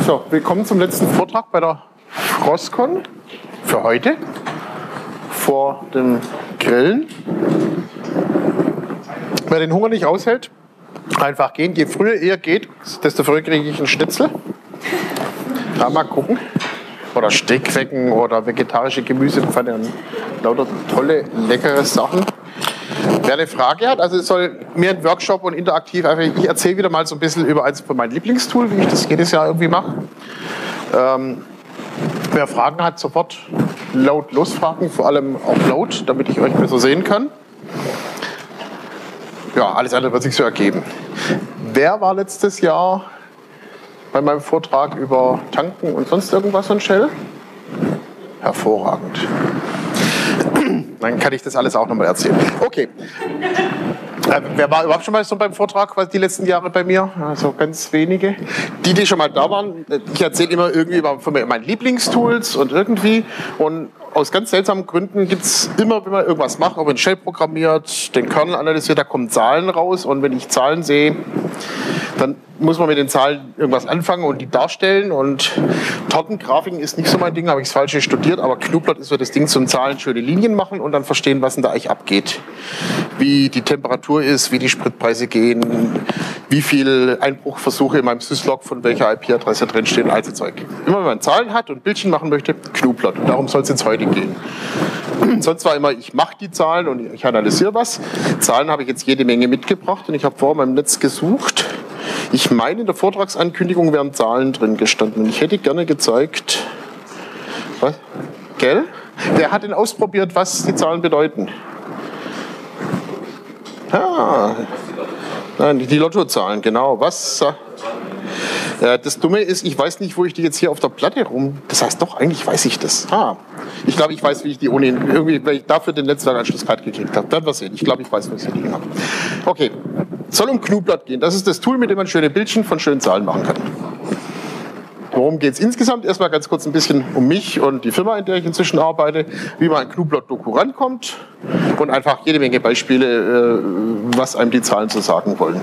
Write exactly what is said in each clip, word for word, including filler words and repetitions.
So, willkommen zum letzten Vortrag bei der Frostcon für heute vor dem Grillen. Wer den Hunger nicht aushält, einfach gehen. Je früher ihr geht, desto früher kriege ich einen Schnitzel. Da mal gucken. Oder Steakquecken oder vegetarische Gemüsepfanne und lauter tolle, leckere Sachen. Wer eine Frage hat, also es soll mir ein Workshop und interaktiv, einfach, ich erzähle wieder mal so ein bisschen über eins von meinen Lieblingstool, wie ich das jedes Jahr irgendwie mache. Ähm, wer Fragen hat, sofort laut losfragen, vor allem auch laut, damit ich euch besser sehen kann. Ja, alles andere wird sich so ergeben. Wer war letztes Jahr bei meinem Vortrag über Tanken und sonst irgendwas von Shell? Hervorragend. Dann kann ich das alles auch nochmal erzählen. Okay. Äh, wer war überhaupt schon mal so beim Vortrag, was die letzten Jahre bei mir? Also ganz wenige. Die, die schon mal da waren, ich erzähle immer irgendwie über von meinen Lieblingstools und irgendwie. Und aus ganz seltsamen Gründen gibt es immer, wenn man irgendwas macht, ob man Shell programmiert, den Kernel analysiert, da kommen Zahlen raus. Und wenn ich Zahlen sehe, dann muss man mit den Zahlen irgendwas anfangen und die darstellen. Und Tortengrafiken ist nicht so mein Ding, habe ich das Falsche studiert. Aber Knuplot ist so das Ding zum Zahlen, schöne Linien machen und dann verstehen, was denn da eigentlich abgeht. Wie die Temperatur ist, wie die Spritpreise gehen, wie viele Einbruchversuche in meinem Syslog von welcher I P-Adresse drinstehen, all so Zeug. Immer wenn man Zahlen hat und Bildchen machen möchte, Knuplot. Und darum soll es jetzt heute gehen. Sonst war immer, ich mache die Zahlen und ich analysiere was. Zahlen habe ich jetzt jede Menge mitgebracht und ich habe vor meinem Netz gesucht. Ich meine, in der Vortragsankündigung wären Zahlen drin gestanden. Und ich hätte gerne gezeigt, was? Gell? Wer hat denn ausprobiert, was die Zahlen bedeuten? Ah, nein, die Lottozahlen, genau. Was? Äh, das Dumme ist, ich weiß nicht, wo ich die jetzt hier auf der Platte rum. Das heißt doch, eigentlich weiß ich das. Ah, ich glaube, ich weiß, wie ich die ohne irgendwie, weil ich dafür den Netzwerkanschluss gerade gekriegt habe. Werden wir sehen. Ich glaube, ich weiß, was ich liegen habe. Okay, soll um Knuplot gehen. Das ist das Tool, mit dem man schöne Bildchen von schönen Zahlen machen kann. Worum geht es insgesamt? Erstmal ganz kurz ein bisschen um mich und die Firma, in der ich inzwischen arbeite, wie man an Knuplot-Doku rankommt und einfach jede Menge Beispiele, was einem die Zahlen so sagen wollen.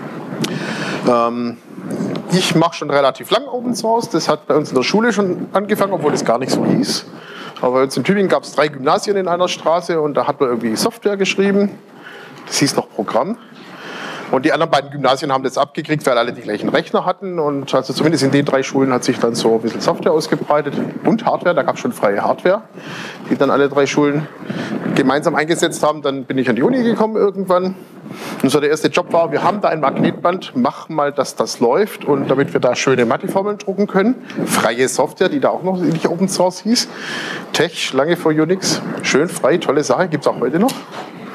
Ähm, ich mache schon relativ lang Open Source, das hat bei uns in der Schule schon angefangen, obwohl es gar nicht so hieß. Aber bei uns in Tübingen gab es drei Gymnasien in einer Straße und da hat man irgendwie Software geschrieben, das hieß noch Programm. Und die anderen beiden Gymnasien haben das abgekriegt, weil alle die gleichen Rechner hatten. Und also zumindest in den drei Schulen hat sich dann so ein bisschen Software ausgebreitet und Hardware. Da gab es schon freie Hardware, die dann alle drei Schulen gemeinsam eingesetzt haben. Dann bin ich an die Uni gekommen irgendwann. Und so der erste Job war, wir haben da ein Magnetband, mach mal, dass das läuft. Und damit wir da schöne Mathe-Formeln drucken können. Freie Software, die da auch noch nicht Open Source hieß. Tech, lange vor Unix. Schön frei, tolle Sache, gibt es auch heute noch.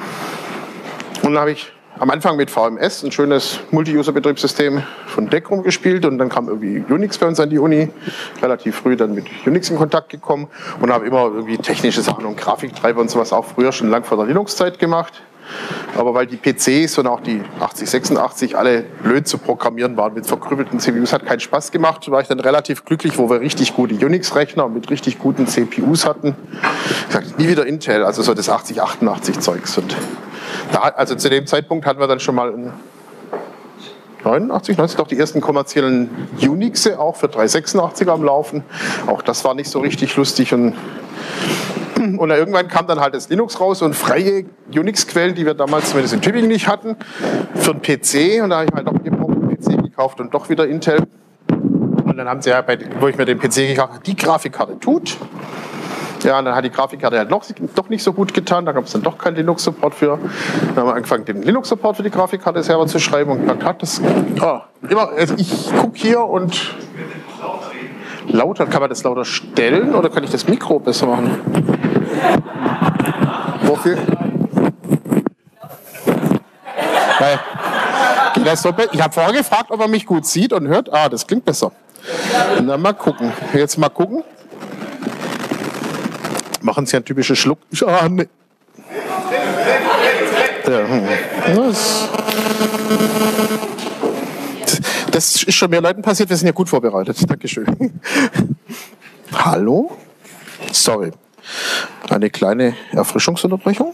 Und dann habe ich am Anfang mit V M S, ein schönes Multi-User-Betriebssystem von D E C rumgespielt und dann kam irgendwie Unix bei uns an die Uni, relativ früh dann mit Unix in Kontakt gekommen und habe immer irgendwie technische Sachen und Grafiktreiber und sowas auch früher schon lang vor der Linux-Zeit gemacht. Aber weil die P Cs und auch die achtzig sechsundachtzig alle blöd zu programmieren waren mit verkrüppelten C P Us, hat keinen Spaß gemacht, war ich dann relativ glücklich, wo wir richtig gute Unix-Rechner mit richtig guten C P Us hatten. Ich sagte, nie wieder Intel, also so das achtzig achtundachtzig Zeugs. Und da, also zu dem Zeitpunkt hatten wir dann schon mal in neunundachtzig, neunzig doch die ersten kommerziellen Unixe auch für dreihundertsechsundachtziger am Laufen. Auch das war nicht so richtig lustig. Und, und irgendwann kam dann halt das Linux raus und freie Unix-Quellen, die wir damals zumindest in Tübingen nicht hatten, für einen P C. Und da habe ich halt doch einen P C gekauft und doch wieder Intel. Und dann haben sie ja, bei, wo ich mir den P C gekauft habe, die Grafikkarte tut. Ja, und dann hat die Grafikkarte halt noch, doch nicht so gut getan, da gab es dann doch keinen Linux-Support für. Dann haben wir angefangen, den Linux-Support für die Grafikkarte selber zu schreiben und gesagt, hat das, oh, immer, also ich gucke hier und lauter, kann man das lauter stellen oder kann ich das Mikro besser machen? Wofür? Weil, geht das so be- ich habe vorher gefragt, ob er mich gut sieht und hört. Ah, das klingt besser. Na, mal gucken. Jetzt mal gucken. Machen Sie einen typischen Schluck. Ah, nee. Ja, das, das ist schon mehr Leuten passiert. Wir sind ja gut vorbereitet. Dankeschön. Hallo? Sorry. Eine kleine Erfrischungsunterbrechung.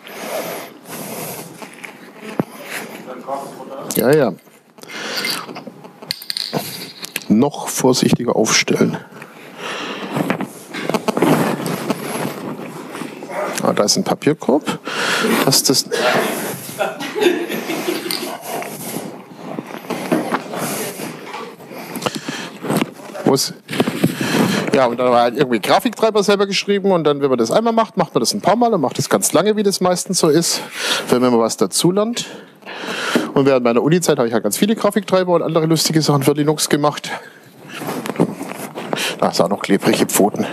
Ja, ja. noch vorsichtiger aufstellen. Ah, da ist ein Papierkorb. Das, das Wo's? Ja, und dann haben wir halt irgendwie Grafiktreiber selber geschrieben und dann, wenn man das einmal macht, macht man das ein paar Mal und macht das ganz lange, wie das meistens so ist, wenn man was dazulernt. Und während meiner Uni-Zeit habe ich halt ganz viele Grafiktreiber und andere lustige Sachen für Linux gemacht. Da ist auch noch klebrige Pfoten.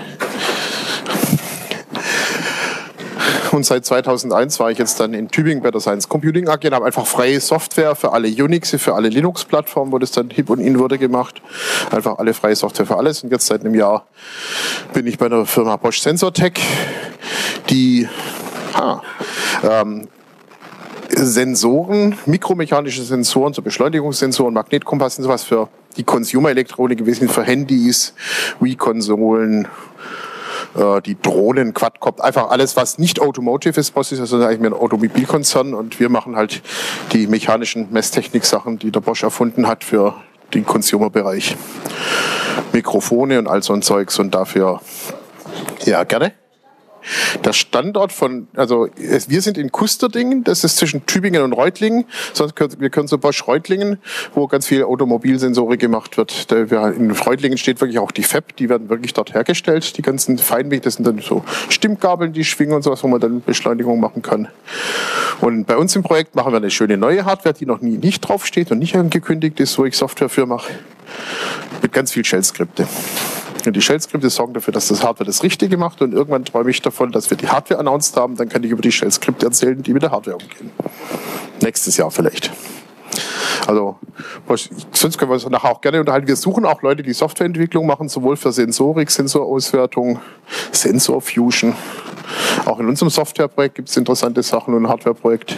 Und seit zweitausendeins war ich jetzt dann in Tübingen bei der Science Computing A G und habe einfach freie Software für alle Unix, für alle Linux-Plattformen, wo das dann hip und in wurde gemacht. Einfach alle freie Software für alles. Und jetzt seit einem Jahr bin ich bei der Firma Bosch Sensortech, die ha, ähm, Sensoren, mikromechanische Sensoren, so Beschleunigungssensoren, Magnetkompass und sowas für die Consumer-Elektronik, im Wesentlichen für Handys, Wii-Konsolen, die Drohnen, Quadcopter, einfach alles, was nicht Automotive ist. Bosch ist also eigentlich mehr ein Automobilkonzern und wir machen halt die mechanischen Messtechnik-Sachen, die der Bosch erfunden hat für den Consumer-Bereich. Mikrofone und all so ein Zeugs und dafür, ja, gerne. Der Standort von, also wir sind in Kusterdingen, das ist zwischen Tübingen und Reutlingen. Sonst können, wir können zu Bosch Reutlingen, wo ganz viel Automobilsensorik gemacht wird. In Reutlingen steht wirklich auch die Fab, die werden wirklich dort hergestellt. Die ganzen Feinweg, das sind dann so Stimmgabeln, die schwingen und sowas, wo man dann Beschleunigung machen kann. Und bei uns im Projekt machen wir eine schöne neue Hardware, die noch nie nicht draufsteht und nicht angekündigt ist, wo ich Software für mache. Mit ganz viel Shell-Skripte. Und die Shell-Skripte sorgen dafür, dass das Hardware das Richtige macht und irgendwann träume ich davon, dass wir die Hardware announced haben, dann kann ich über die Shell-Skripte erzählen, die mit der Hardware umgehen. Nächstes Jahr vielleicht. Also, sonst können wir uns nachher auch gerne unterhalten. Wir suchen auch Leute, die Softwareentwicklung machen, sowohl für Sensorik, Sensorauswertung, Sensor Fusion. Auch in unserem Softwareprojekt gibt es interessante Sachen und ein Hardwareprojekt.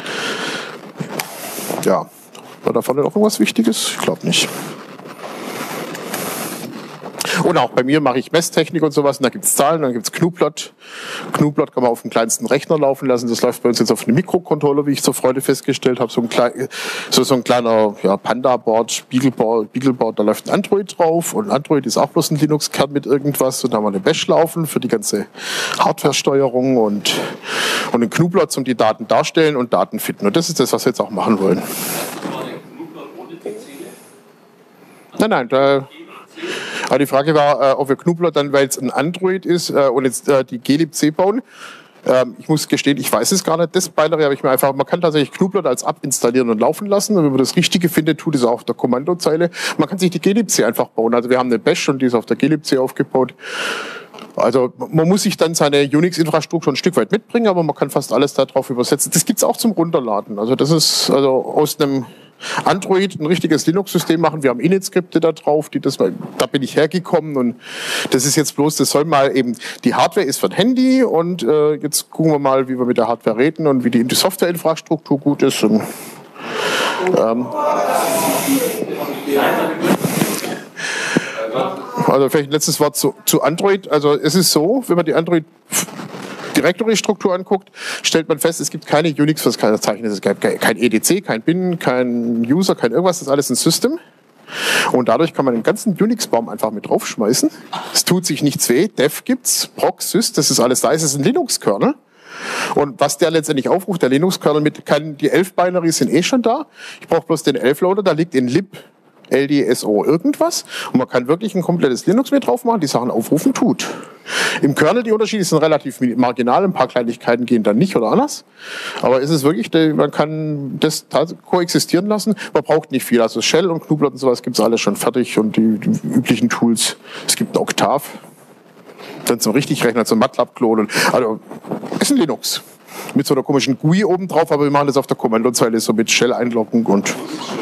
Ja, war da vorne noch irgendwas Wichtiges? Ich glaube nicht. Und auch bei mir mache ich Messtechnik und sowas. Und da gibt es Zahlen, dann gibt es Gnuplot. Gnuplot kann man auf dem kleinsten Rechner laufen lassen. Das läuft bei uns jetzt auf einem Mikrocontroller, wie ich zur Freude festgestellt habe. So ein, klein, so, so ein kleiner ja, Panda-Board, Beagleboard, Beagleboard, da läuft ein Android drauf. Und Android ist auch bloß ein Linux-Kern mit irgendwas. Und da haben wir eine Bash laufen für die ganze Hardware-Steuerung und, und einen Gnuplot zum die Daten darstellen und Daten fitten. Und das ist das, was wir jetzt auch machen wollen. Nein, nein, da... Aber die Frage war, äh, ob wir Gnuplot dann, weil es ein Android ist äh, und jetzt äh, die glibc bauen. Ähm, ich muss gestehen, ich weiß es gar nicht. Das Binary habe ich mir einfach, man kann tatsächlich Gnuplot als App installieren und laufen lassen. Und wenn man das Richtige findet, tut es auch auf der Kommandozeile. Man kann sich die glibc einfach bauen. Also wir haben eine Bash und die ist auf der glibc aufgebaut. Also man muss sich dann seine Unix-Infrastruktur ein Stück weit mitbringen, aber man kann fast alles darauf übersetzen. Das gibt's auch zum Runterladen. Also das ist also aus einem Android ein richtiges Linux-System machen. Wir haben Init-Skripte da drauf, die das, da bin ich hergekommen und das ist jetzt bloß, das soll mal eben, die Hardware ist für ein Handy und äh, jetzt gucken wir mal, wie wir mit der Hardware reden und wie die, die Software-Infrastruktur gut ist. Und, ähm, also vielleicht ein letztes Wort zu, zu Android. Also es ist so, wenn man die Android Directory-Struktur anguckt, stellt man fest, es gibt keine Unix-Verzeichnis, es gibt kein E D C, kein Bin, kein User, kein irgendwas, das ist alles ein System. Und dadurch kann man den ganzen Unix-Baum einfach mit draufschmeißen. Es tut sich nichts weh, Dev gibt's, Proc, Sys, das ist alles da, es ist ein Linux-Kernel. Und was der letztendlich aufruft, der Linux-Kernel mit, kann, die elf Binaries sind eh schon da. Ich brauche bloß den elf-Loader, da liegt in lib L D S O irgendwas und man kann wirklich ein komplettes Linux mit drauf machen, die Sachen aufrufen tut. Im Kernel die Unterschiede sind relativ marginal, ein paar Kleinigkeiten gehen dann nicht oder anders, aber es ist wirklich, man kann das koexistieren lassen, man braucht nicht viel, also Shell und Gnuplot und sowas gibt es alles schon fertig und die, die üblichen Tools, es gibt ein Octave, dann zum Richtigrechner, zum MATLAB-Klon, also ist ein Linux. Mit so einer komischen G U I oben drauf, aber wir machen das auf der Kommandozeile so mit Shell einloggen und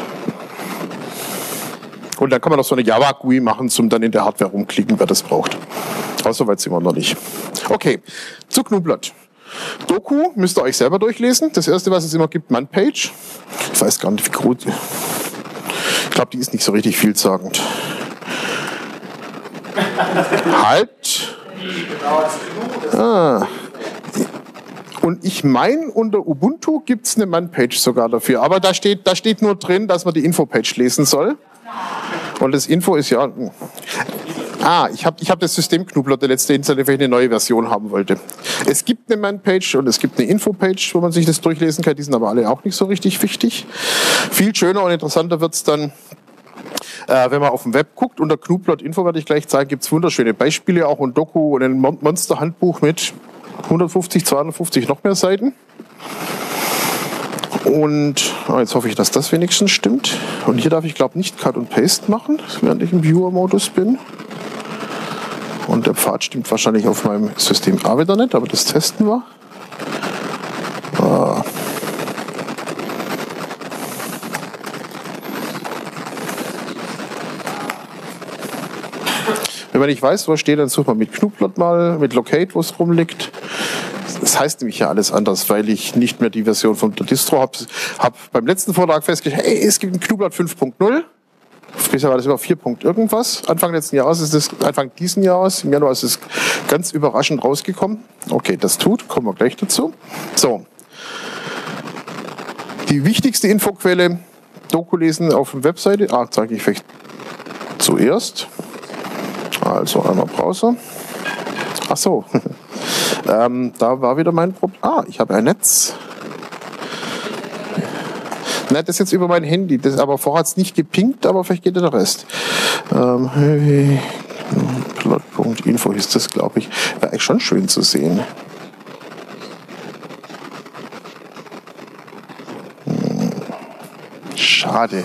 Und dann kann man noch so eine Java-G U I machen, zum dann in der Hardware rumklicken, wer das braucht. Aber so weit sind wir noch nicht. Okay, zu Gnuplot. Doku müsst ihr euch selber durchlesen. Das erste, was es immer gibt, Man-Page. Ich weiß gar nicht, wie groß. Ich glaube, die ist nicht so richtig vielsagend. Halt. Ah. Und ich meine, unter Ubuntu gibt es eine Man-Page sogar dafür. Aber da steht, da steht nur drin, dass man die Info-Page lesen soll. Und das Info ist ja... Ah, ich habe ich hab das System Knublot, der letzte installiert, weil ich eine neue Version haben wollte. Es gibt eine Man-Page und es gibt eine Info-Page, wo man sich das durchlesen kann. Die sind aber alle auch nicht so richtig wichtig. Viel schöner und interessanter wird's dann, äh, wenn man auf dem Web guckt. Unter Knublot Info, werde ich gleich zeigen, gibt's wunderschöne Beispiele, auch ein Doku und ein Mon Monster-Handbuch mit hundertfünfzig, zweihundertfünfzig noch mehr Seiten. Und oh, jetzt hoffe ich, dass das wenigstens stimmt. Und hier darf ich, glaube ich, nicht Cut und Paste machen, während ich im Viewer-Modus bin. Und der Pfad stimmt wahrscheinlich auf meinem System auch wieder nicht, aber das testen wir. Ah. Wenn man nicht weiß, wo steht, dann sucht man mit Knublot mal, mit Locate, wo es rumliegt. Das heißt nämlich ja alles anders, weil ich nicht mehr die Version von der Distro habe. Hab beim letzten Vortrag festgestellt, hey, es gibt einen Knublot fünf Punkt null. Bisher war das über vier Punkt irgendwas. Anfang letzten Jahres ist es, Anfang diesen Jahres, im Januar ist es ganz überraschend rausgekommen. Okay, das tut, kommen wir gleich dazu. So. Die wichtigste Infoquelle, Doku lesen auf der Webseite. Ah, zeige ich vielleicht zuerst. Also einmal Browser. Ach so. ähm, da war wieder mein Problem. Ah, ich habe ein Netz. Nein, das ist jetzt über mein Handy. Das, aber vorher hat es nicht gepinkt, aber vielleicht geht ja der Rest. Ähm, Plot.info ist das, glaube ich. Wäre eigentlich schon schön zu sehen. Hm. Schade.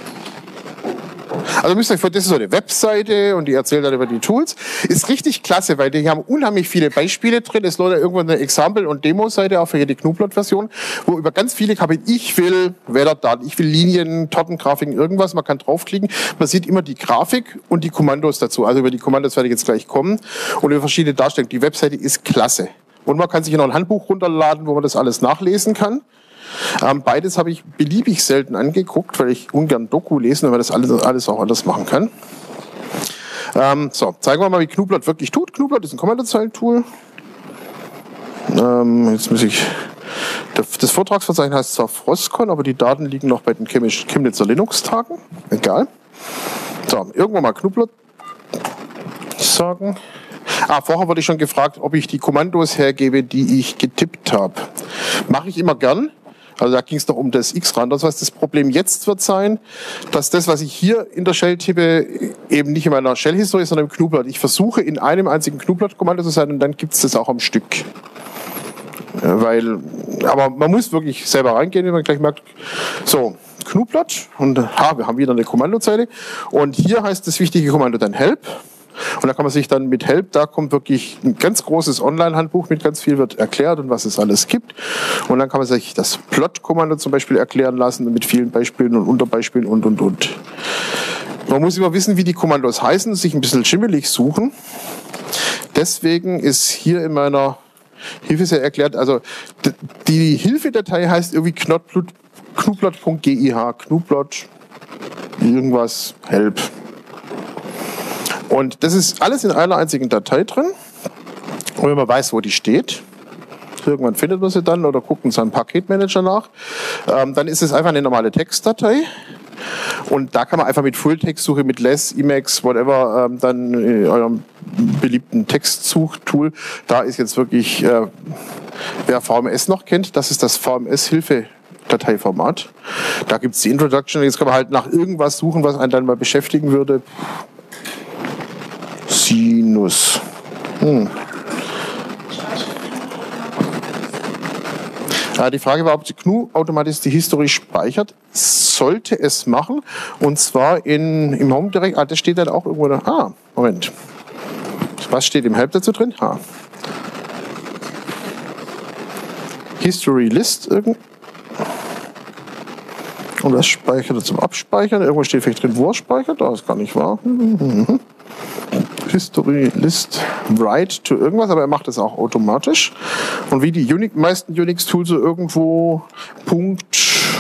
Also müsst ihr euch vorstellen, das ist so eine Webseite und die erzählt dann über die Tools. Ist richtig klasse, weil die haben unheimlich viele Beispiele drin. Es läuft irgendwann eine Example- und Demo-Seite auch für jede Knublot-Version, wo über ganz viele Kabinen, ich will Wetterdaten, ich will Linien, Tortengrafiken, irgendwas, man kann draufklicken. Man sieht immer die Grafik und die Kommandos dazu. Also über die Kommandos werde ich jetzt gleich kommen und über verschiedene Darstellungen. Die Webseite ist klasse. Und man kann sich noch ein Handbuch runterladen, wo man das alles nachlesen kann. Ähm, beides habe ich beliebig selten angeguckt, weil ich ungern Doku lese, weil man das alles, alles auch anders machen kann. Ähm, so, zeigen wir mal, wie Knublot wirklich tut. Knublot ist ein Kommandozeilen-Tool. Ähm, jetzt muss ich... Das Vortragsverzeichnis heißt zwar Frostcon, aber die Daten liegen noch bei den Chemnitzer Linux-Tagen. Egal. So, irgendwann mal Knublot sagen. Ah, vorher wurde ich schon gefragt, ob ich die Kommandos hergebe, die ich getippt habe. Mache ich immer gern. Also da ging es noch um das X-Ran. Das heißt, das Problem jetzt wird sein, dass das, was ich hier in der Shell tippe, eben nicht in meiner Shell-Historie, sondern im Knublot. Ich versuche in einem einzigen Knublot-Kommando zu sein und dann gibt es das auch am Stück. Weil, aber man muss wirklich selber reingehen, wenn man gleich merkt, so, Knublot und ha, wir haben wieder eine Kommandozeile und hier heißt das wichtige Kommando dann Help. Und da kann man sich dann mit Help, da kommt wirklich ein ganz großes Online-Handbuch mit ganz viel, wird erklärt und was es alles gibt. Und dann kann man sich das Plot-Kommando zum Beispiel erklären lassen mit vielen Beispielen und Unterbeispielen und, und, und. Man muss immer wissen, wie die Kommandos heißen, sich ein bisschen schimmelig suchen. Deswegen ist hier in meiner Hilfe sehr erklärt, also die Hilfedatei heißt irgendwie knublot.gih, Knublot, irgendwas, Help. Und das ist alles in einer einzigen Datei drin. Und wenn man weiß, wo die steht, irgendwann findet man sie dann oder guckt in seinem Paketmanager nach, ähm, dann ist es einfach eine normale Textdatei. Und da kann man einfach mit Fulltext-Suche, mit Less, Emacs, whatever, ähm, dann in eurem beliebten Textsuchtool, da ist jetzt wirklich, äh, wer V M S noch kennt, das ist das V M S-Hilfe-Dateiformat. Da gibt es die Introduction, jetzt kann man halt nach irgendwas suchen, was einen dann mal beschäftigen würde. Sinus. Hm. Ja, die Frage war, ob die G N U automatisch die Historie speichert. Sollte es machen. Und zwar in, im Home Direct. Ah, das steht dann auch irgendwo da. Ah, Moment. Was steht im Help dazu drin? Ah. History List. Irgend Und das speichert er zum Abspeichern. Irgendwo steht vielleicht drin, wo er speichert. Das ist gar nicht wahr. Mhm. History List Write to irgendwas, aber er macht das auch automatisch. Und wie die Unix, meisten Unix-Tools so irgendwo Punkt.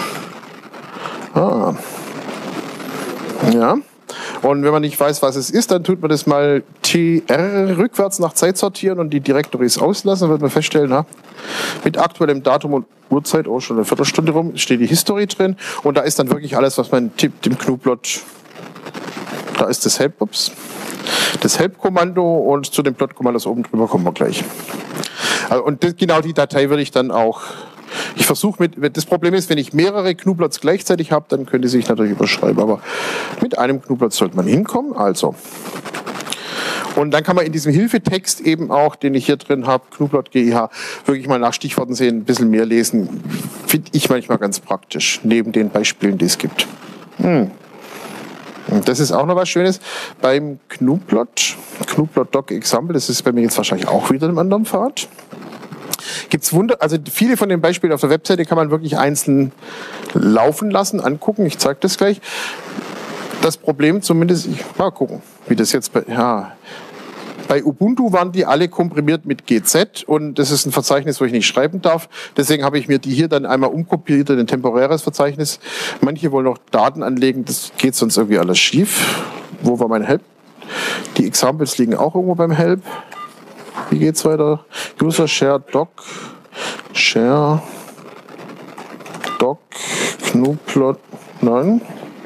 Ah. Ja. Und wenn man nicht weiß, was es ist, dann tut man das mal T R rückwärts nach Zeit sortieren und die Directories auslassen. Dann wird man feststellen, na, mit aktuellem Datum und Uhrzeit, auch schon eine Viertelstunde rum, steht die History drin. Und da ist dann wirklich alles, was man tippt, im Knublot Da ist das Help, ups, das Help-Kommando und zu den Plot-Kommandos oben drüber kommen wir gleich. Also, und das, genau die Datei würde ich dann auch, ich versuche mit, das Problem ist, wenn ich mehrere Knuplots gleichzeitig habe, dann könnte sich natürlich überschreiben, aber mit einem Knuplot sollte man hinkommen, also. Und dann kann man in diesem Hilfetext eben auch, den ich hier drin habe, Knuplot G I H, wirklich mal nach Stichworten sehen, ein bisschen mehr lesen. Finde ich manchmal ganz praktisch, neben den Beispielen, die es gibt. Hm. Und das ist auch noch was Schönes. Beim Knuplot, Knuplot Doc Example, das ist bei mir jetzt wahrscheinlich auch wieder in einem anderen Pfad. Gibt's Wunder, also viele von den Beispielen auf der Webseite kann man wirklich einzeln laufen lassen, angucken. Ich zeige das gleich. Das Problem zumindest, ich mal gucken, wie das jetzt bei, ja, bei Ubuntu waren die alle komprimiert mit G Z und das ist ein Verzeichnis, wo ich nicht schreiben darf. Deswegen habe ich mir die hier dann einmal umkopiert in ein temporäres Verzeichnis. Manche wollen noch Daten anlegen, das geht sonst irgendwie alles schief. Wo war mein Help? Die Examples liegen auch irgendwo beim Help. Wie geht's weiter? User Share Doc, Share Doc, Knuplot, nein.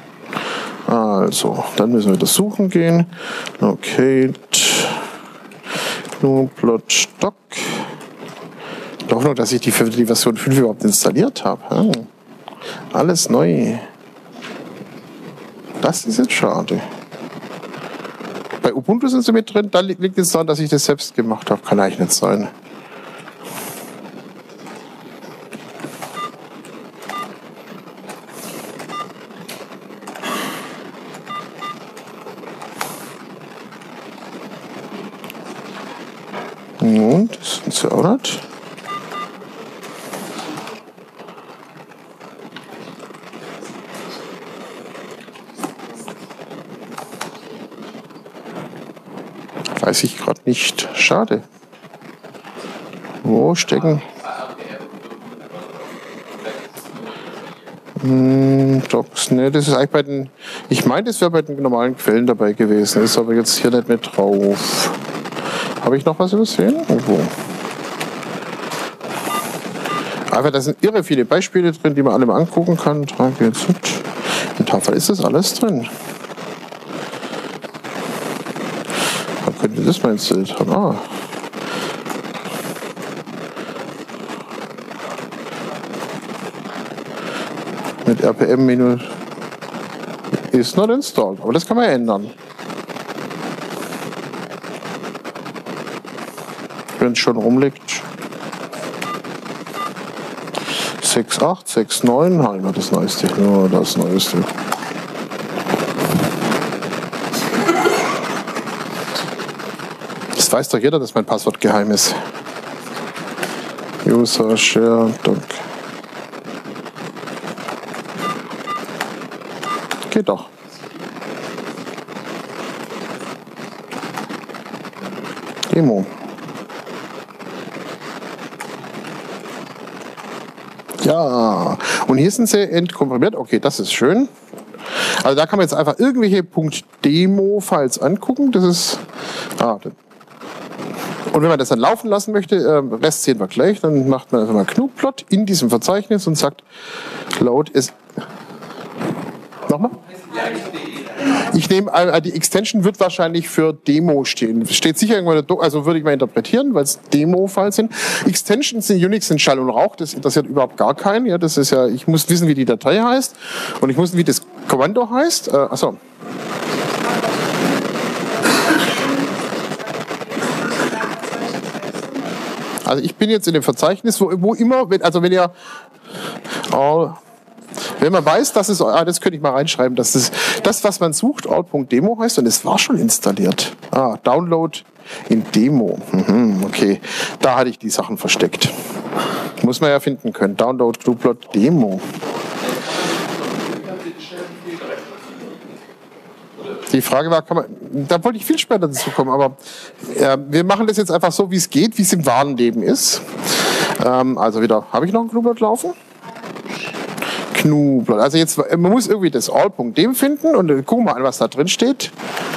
Also, dann müssen wir das suchen gehen. Okay. Knuplot Doc. Ich hoffe noch, dass ich die, die Version fünf überhaupt installiert habe. Hm. Alles neu. Das ist jetzt schade. Bei Ubuntu sind sie mit drin. Da liegt es daran, dass ich das selbst gemacht habe. Kann eigentlich nicht sein. Und, das sind sie auch nicht. Weiß ich gerade nicht. Schade. Wo stecken? Hm, Docs, ne, das ist eigentlich bei den, ich meine, das wäre bei den normalen Quellen dabei gewesen, ist aber jetzt hier nicht mehr drauf. Habe ich noch was übersehen? Irgendwo. Aber da sind irre viele Beispiele drin, die man alle mal angucken kann. Im Tafel ist das alles drin. Man könnte das mal installiert haben. Ah. Mit R P M ist not installed. Aber das kann man ändern. Wenn es schon rumliegt. sechs acht, sechs neun, halt mal das Neueste. Nur das Neueste. Das weiß doch jeder, dass mein Passwort geheim ist. User Share Doc. Geht doch. Demo. Ja, und hier sind sie entkomprimiert. Okay, das ist schön. Also da kann man jetzt einfach irgendwelche .demo-Files angucken. Das ist. Ah, und wenn man das dann laufen lassen möchte, äh, Rest sehen wir gleich, dann macht man einfach mal Knuplot in diesem Verzeichnis und sagt, Load ist. Nochmal? Ich nehme, äh, die Extension wird wahrscheinlich für Demo stehen. Steht sicher irgendwo, also würde ich mal interpretieren, weil es Demo-Files sind. Extensions in Unix sind Schall und Rauch, das interessiert überhaupt gar keinen. Ja, das ist ja, ich muss wissen, wie die Datei heißt und ich muss wissen, wie das Kommando heißt. Äh, achso. Also ich bin jetzt in dem Verzeichnis, wo, wo immer, wenn, also wenn ihr all Wenn man weiß, dass es, ah, das könnte ich mal reinschreiben, dass es, das, was man sucht, all.demo heißt, und es war schon installiert. Ah, Download in Demo. Mhm, okay, da hatte ich die Sachen versteckt. Muss man ja finden können. Download Knuplot Demo. Die Frage war, kann man, da wollte ich viel später dazu kommen, aber äh, wir machen das jetzt einfach so, wie es geht, wie es im wahren Leben ist. Ähm, also wieder, habe ich noch einen Knuplot laufen? Knuplot. Also jetzt, man muss irgendwie das all.dem finden und gucken wir mal an, was da drin steht.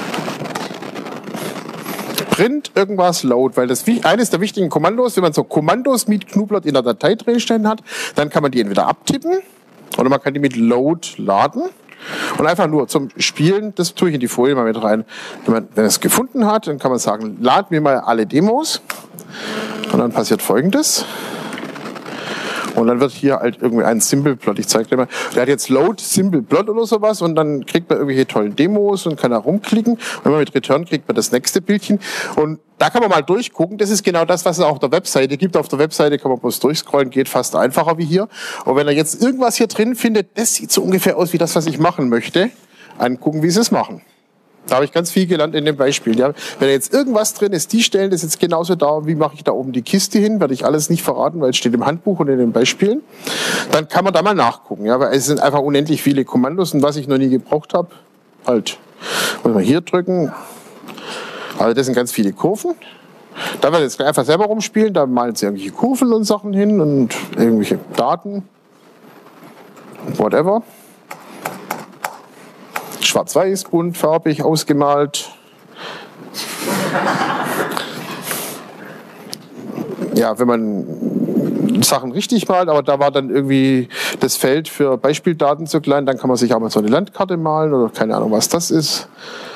Print irgendwas load, weil das eines der wichtigen Kommandos, wenn man so Kommandos mit Knuplot in der Datei drin stehen hat, dann kann man die entweder abtippen oder man kann die mit load laden. Und einfach nur zum Spielen, das tue ich in die Folie mal mit rein. Wenn man wenn es gefunden hat, dann kann man sagen, lad mir mal alle Demos. Und dann passiert Folgendes. Und dann wird hier halt irgendwie ein Simple Plot. Ich zeige dir mal. Der hat jetzt Load Simple Plot oder sowas und dann kriegt man irgendwelche tollen Demos und kann da rumklicken. Und wenn man mit Return kriegt man das nächste Bildchen. Und da kann man mal durchgucken. Das ist genau das, was es auch auf der Webseite gibt. Auf der Webseite kann man bloß durchscrollen, geht fast einfacher wie hier. Und wenn er jetzt irgendwas hier drin findet, das sieht so ungefähr aus wie das, was ich machen möchte, angucken, wie sie es machen. Da habe ich ganz viel gelernt in dem Beispiel. Ja. Wenn da jetzt irgendwas drin ist, die stellen das jetzt genauso da, wie mache ich da oben die Kiste hin, werde ich alles nicht verraten, weil es steht im Handbuch und in den Beispielen. Dann kann man da mal nachgucken. Ja, weil es sind einfach unendlich viele Kommandos und was ich noch nie gebraucht habe, halt, muss man hier drücken. Also das sind ganz viele Kurven. Da wird jetzt einfach selber rumspielen, da malen sie irgendwelche Kurven und Sachen hin und irgendwelche Daten, whatever. Schwarz-Weiß, bunt, farbig, ausgemalt. Ja, wenn man Sachen richtig malt, aber da war dann irgendwie das Feld für Beispieldaten zu klein, dann kann man sich auch mal so eine Landkarte malen oder keine Ahnung, was das ist.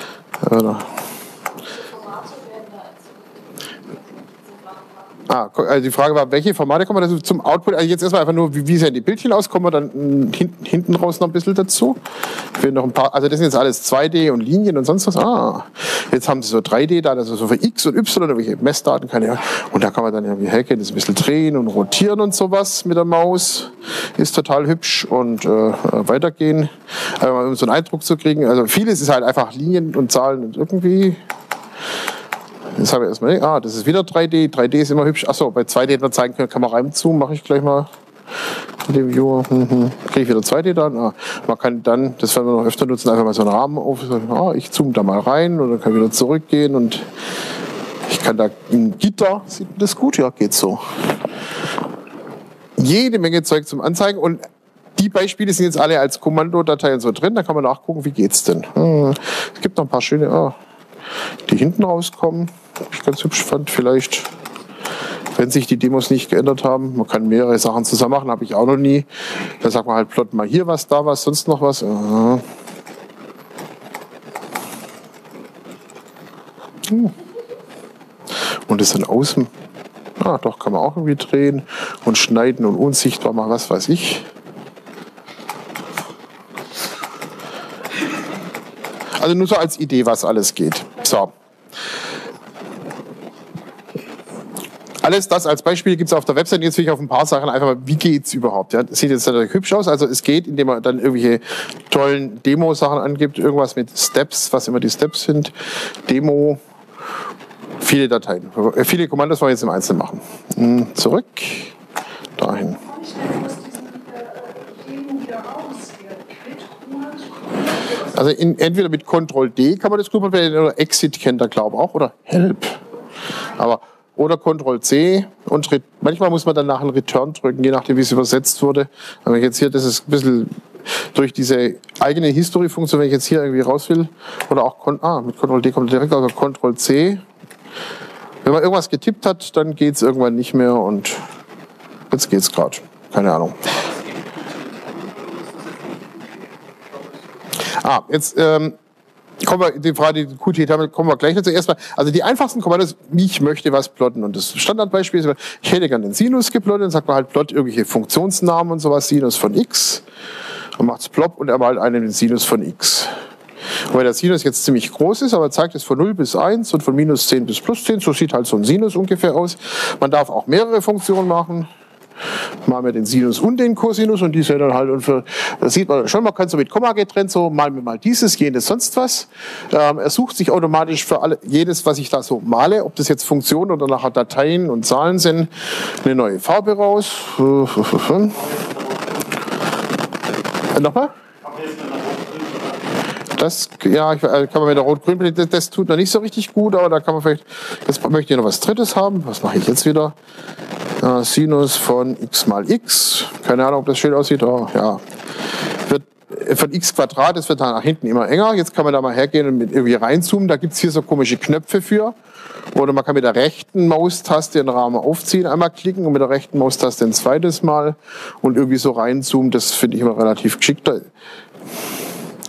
Ah, also die Frage war, welche Formate kommen wir dazu zum Output? Also jetzt erstmal einfach nur, wie, wie sehen die Bildchen aus, kommen wir dann hinten, hinten raus noch ein bisschen dazu. Ich will noch ein paar, also das sind jetzt alles zwei D und Linien und sonst was. Ah, jetzt haben sie so drei D-Daten, also so für X und Y, irgendwelche Messdaten, keine Ahnung. Und da kann man dann irgendwie hergehen, das ein bisschen drehen und rotieren und sowas mit der Maus. Ist total hübsch und äh, weitergehen. Also, um so einen Eindruck zu kriegen. Also vieles ist halt einfach Linien und Zahlen und irgendwie. Das habe ich erstmal nicht. Ah, das ist wieder drei D. drei D ist immer hübsch. Achso, bei zwei D hätte man zeigen können, kann man reinzoomen. Mache ich gleich mal mit dem Viewer. Mhm. Kriege ich wieder zwei D dann. Ah, man kann dann, das werden wir noch öfter nutzen, einfach mal so einen Rahmen auf. Ah, ich zoome da mal rein und dann kann ich wieder zurückgehen und ich kann da ein Gitter. Sieht das gut? Ja, geht so. Jede Menge Zeug zum Anzeigen und die Beispiele sind jetzt alle als Kommandodateien so drin. Da kann man nachgucken, wie geht's denn. Hm. Es gibt noch ein paar schöne, ah, die hinten rauskommen. Ich ganz hübsch fand, vielleicht, wenn sich die Demos nicht geändert haben. Man kann mehrere Sachen zusammen machen, habe ich auch noch nie. Da sagt man halt, plot mal hier was, da was, sonst noch was. Aha. Und das dann außen. Ah, doch, kann man auch irgendwie drehen und schneiden und unsichtbar machen, was weiß ich. Also nur so als Idee, was alles geht. So. Alles das als Beispiel gibt es auf der Website. Jetzt will ich auf ein paar Sachen einfach mal, wie geht's überhaupt? Ja, das sieht jetzt natürlich hübsch aus. Also es geht, indem man dann irgendwelche tollen Demo-Sachen angibt. Irgendwas mit Steps, was immer die Steps sind. Demo, viele Dateien. Viele Kommandos wollen wir jetzt im Einzelnen machen. Zurück, dahin. Also in, entweder mit Control D kann man das gut machen, oder Exit kennt er, glaube ich, auch, oder Help. Aber, oder Control C und manchmal muss man dann nach einem Return drücken, je nachdem, wie es übersetzt wurde. Aber jetzt hier, das ist ein bisschen durch diese eigene History-Funktion, wenn ich jetzt hier irgendwie raus will, oder auch, ah, mit Control D kommt direkt, also Control C. Wenn man irgendwas getippt hat, dann geht es irgendwann nicht mehr und jetzt geht es gerade. Keine Ahnung. Ah, jetzt ähm, kommen wir, die Frage, die Q T, damit kommen wir gleich dazu. Erstmal, also die einfachsten Kommandos, wie ich möchte was plotten. Und das Standardbeispiel ist, ich hätte gerne den Sinus geplottet, dann sagt man halt plot irgendwelche Funktionsnamen und sowas, Sinus von x. Und macht es plop und er malt einen den Sinus von x. Und weil der Sinus jetzt ziemlich groß ist, aber zeigt es von null bis eins und von minus zehn bis plus zehn, so sieht halt so ein Sinus ungefähr aus. Man darf auch mehrere Funktionen machen. Malen wir den Sinus und den Cosinus und die sind dann halt, und für, das sieht man schon, man kann so mit Komma getrennt, so malen wir mal dieses, jenes, sonst was. Ähm, er sucht sich automatisch für alle, jedes, was ich da so male, ob das jetzt Funktionen oder nachher Dateien und Zahlen sind, eine neue Farbe raus. Äh, nochmal? Das, ja, kann man mit der Rot-Grün, das, das tut noch nicht so richtig gut, aber da kann man vielleicht, jetzt möchte ich noch was Drittes haben. Was mache ich jetzt wieder? Äh, Sinus von x mal x. Keine Ahnung, ob das schön aussieht. Oh, ja. Wird von x Quadrat, das wird dann nach hinten immer enger. Jetzt kann man da mal hergehen und mit irgendwie reinzoomen. Da gibt es hier so komische Knöpfe für. Oder man kann mit der rechten Maustaste den Rahmen aufziehen, einmal klicken und mit der rechten Maustaste ein zweites Mal und irgendwie so reinzoomen. Das finde ich immer relativ geschickt.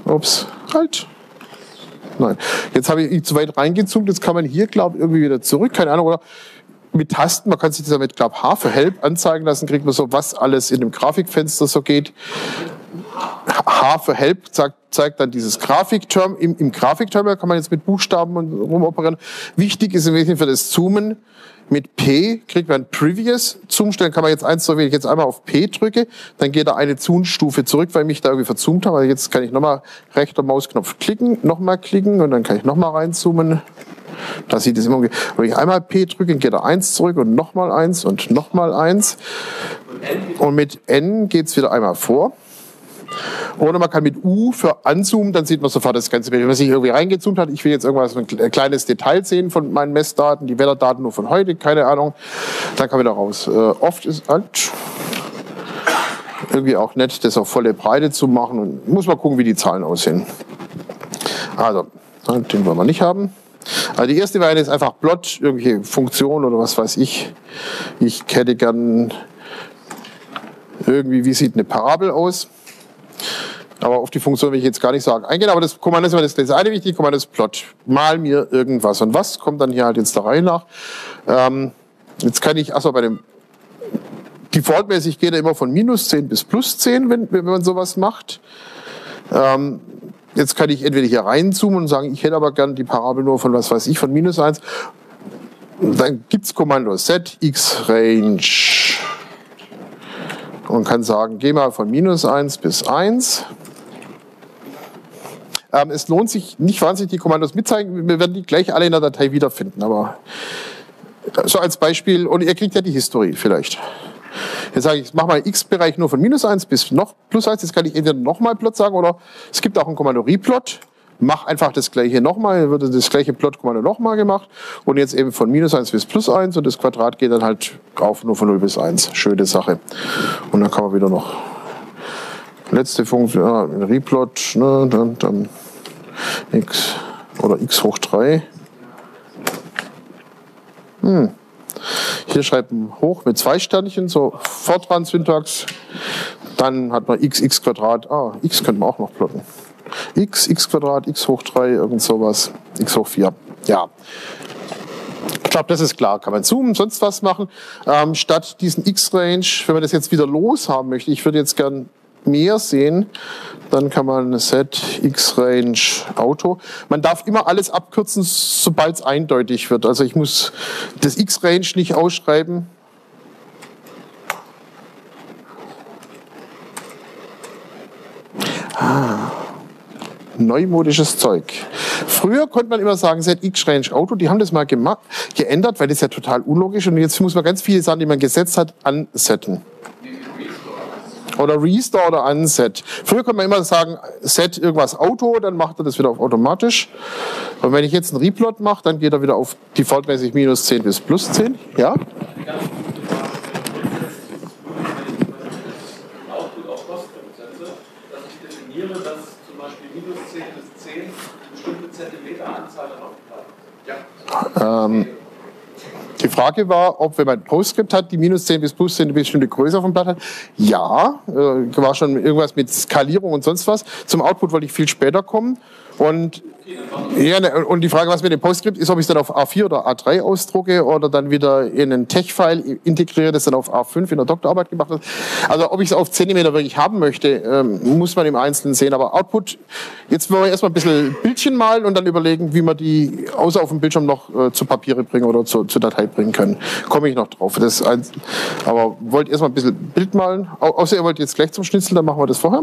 Ups, halt. Nein. Jetzt habe ich zu weit reingezoomt, jetzt kann man hier, glaube ich, irgendwie wieder zurück, keine Ahnung, oder mit Tasten, man kann sich das damit, glaube ich, H für Help anzeigen lassen, kriegt man so, was alles in dem Grafikfenster so geht. H für Help zeigt, zeigt dann dieses Grafikterm. Im, Im Grafikterminal kann man jetzt mit Buchstaben und rumoperieren. Wichtig ist im Wesentlichen für das Zoomen, mit P kriegt man Previous. Zoomstellen kann man jetzt eins, so wenn ich jetzt einmal auf P drücke, dann geht da eine Zoomstufe zurück, weil ich mich da irgendwie verzoomt habe. Also jetzt kann ich nochmal rechter Mausknopf klicken, nochmal klicken und dann kann ich nochmal reinzoomen. Da sieht es immer, wenn ich einmal P drücke, geht er eins zurück und nochmal eins und nochmal eins. Und mit N geht es wieder einmal vor. Oder man kann mit U für anzoomen, dann sieht man sofort das ganze Bild. Wenn man sich irgendwie reingezoomt hat, ich will jetzt irgendwas, ein kleines Detail sehen von meinen Messdaten, die Wetterdaten nur von heute, keine Ahnung, dann kann man da raus. Äh, oft ist halt irgendwie auch nett, das auf volle Breite zu machen und muss mal gucken, wie die Zahlen aussehen. Also, den wollen wir nicht haben. Also die erste Variante ist einfach Plot, irgendwelche Funktionen oder was weiß ich. Ich hätte gern irgendwie, wie sieht eine Parabel aus? Aber auf die Funktion will ich jetzt gar nicht sagen eingehen, aber das Kommando ist immer das, das eine wichtige Kommando ist Plot. Mal mir irgendwas. Und was kommt dann hier halt jetzt der Reihe nach? Ähm, jetzt kann ich, achso, bei dem Defaultmäßig geht er immer von minus zehn bis plus zehn, wenn, wenn man sowas macht. Ähm, jetzt kann ich entweder hier reinzoomen und sagen, ich hätte aber gern die Parabel nur von, was weiß ich, von minus eins. Und dann gibt's Kommando set xrange. Und kann sagen, geh mal von minus eins bis eins. Ähm, es lohnt sich nicht wahnsinnig, die Kommandos mitzeigen. Wir werden die gleich alle in der Datei wiederfinden. Aber so als Beispiel, und ihr kriegt ja die Historie vielleicht. Jetzt sage ich, ich mache mal x-Bereich nur von minus eins bis noch plus eins. Jetzt kann ich entweder nochmal Plot sagen oder es gibt auch ein Kommando replot. Mach einfach das gleiche nochmal, dann wird das gleiche Plot-Kommando nochmal gemacht und jetzt eben von minus eins bis plus eins und das Quadrat geht dann halt auf nur von null bis eins. Schöne Sache. Und dann kann man wieder noch letzte Funktion, ja, replot, ne, dann, dann x oder x hoch drei. Hm. Hier schreibt man hoch mit zwei Sternchen, so Fortran-Syntax. Dann hat man x, x Quadrat, ah, x könnte man auch noch plotten. x, x Quadrat, x hoch drei, irgend sowas, x hoch vier. Ja, ich glaube, das ist klar. Kann man zoomen, sonst was machen. Ähm, statt diesen x-Range, wenn man das jetzt wieder los haben möchte, ich würde jetzt gern mehr sehen, dann kann man set x-Range Auto. Man darf immer alles abkürzen, sobald es eindeutig wird. Also ich muss das x-Range nicht ausschreiben. Ah. Neumodisches Zeug. Früher konnte man immer sagen, set x-Range Auto, die haben das mal gemacht, geändert, weil das ja total unlogisch ist und jetzt muss man ganz viele Sachen, die man gesetzt hat, ansetten. Oder Restore oder Unset. Früher konnte man immer sagen, set irgendwas Auto, dann macht er das wieder auf automatisch. Und wenn ich jetzt einen Replot mache, dann geht er wieder auf defaultmäßig minus zehn bis plus zehn. Ja? Ähm, die Frage war, ob, wenn man PostScript hat, die minus zehn bis plus zehn eine bestimmte Größe vom Blatt hat. Ja, äh, war schon irgendwas mit Skalierung und sonst was. Zum Output wollte ich viel später kommen. Und, ja, ne, und die Frage, was mit dem PostScript ist, ob ich es dann auf A vier oder A drei ausdrucke oder dann wieder in einen Tech-File integriere, das dann auf A fünf in der Doktorarbeit gemacht wird. Also ob ich es auf Zentimeter wirklich haben möchte, ähm, muss man im Einzelnen sehen. Aber Output, jetzt wollen wir erstmal ein bisschen Bildchen malen und dann überlegen, wie wir die außer auf dem Bildschirm noch äh, zu Papiere bringen oder zu, zur Datei bringen können. Komme ich noch drauf. Das ist ein, aber wollt erstmal ein bisschen Bild malen. Au, außer ihr wollt jetzt gleich zum Schnitzel, dann machen wir das vorher.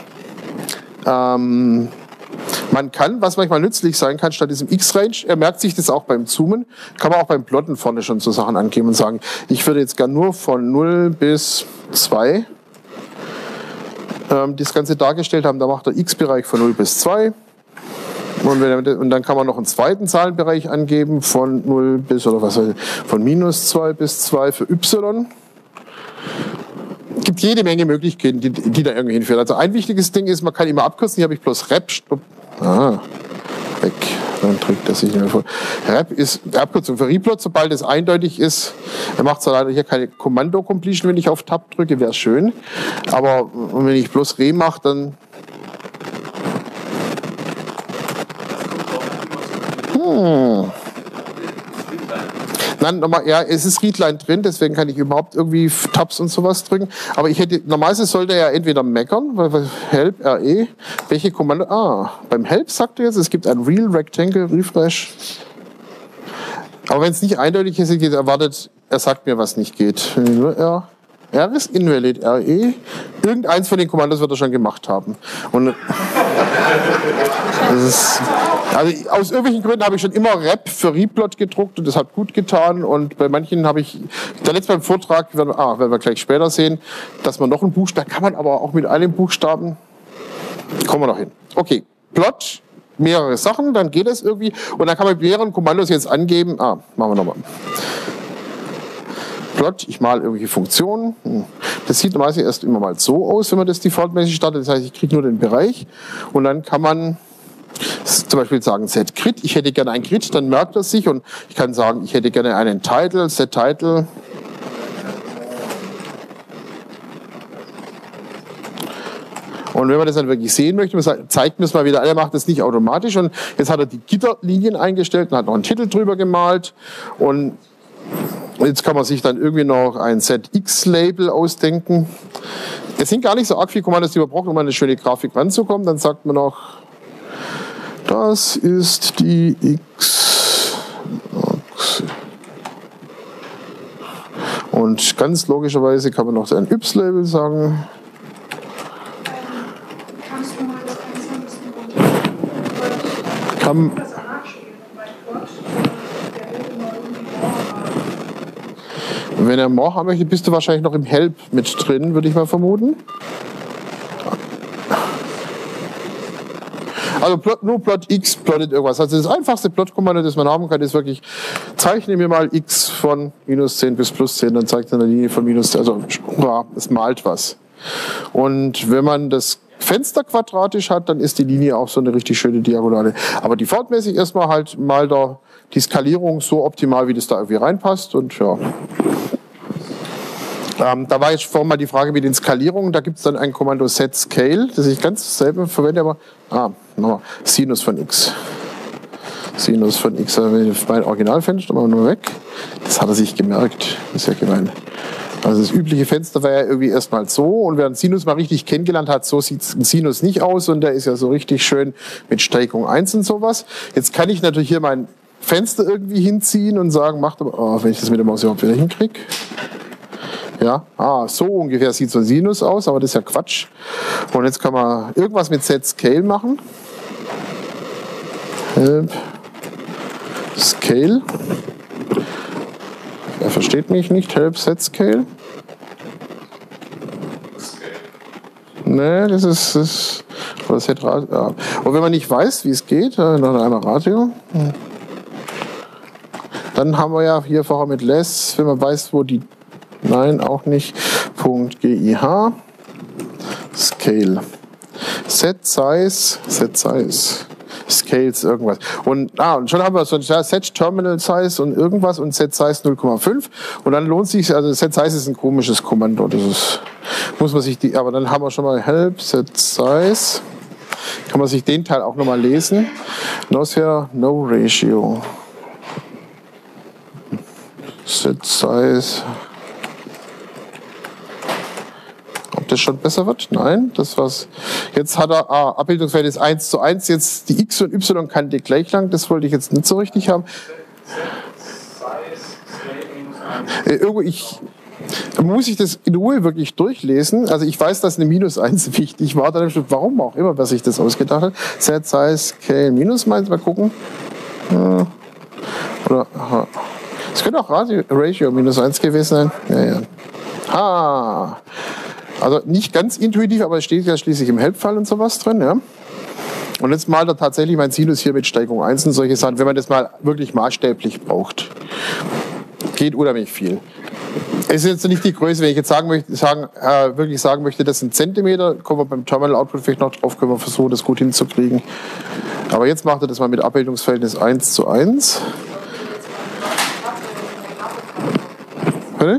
Ähm, Man kann, was manchmal nützlich sein kann, statt diesem x-Range, er merkt sich das auch beim Zoomen, kann man auch beim Plotten vorne schon so Sachen angeben und sagen, ich würde jetzt gern nur von null bis zwei ähm, das Ganze dargestellt haben. Da macht der x-Bereich von null bis zwei. Und, wenn, und dann kann man noch einen zweiten Zahlenbereich angeben von null bis, oder was, von minus zwei bis zwei für y. Es gibt jede Menge Möglichkeiten, die, die da irgendwie hinführen. Also ein wichtiges Ding ist, man kann immer abkürzen. Hier habe ich bloß Rep. Ah, weg. Dann drückt er sich nicht mehr vor. Rep ist die Abkürzung für Replot. Sobald es eindeutig ist, er macht zwar leider hier keine Kommando-Completion, wenn ich auf Tab drücke, wäre schön. Aber wenn ich bloß Re mache, dann Nein, nochmal, ja, es ist Readline drin, deswegen kann ich überhaupt irgendwie Tabs und sowas drücken. Aber ich hätte, normalerweise sollte er ja entweder meckern, weil weil Help, R E, welche Kommando, ah, beim Help sagt er jetzt, es gibt ein Real Rectangle Refresh. Aber wenn es nicht eindeutig ist, geht erwartet, er sagt mir, was nicht geht. Nur R. R ist invalid, R E. Irgendeins von den Kommandos wird er schon gemacht haben. Und das ist, also aus irgendwelchen Gründen habe ich schon immer Rep für Replot gedruckt und das hat gut getan. Und bei manchen habe ich, der letzte beim Vortrag, werden wir, ah, werden wir gleich später sehen, dass man noch einen Buchstaben, kann man aber auch mit einem Buchstaben, kommen wir noch hin. Okay, Plot, mehrere Sachen, dann geht es irgendwie und dann kann man mit mehreren Kommandos jetzt angeben, ah, machen wir nochmal. Plot, ich mal irgendwelche Funktionen. Das sieht normalerweise erst immer mal so aus, wenn man das defaultmäßig startet. Das heißt, ich kriege nur den Bereich und dann kann man zum Beispiel sagen set-grid, ich hätte gerne ein Grid, dann merkt er sich und ich kann sagen, ich hätte gerne einen Title, set-title. Und wenn man das dann wirklich sehen möchte, man zeigt mir es mal wieder, er macht das nicht automatisch und jetzt hat er die Gitterlinien eingestellt und hat noch einen Titel drüber gemalt und jetzt kann man sich dann irgendwie noch ein Z X-Label ausdenken. Es sind gar nicht so arg viele Kommandos, die man braucht, um an eine schöne Grafik ranzukommen. Dann sagt man noch, das ist die X. Und ganz logischerweise kann man noch ein Y-Label sagen. Kann Wenn er more haben möchte, bist du wahrscheinlich noch im Help mit drin, würde ich mal vermuten. Also plot, nur Plot X plottet irgendwas. Also das einfachste Plot-Kommando, das man haben kann, ist wirklich, zeichne mir mal X von minus zehn bis plus zehn, dann zeigt er eine Linie von minus zehn. Also ja, es malt was. Und wenn man das Fenster quadratisch hat, dann ist die Linie auch so eine richtig schöne Diagonale. Aber defaultmäßig erstmal halt mal da die Skalierung so optimal, wie das da irgendwie reinpasst. Und ja. Ähm, da war jetzt vorhin mal die Frage mit den Skalierungen. Da gibt es dann ein Kommando set scale, das ich ganz selber verwende, aber ah, nochmal, Sinus von X. Sinus von X. Mein Originalfenster machen wir nur weg. Das hat er sich gemerkt. Das ist ja gemein. Also das übliche Fenster war ja irgendwie erstmal so und wer einen Sinus mal richtig kennengelernt hat, so sieht ein Sinus nicht aus und der ist ja so richtig schön mit Steigung eins und sowas. Jetzt kann ich natürlich hier mein Fenster irgendwie hinziehen und sagen, macht aber, oh, wenn ich das mit der Maus überhaupt wieder hinkriege. Ja, ah, so ungefähr sieht so ein Sinus aus, aber das ist ja Quatsch. Und jetzt kann man irgendwas mit Set Scale machen. Help. Scale. Er versteht mich nicht. Help Set Scale. Nee, das ist, das, das Set Ratio. Ja. Und wenn man nicht weiß, wie es geht, dann noch einmal Ratio. Dann haben wir ja hier vorher mit less, wenn man weiß, wo die, nein, auch nicht, Punkt .gih, Scale. Set Size, Set Size. Scales irgendwas. Und, ah, und schon haben wir so ein Set Terminal Size und irgendwas und Set Size null Komma fünf. Und dann lohnt sich, also Set Size ist ein komisches Kommando. Das ist, muss man sich die, aber dann haben wir schon mal Help, Set Size. Kann man sich den Teil auch nochmal lesen. Nosia, No Ratio. Set Size. Ob das schon besser wird? Nein, das war's. Jetzt hat er, ah, Abbildungswert ist eins zu eins, jetzt die X- und Y-Kante gleich lang, das wollte ich jetzt nicht so richtig haben. Äh, irgendwo, ich, muss ich das in Ruhe wirklich durchlesen? Also ich weiß, dass eine Minus eins wichtig war, dann steht, warum auch immer, wer sich das ausgedacht hat. Set Size Scale minus eins, mal gucken. Ja. Oder, aha. Es könnte auch Ratio, Ratio minus eins gewesen sein. Ja, ja. Ha. Also nicht ganz intuitiv, aber es steht ja schließlich im Help-Fall und sowas drin. Ja. Und jetzt malt er tatsächlich mein Sinus hier mit Steigung eins und solche Sachen, wenn man das mal wirklich maßstäblich braucht. Geht unheimlich viel. Es ist jetzt nicht die Größe, wenn ich jetzt sagen möchte, sagen, äh, wirklich sagen möchte, das sind Zentimeter, kommen wir beim Terminal Output vielleicht noch drauf, können wir versuchen, das gut hinzukriegen. Aber jetzt macht er das mal mit Abbildungsverhältnis eins zu eins. Bitte?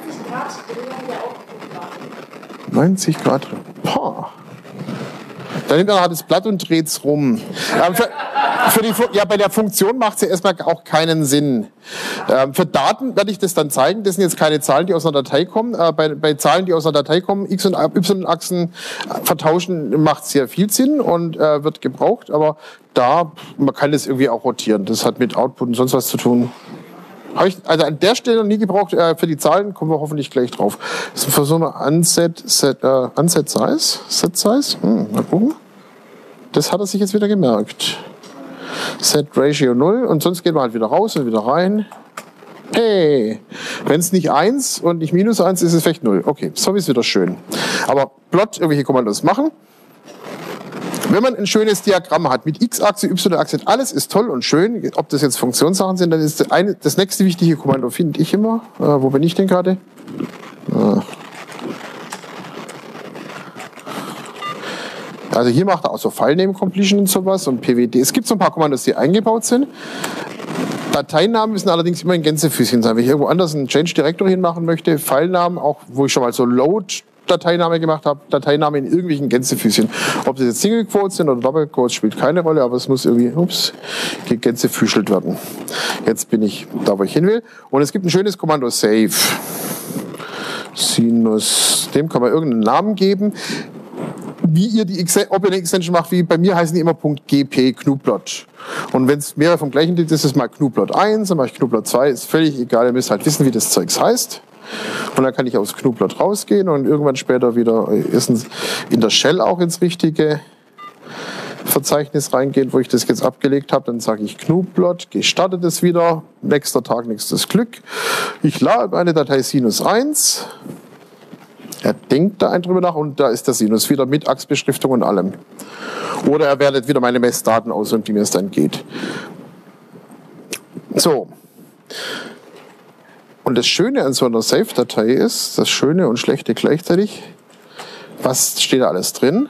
neunzig Grad. Boah. Dann nimmt er das Blatt und dreht es rum. Für die, ja, bei der Funktion macht es ja erstmal auch keinen Sinn. Ähm, für Daten werde ich das dann zeigen. Das sind jetzt keine Zahlen, die aus einer Datei kommen. Äh, bei, bei Zahlen, die aus einer Datei kommen, X- und Y-Achsen vertauschen, macht sehr viel Sinn und äh, wird gebraucht. Aber da, man kann das irgendwie auch rotieren. Das hat mit Output und sonst was zu tun. Habe ich also an der Stelle noch nie gebraucht. Äh, für die Zahlen kommen wir hoffentlich gleich drauf. Das ist für so eine Unset, set, äh, Unset Size. Set Size? Hm, mal gucken. Das hat er sich jetzt wieder gemerkt. Set Ratio null und sonst geht man halt wieder raus und wieder rein. Hey, wenn es nicht eins und nicht minus eins ist, ist es vielleicht null. Okay, so ist wieder schön. Aber Plot, irgendwelche Kommandos machen. Wenn man ein schönes Diagramm hat mit X-Achse, Y-Achse, alles ist toll und schön. Ob das jetzt Funktionssachen sind, dann ist das, eine, das nächste wichtige Kommando, finde ich immer. Äh, wo bin ich denn gerade? Äh. Also hier macht er auch so File-Name-Completion und sowas und P W D. Es gibt so ein paar Kommandos, die eingebaut sind. Dateinamen müssen allerdings immer in Gänsefüßchen sein. Wenn ich irgendwo anders einen Change Directory hinmachen möchte, Filenamen, auch wo ich schon mal so Load-Dateiname gemacht habe, Dateiname in irgendwelchen Gänsefüßchen. Ob das jetzt Single Quotes sind oder Double Quotes, spielt keine Rolle, aber es muss irgendwie, ups, gegänsefüßelt werden. Jetzt bin ich da, wo ich hin will. Und es gibt ein schönes Kommando Save. Sinus, dem kann man irgendeinen Namen geben. Wie ihr die, ob ihr eine Extension macht, wie bei mir heißen die immer .gp, Gnuplot. Und wenn es mehrere vom gleichen gibt, ist es mal Gnuplot eins, dann mache ich Gnuplot zwei, ist völlig egal, ihr müsst halt wissen, wie das Zeugs heißt. Und dann kann ich aus Gnuplot rausgehen und irgendwann später wieder in der Shell auch ins richtige Verzeichnis reingehen, wo ich das jetzt abgelegt habe. Dann sage ich Gnuplot, gestartet es wieder, nächster Tag, nächstes Glück. Ich lade eine Datei Sinus eins. Er denkt da ein drüber nach und da ist der Sinus wieder mit Achsbeschriftung und allem. Oder er wertet wieder meine Messdaten aus, um die mir es dann geht. So. Und das Schöne an so einer Save-Datei ist, das Schöne und Schlechte gleichzeitig, was steht da alles drin?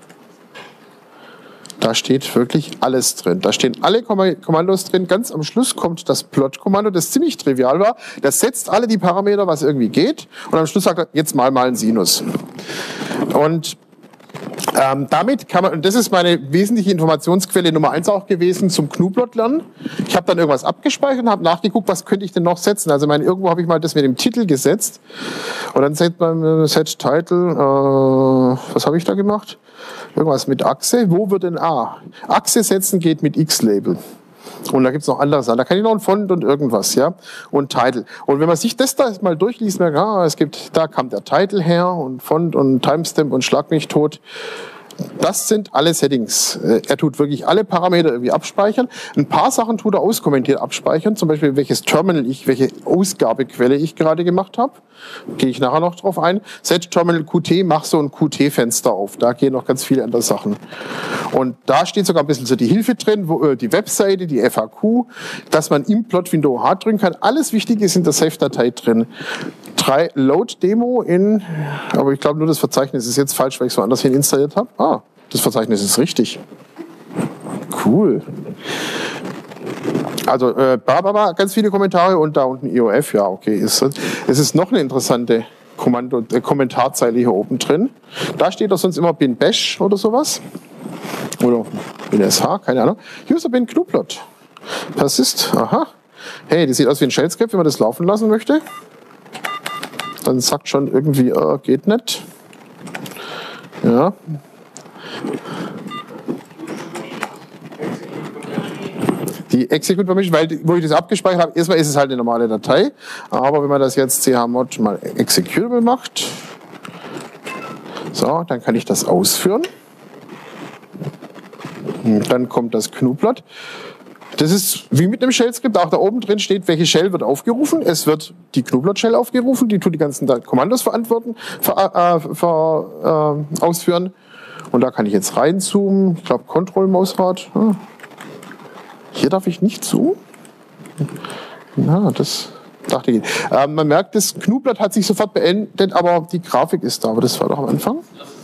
Da steht wirklich alles drin. Da stehen alle Kommandos drin. Ganz am Schluss kommt das Plot-Kommando, das ziemlich trivial war. Das setzt alle die Parameter, was irgendwie geht. Und am Schluss sagt er, jetzt mal mal einen Sinus. Und ähm, damit kann man, und das ist meine wesentliche Informationsquelle Nummer eins auch gewesen zum Gnuplot lernen. Ich habe dann irgendwas abgespeichert und habe nachgeguckt, was könnte ich denn noch setzen. Also meine, irgendwo habe ich mal das mit dem Titel gesetzt. Und dann setzt man Set Title, äh, was habe ich da gemacht? Irgendwas mit Achse. Wo wird denn A? Achse setzen geht mit X-Label. Und da gibt's noch andere Sachen. Da kann ich noch ein Font und irgendwas, ja. Und Title. Und wenn man sich das da mal durchliest, merkt, ah, es gibt, da kam der Title her und Font und Timestamp und Schlag mich tot. Das sind alle Settings. Er tut wirklich alle Parameter irgendwie abspeichern. Ein paar Sachen tut er auskommentiert abspeichern. Zum Beispiel, welches Terminal ich, welche Ausgabequelle ich gerade gemacht habe. Gehe ich nachher noch drauf ein. Set Terminal Q T, mach so ein Q T-Fenster auf. Da gehen noch ganz viele andere Sachen. Und da steht sogar ein bisschen so die Hilfe drin, wo die Webseite, die F A Q, dass man im Plot-Window H drücken kann. Alles Wichtige ist in der Save-Datei drin. Drei Load-Demo in, aber ich glaube nur das Verzeichnis ist jetzt falsch, weil ich es woanders hin installiert habe. Ah, das Verzeichnis ist richtig. Cool. Also, äh, Barbara, ganz viele Kommentare und da unten I O F, ja, okay. Ist, es ist noch eine interessante Kommando, äh, Kommentarzeile hier oben drin. Da steht doch sonst immer bin bash oder sowas. Oder bin S H, keine Ahnung. User bin Gnuplot. Persist, aha. Hey, das sieht aus wie ein Shell-Script, wenn man das laufen lassen möchte. Dann sagt schon irgendwie, äh, geht nicht. Ja. Die Execute Permission, weil wo ich das abgespeichert habe, erstmal ist es halt eine normale Datei, aber wenn man das jetzt chmod mal executable macht, so, dann kann ich das ausführen. Und dann kommt das Gnuplot. Das ist wie mit einem Shell-Skript, auch da oben drin steht, welche Shell wird aufgerufen. Es wird die Gnuplot-Shell aufgerufen, die tut die ganzen Kommandos verantworten, ver, äh, ver, äh, ausführen. Und da kann ich jetzt reinzoomen. Ich glaube, Control-Mausrad. Hm. Hier darf ich nicht zoomen. Na, das dachte ich. Äh, man merkt, das Gnuplot hat sich sofort beendet, aber die Grafik ist da. Aber das war doch am Anfang.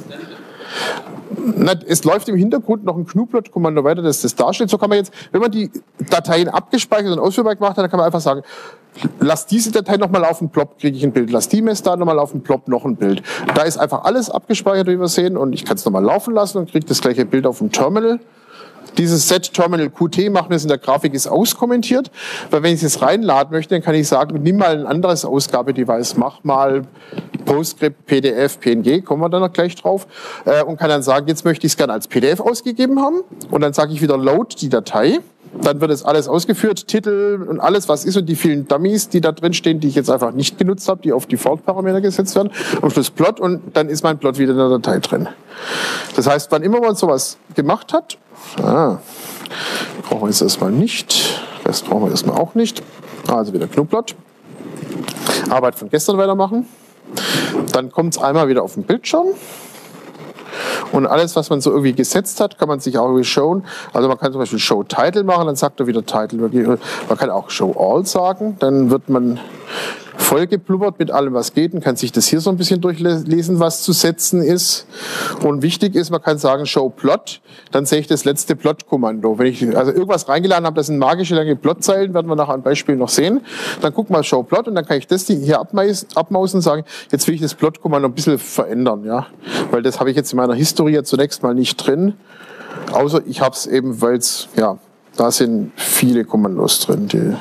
Na, es läuft im Hintergrund noch ein Gnuplot-Kommando weiter, das das darstellt. So kann man jetzt, wenn man die Dateien abgespeichert und ausführbar gemacht hat, dann kann man einfach sagen, lass diese Datei nochmal laufen, plopp, kriege ich ein Bild. Lass die Messdaten nochmal laufen, plopp, noch ein Bild. Da ist einfach alles abgespeichert, wie wir sehen, und ich kann es nochmal laufen lassen und kriege das gleiche Bild auf dem Terminal. dieses Set Terminal Q T machen wir es in der Grafik, ist auskommentiert, weil wenn ich es jetzt reinladen möchte, dann kann ich sagen, nimm mal ein anderes Ausgabedevice, mach mal PostScript, P D F, P N G, kommen wir dann noch gleich drauf, äh, und kann dann sagen, jetzt möchte ich es gerne als P D F ausgegeben haben und dann sage ich wieder Load die Datei. Dann wird es alles ausgeführt, Titel und alles, was ist und die vielen Dummies, die da drin stehen, die ich jetzt einfach nicht genutzt habe, die auf Default-Parameter gesetzt werden. Am Schluss Plot und dann ist mein Plot wieder in der Datei drin. Das heißt, wann immer man sowas gemacht hat, ah, brauchen wir jetzt erstmal nicht, Rest brauchen wir erstmal auch nicht, also wieder GNU-Plot, Arbeit von gestern weitermachen, dann kommt es einmal wieder auf den Bildschirm. Und alles, was man so irgendwie gesetzt hat, kann man sich auch irgendwie showen. Also man kann zum Beispiel Show Title machen, dann sagt er wieder Title. Man kann auch Show All sagen, dann wird man voll geblubbert mit allem, was geht, und kann sich das hier so ein bisschen durchlesen, was zu setzen ist. Und wichtig ist, man kann sagen Show Plot, dann sehe ich das letzte Plot-Kommando. Wenn ich also irgendwas reingeladen habe, das sind magische lange Plotzeilen, werden wir nachher ein Beispiel noch sehen. Dann guck mal Show Plot und dann kann ich das hier abmausen und sagen, jetzt will ich das Plot-Kommando ein bisschen verändern, ja, weil das habe ich jetzt in meiner Historie zunächst mal nicht drin. Außer ich habe es eben, weil es, ja, da sind viele Kommandos drin, die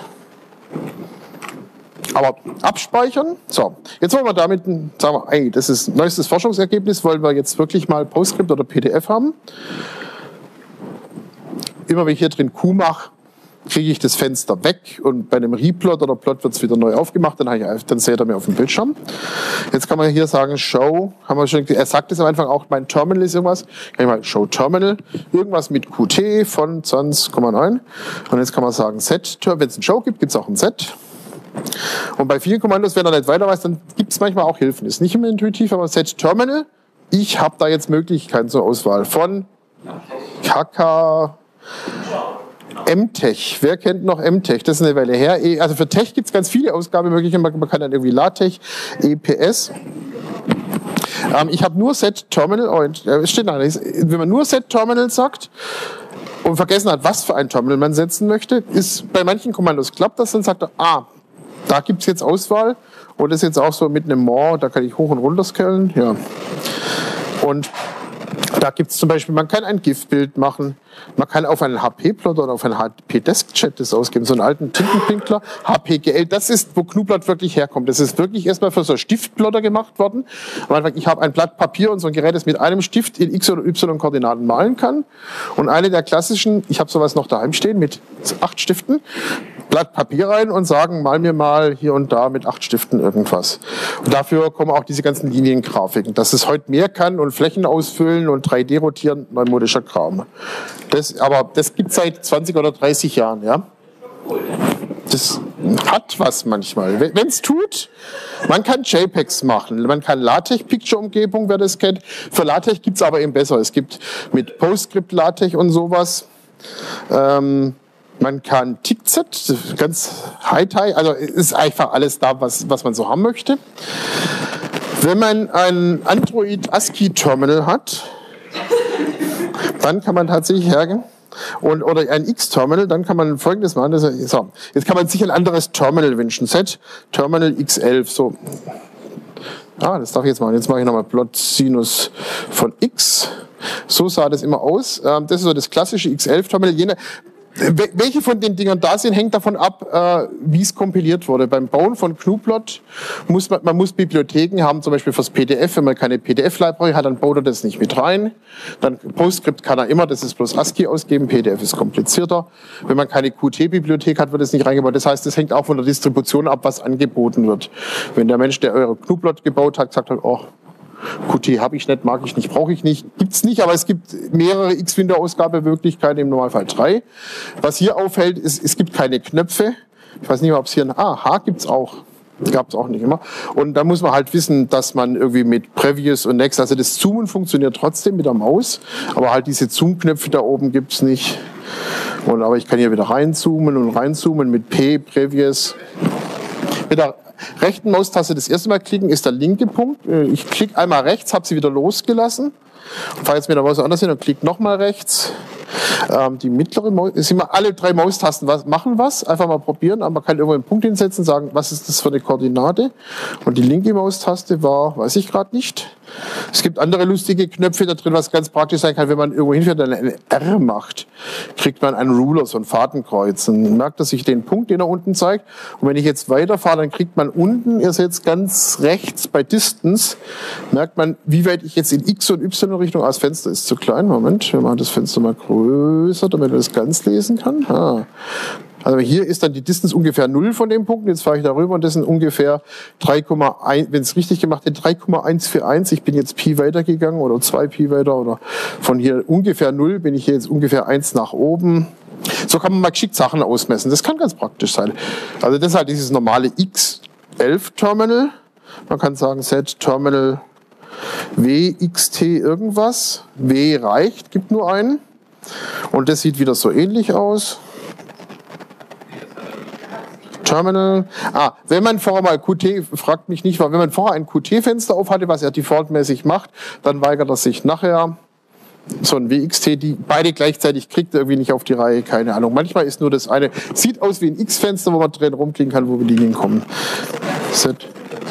aber abspeichern. So, jetzt wollen wir damit, sagen wir, ey, das ist neuestes Forschungsergebnis, wollen wir jetzt wirklich mal PostScript oder P D F haben. Immer wenn ich hier drin Q mache, kriege ich das Fenster weg und bei einem Replot oder Plot wird es wieder neu aufgemacht, dann, ich, dann seht ihr mir auf dem Bildschirm. Jetzt kann man hier sagen, Show, haben wir schon, er sagt es am Anfang auch, mein Terminal ist irgendwas, kann ich mal Show Terminal, irgendwas mit Q T von zwanzig Komma neun und jetzt kann man sagen Set, wenn es einen Show gibt, gibt es auch ein Set. Und bei vielen Kommandos, wenn er nicht weiter weiß, dann gibt es manchmal auch Hilfen. Ist nicht immer intuitiv, aber Set Terminal, ich habe da jetzt Möglichkeiten zur Auswahl von K K, M Tech. Wer kennt noch M Tech? Das ist eine Weile her. Also für Tech gibt es ganz viele Ausgabemöglichkeiten. Man kann dann irgendwie LaTeX, E P S. Ähm, ich habe nur Set Terminal. Oh, es steht da, wenn man nur Set Terminal sagt und vergessen hat, was für ein Terminal man setzen möchte, ist bei manchen Kommandos klappt das, dann sagt er, ah, da gibt es jetzt Auswahl und das ist jetzt auch so mit einem More, da kann ich hoch und runter scalen. Ja. Und da gibt es zum Beispiel, man kann ein GIF-Bild machen, man kann auf einen H P-Plotter oder auf einen H P-Desk-Chat das ausgeben, so einen alten Tintenpinkler, H P G L, das ist, wo GNU-Plot wirklich herkommt. Das ist wirklich erstmal für so Stiftplotter gemacht worden. Ich habe ein Blatt Papier und so ein Gerät, das mit einem Stift in X- oder Y-Koordinaten malen kann. Und eine der klassischen, ich habe sowas noch daheim stehen mit acht Stiften, Blatt Papier rein und sagen, mal mir mal hier und da mit acht Stiften irgendwas. Und dafür kommen auch diese ganzen Liniengrafiken. Dass es heute mehr kann und Flächen ausfüllen und drei D rotieren, neumodischer Kram. Das, aber das gibt es seit zwanzig oder dreißig Jahren, ja. Das hat was manchmal. Wenn es tut, man kann JPEGs machen, man kann LaTeX-Picture-Umgebung, wer das kennt. Für LaTeX gibt es aber eben besser. Es gibt mit PostScript LaTeX und sowas. Ähm, Man kann TickZ, ganz High-Tie, also ist einfach alles da, was, was man so haben möchte. Wenn man ein Android ASCII-Terminal hat, dann kann man tatsächlich hergehen und, oder ein X-Terminal, dann kann man Folgendes machen. Das ist, so, jetzt kann man sich ein anderes Terminal wünschen. Set Terminal X elf. So. Ah, das darf ich jetzt machen. Jetzt mache ich nochmal Plot Sinus von X. So sah das immer aus. Das ist so das klassische X elf Terminal. Jene, welche von den Dingern da sind, hängt davon ab, äh, wie es kompiliert wurde. Beim Bauen von GNU-Plot muss man, man muss Bibliotheken haben, zum Beispiel fürs P D F. Wenn man keine P D F-Library hat, dann baut er das nicht mit rein. Dann PostScript kann er immer, das ist bloß ASCII ausgeben. P D F ist komplizierter. Wenn man keine Q T-Bibliothek hat, wird es nicht reingebaut. Das heißt, das hängt auch von der Distribution ab, was angeboten wird. Wenn der Mensch, der eure GNU-Plot gebaut hat, sagt halt, oh, Q T habe ich nicht, mag ich nicht, brauche ich nicht. Gibt's nicht, aber es gibt mehrere X-Window-Ausgabemöglichkeiten, im Normalfall drei. Was hier auffällt, ist, es gibt keine Knöpfe. Ich weiß nicht mehr, ob es hier ein ah, H gibt's auch. Gab es auch nicht immer. Und da muss man halt wissen, dass man irgendwie mit Previous und Next, also das Zoomen funktioniert trotzdem mit der Maus, aber halt diese Zoom-Knöpfe da oben gibt's nicht. Und, aber ich kann hier wieder reinzoomen und reinzoomen mit P, Previous. Mit der rechten Maustaste das erste Mal klicken ist der linke Punkt. Ich klicke einmal rechts, habe sie wieder losgelassen. Fahre jetzt mit der Maus woanders hin und klicke nochmal rechts. Ähm, die mittlere Maus, sind mal alle drei Maustasten was, machen was. Einfach mal probieren, aber man kann irgendwo einen Punkt hinsetzen, sagen, was ist das für eine Koordinate. Und die linke Maustaste war, weiß ich gerade nicht. Es gibt andere lustige Knöpfe da drin, was ganz praktisch sein kann, wenn man irgendwo hinfährt und ein R macht, kriegt man einen Ruler, so ein Fadenkreuz. Und merkt, dass sich den Punkt, den er unten zeigt. Und wenn ich jetzt weiterfahre, dann kriegt man unten, ihr seht ganz rechts bei Distance, merkt man, wie weit ich jetzt in X- und Y-Richtung, ah, das Fenster ist zu klein, Moment, wir machen das Fenster mal größer, damit man das ganz lesen kann. Ah. Also hier ist dann die Distance ungefähr null von dem Punkt. Jetzt fahre ich darüber und das sind ungefähr drei Komma eins, wenn es richtig gemacht ist, drei Komma eins vier eins. Ich bin jetzt Pi weitergegangen oder zwei Pi weiter oder von hier ungefähr null bin ich hier jetzt ungefähr eins nach oben. So kann man mal geschickt Sachen ausmessen. Das kann ganz praktisch sein. Also das ist halt dieses normale X elf Terminal. Man kann sagen Set Terminal W X T irgendwas. W reicht, gibt nur einen. Und das sieht wieder so ähnlich aus. Terminal. Ah, wenn man vorher mal Q T, fragt mich nicht, weil wenn man vorher ein Q T-Fenster auf hatte, was er defaultmäßig macht, dann weigert er sich nachher so ein W X T, die beide gleichzeitig kriegt, irgendwie nicht auf die Reihe, keine Ahnung. Manchmal ist nur das eine, sieht aus wie ein X-Fenster, wo man drin rumklicken kann, wo wir Linien kommen. Set.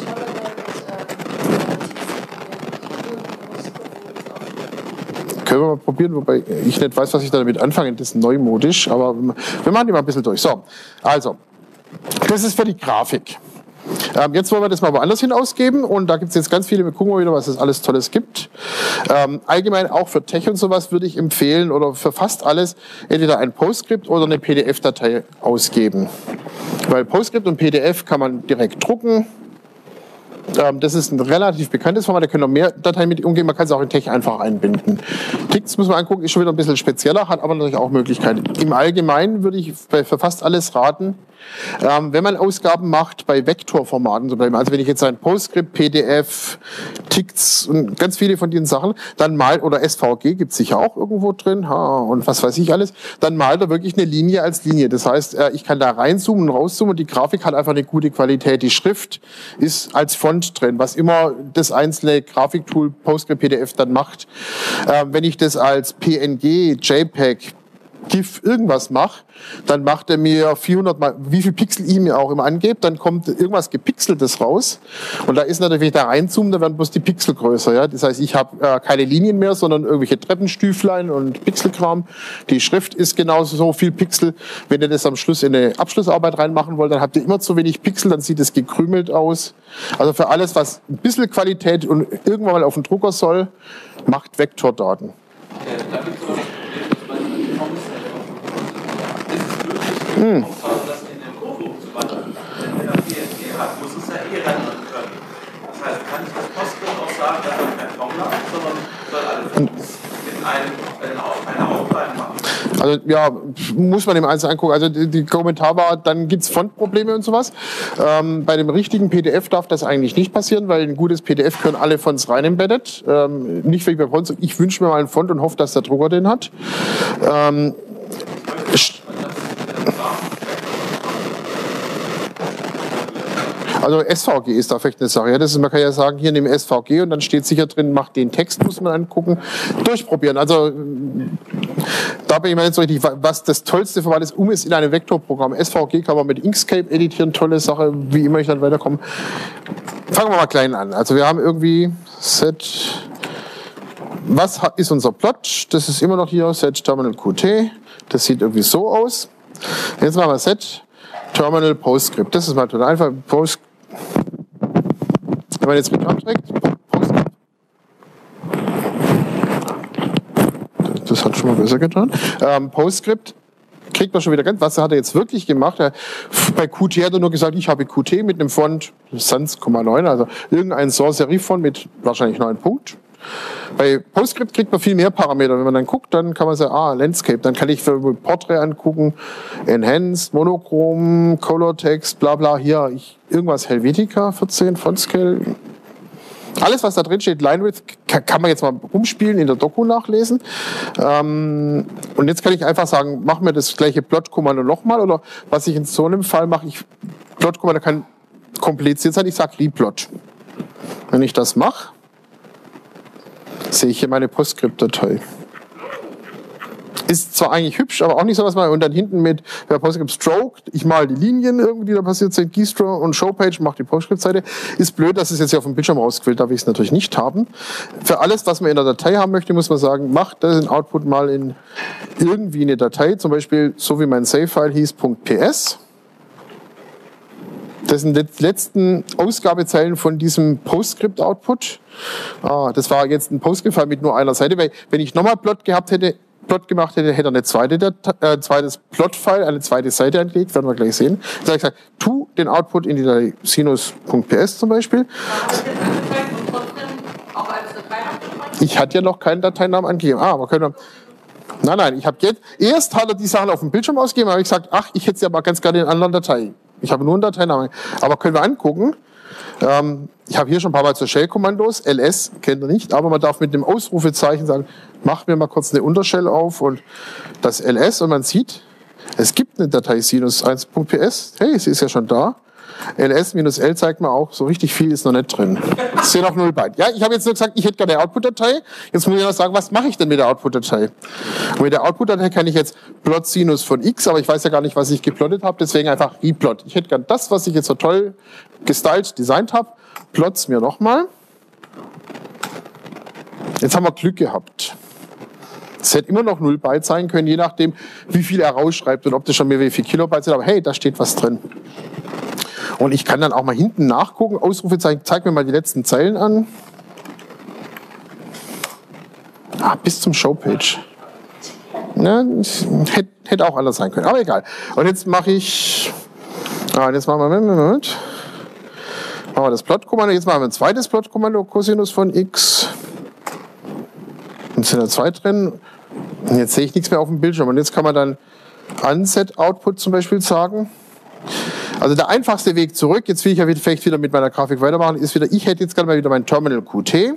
Können wir mal probieren, wobei ich nicht weiß, was ich damit anfange, das ist neumodisch, aber wir machen die mal ein bisschen durch. So, also. Das ist für die Grafik. Ähm, jetzt wollen wir das mal woanders hin ausgeben und da gibt es jetzt ganz viele, wir gucken mal wieder, was es alles Tolles gibt. Ähm, allgemein auch für Tech und sowas würde ich empfehlen oder für fast alles entweder ein PostScript oder eine P D F-Datei ausgeben. Weil PostScript und P D F kann man direkt drucken. Ähm, das ist ein relativ bekanntes Format, da können noch mehr Dateien mit umgehen, man kann es auch in Tech einfach einbinden. Tix muss man angucken, ist schon wieder ein bisschen spezieller, hat aber natürlich auch Möglichkeiten. Im Allgemeinen würde ich bei, für fast alles raten, ähm, wenn man Ausgaben macht bei Vektorformaten, also wenn ich jetzt ein PostScript, P D F, Tix und ganz viele von diesen Sachen, dann mal, oder S V G gibt es sicher auch irgendwo drin, ha, und was weiß ich alles, dann malt er wirklich eine Linie als Linie. Das heißt, äh, ich kann da reinzoomen und rauszoomen und die Grafik hat einfach eine gute Qualität. Die Schrift ist als Font drin, was immer das einzelne Grafiktool PostScript, P D F dann macht. Äh, wenn ich das als P N G, JPEG, GIF irgendwas mache, dann macht er mir vierhundert mal, wie viel Pixel ich mir auch immer angebe, dann kommt irgendwas Gepixeltes raus. Und da ist natürlich, wenn ich da reinzoome, da werden bloß die Pixel größer. Ja? Das heißt, ich habe äh, keine Linien mehr, sondern irgendwelche Treppenstüflein und Pixelkram. Die Schrift ist genauso so viel Pixel. Wenn ihr das am Schluss in eine Abschlussarbeit reinmachen wollt, dann habt ihr immer zu wenig Pixel, dann sieht es gekrümelt aus. Also für alles, was ein bisschen Qualität und irgendwann mal auf den Drucker soll, macht Vektordaten. Hm. Das in den Code zu wandern, wenn er P N G hat, muss es ja eh rendern können. Das heißt, kann ich das PostScript auch sagen, dass er kein Formel hat, sondern soll alles in einem, eine Outline machen. Also ja, muss man im Einzelnen angucken. Also die, die Kommentar war, dann gibt es Fontprobleme und sowas. Ähm, bei dem richtigen P D F darf das eigentlich nicht passieren, weil ein gutes P D F können alle Fonts rein embedded. Ähm, nicht wie bei Fonts. Ich wünsche mir mal einen Font und hoffe, dass der Drucker den hat. Ähm, Also S V G ist da vielleicht eine Sache. Ja, das ist, man kann ja sagen, hier nehme S V G und dann steht sicher drin, macht den Text, muss man angucken. Durchprobieren. Also da bin ich mir nicht so richtig, was das tollste Format ist, um es in einem Vektorprogramm. S V G kann man mit Inkscape editieren, tolle Sache, wie immer ich dann weiterkomme. Fangen wir mal klein an. Also wir haben irgendwie Set, was ist unser Plot? Das ist immer noch hier Set Terminal Q T. Das sieht irgendwie so aus. Jetzt machen wir Set Terminal PostScript. Das ist mal total einfach. Post Wenn man jetzt Return trägt, PostScript. Das hat schon mal besser getan. Ähm, PostScript kriegt man schon wieder ganz. Was hat er jetzt wirklich gemacht? Er, bei Q T hat er nur gesagt, ich habe Q T mit einem Font Sans Komma neun, also irgendein Sans-Serif-Font mit wahrscheinlich neun Punkt. Bei PostScript kriegt man viel mehr Parameter. Wenn man dann guckt, dann kann man sagen, ah, Landscape. Dann kann ich für Portrait angucken, Enhanced, Monochrom, Color Text, bla bla. Hier, ich, irgendwas Helvetica, vierzehn, Font Scale. Alles, was da drin steht, Line Width, kann, kann man jetzt mal rumspielen, in der Doku nachlesen. Ähm, und jetzt kann ich einfach sagen, mach mir das gleiche Plot-Kommando nochmal. Oder was ich in so einem Fall mache, ich Plot-Kommando kann kompliziert sein, ich sage Replot. Wenn ich das mache, sehe ich hier meine PostScript-Datei. Ist zwar eigentlich hübsch, aber auch nicht so was man. Und dann hinten mit der PostScript Stroke, ich mal die Linien irgendwie, die da passiert sind, Keystroke und Showpage, macht die PostScript-Seite. Ist blöd, dass es jetzt hier auf dem Bildschirm rausquillt, darf ich es natürlich nicht haben. Für alles, was man in der Datei haben möchte, muss man sagen, macht das in Output mal in irgendwie eine Datei, zum Beispiel so wie mein Save-File hieß, .ps. Das sind die letzten Ausgabezeilen von diesem PostScript-Output. Ah, das war jetzt ein PostScript-File mit nur einer Seite, weil wenn ich nochmal Plot gehabt hätte, Plot gemacht hätte, hätte er eine zweite, äh, zweites Plot-File, eine zweite Seite angelegt, werden wir gleich sehen. Jetzt habe ich gesagt, tu den Output in die Datei sinus.ps zum Beispiel. Ich hatte ja noch keinen Dateinamen angegeben. Ah, aber können wir... Nein, nein, ich habe jetzt... Erst hat er die Sachen auf dem Bildschirm ausgegeben, habe ich gesagt, ach, ich hätte sie aber ganz gerne in einer anderen Datei. Ich habe nur einen Dateinamen. Aber können wir angucken. Ähm, ich habe hier schon ein paar Mal zur Shell-Kommandos. L S kennt ihr nicht, aber man darf mit dem Ausrufezeichen sagen, mach mir mal kurz eine Untershell auf und das L S und man sieht, es gibt eine Datei sinus eins Punkt ps. Hey, sie ist ja schon da. L S minus L zeigt mir auch, so richtig viel ist noch nicht drin. Es sind noch null Byte. Ja, ich habe jetzt nur gesagt, ich hätte gerne eine Output-Datei. Jetzt muss ich noch sagen, was mache ich denn mit der Output-Datei? Und mit der Output-Datei kann ich jetzt Plot Sinus von X, aber ich weiß ja gar nicht, was ich geplottet habe, deswegen einfach replot. Ich hätte gern das, was ich jetzt so toll gestylt, designt habe, plot's mir nochmal. Jetzt haben wir Glück gehabt. Es hätte immer noch null Byte sein können, je nachdem, wie viel er rausschreibt und ob das schon mehr wie viel Kilobyte sind, aber hey, da steht was drin. Und ich kann dann auch mal hinten nachgucken, Ausrufezeichen, zeig mir mal die letzten Zeilen an. Ah, bis zum Showpage. Ja, hätte, hätte auch anders sein können, aber egal. Und jetzt mache ich, ah, jetzt machen wir, Moment, Moment. Machen wir das Plot-Kommando, jetzt machen wir ein zweites Plot-Kommando, Cosinus von X. Und sind da zwei drin. Und jetzt sehe ich nichts mehr auf dem Bildschirm. Und jetzt kann man dann Unset Output zum Beispiel sagen. Also der einfachste Weg zurück, jetzt will ich ja vielleicht wieder mit meiner Grafik weitermachen, ist wieder, ich hätte jetzt gerne mal wieder mein Terminal Q T.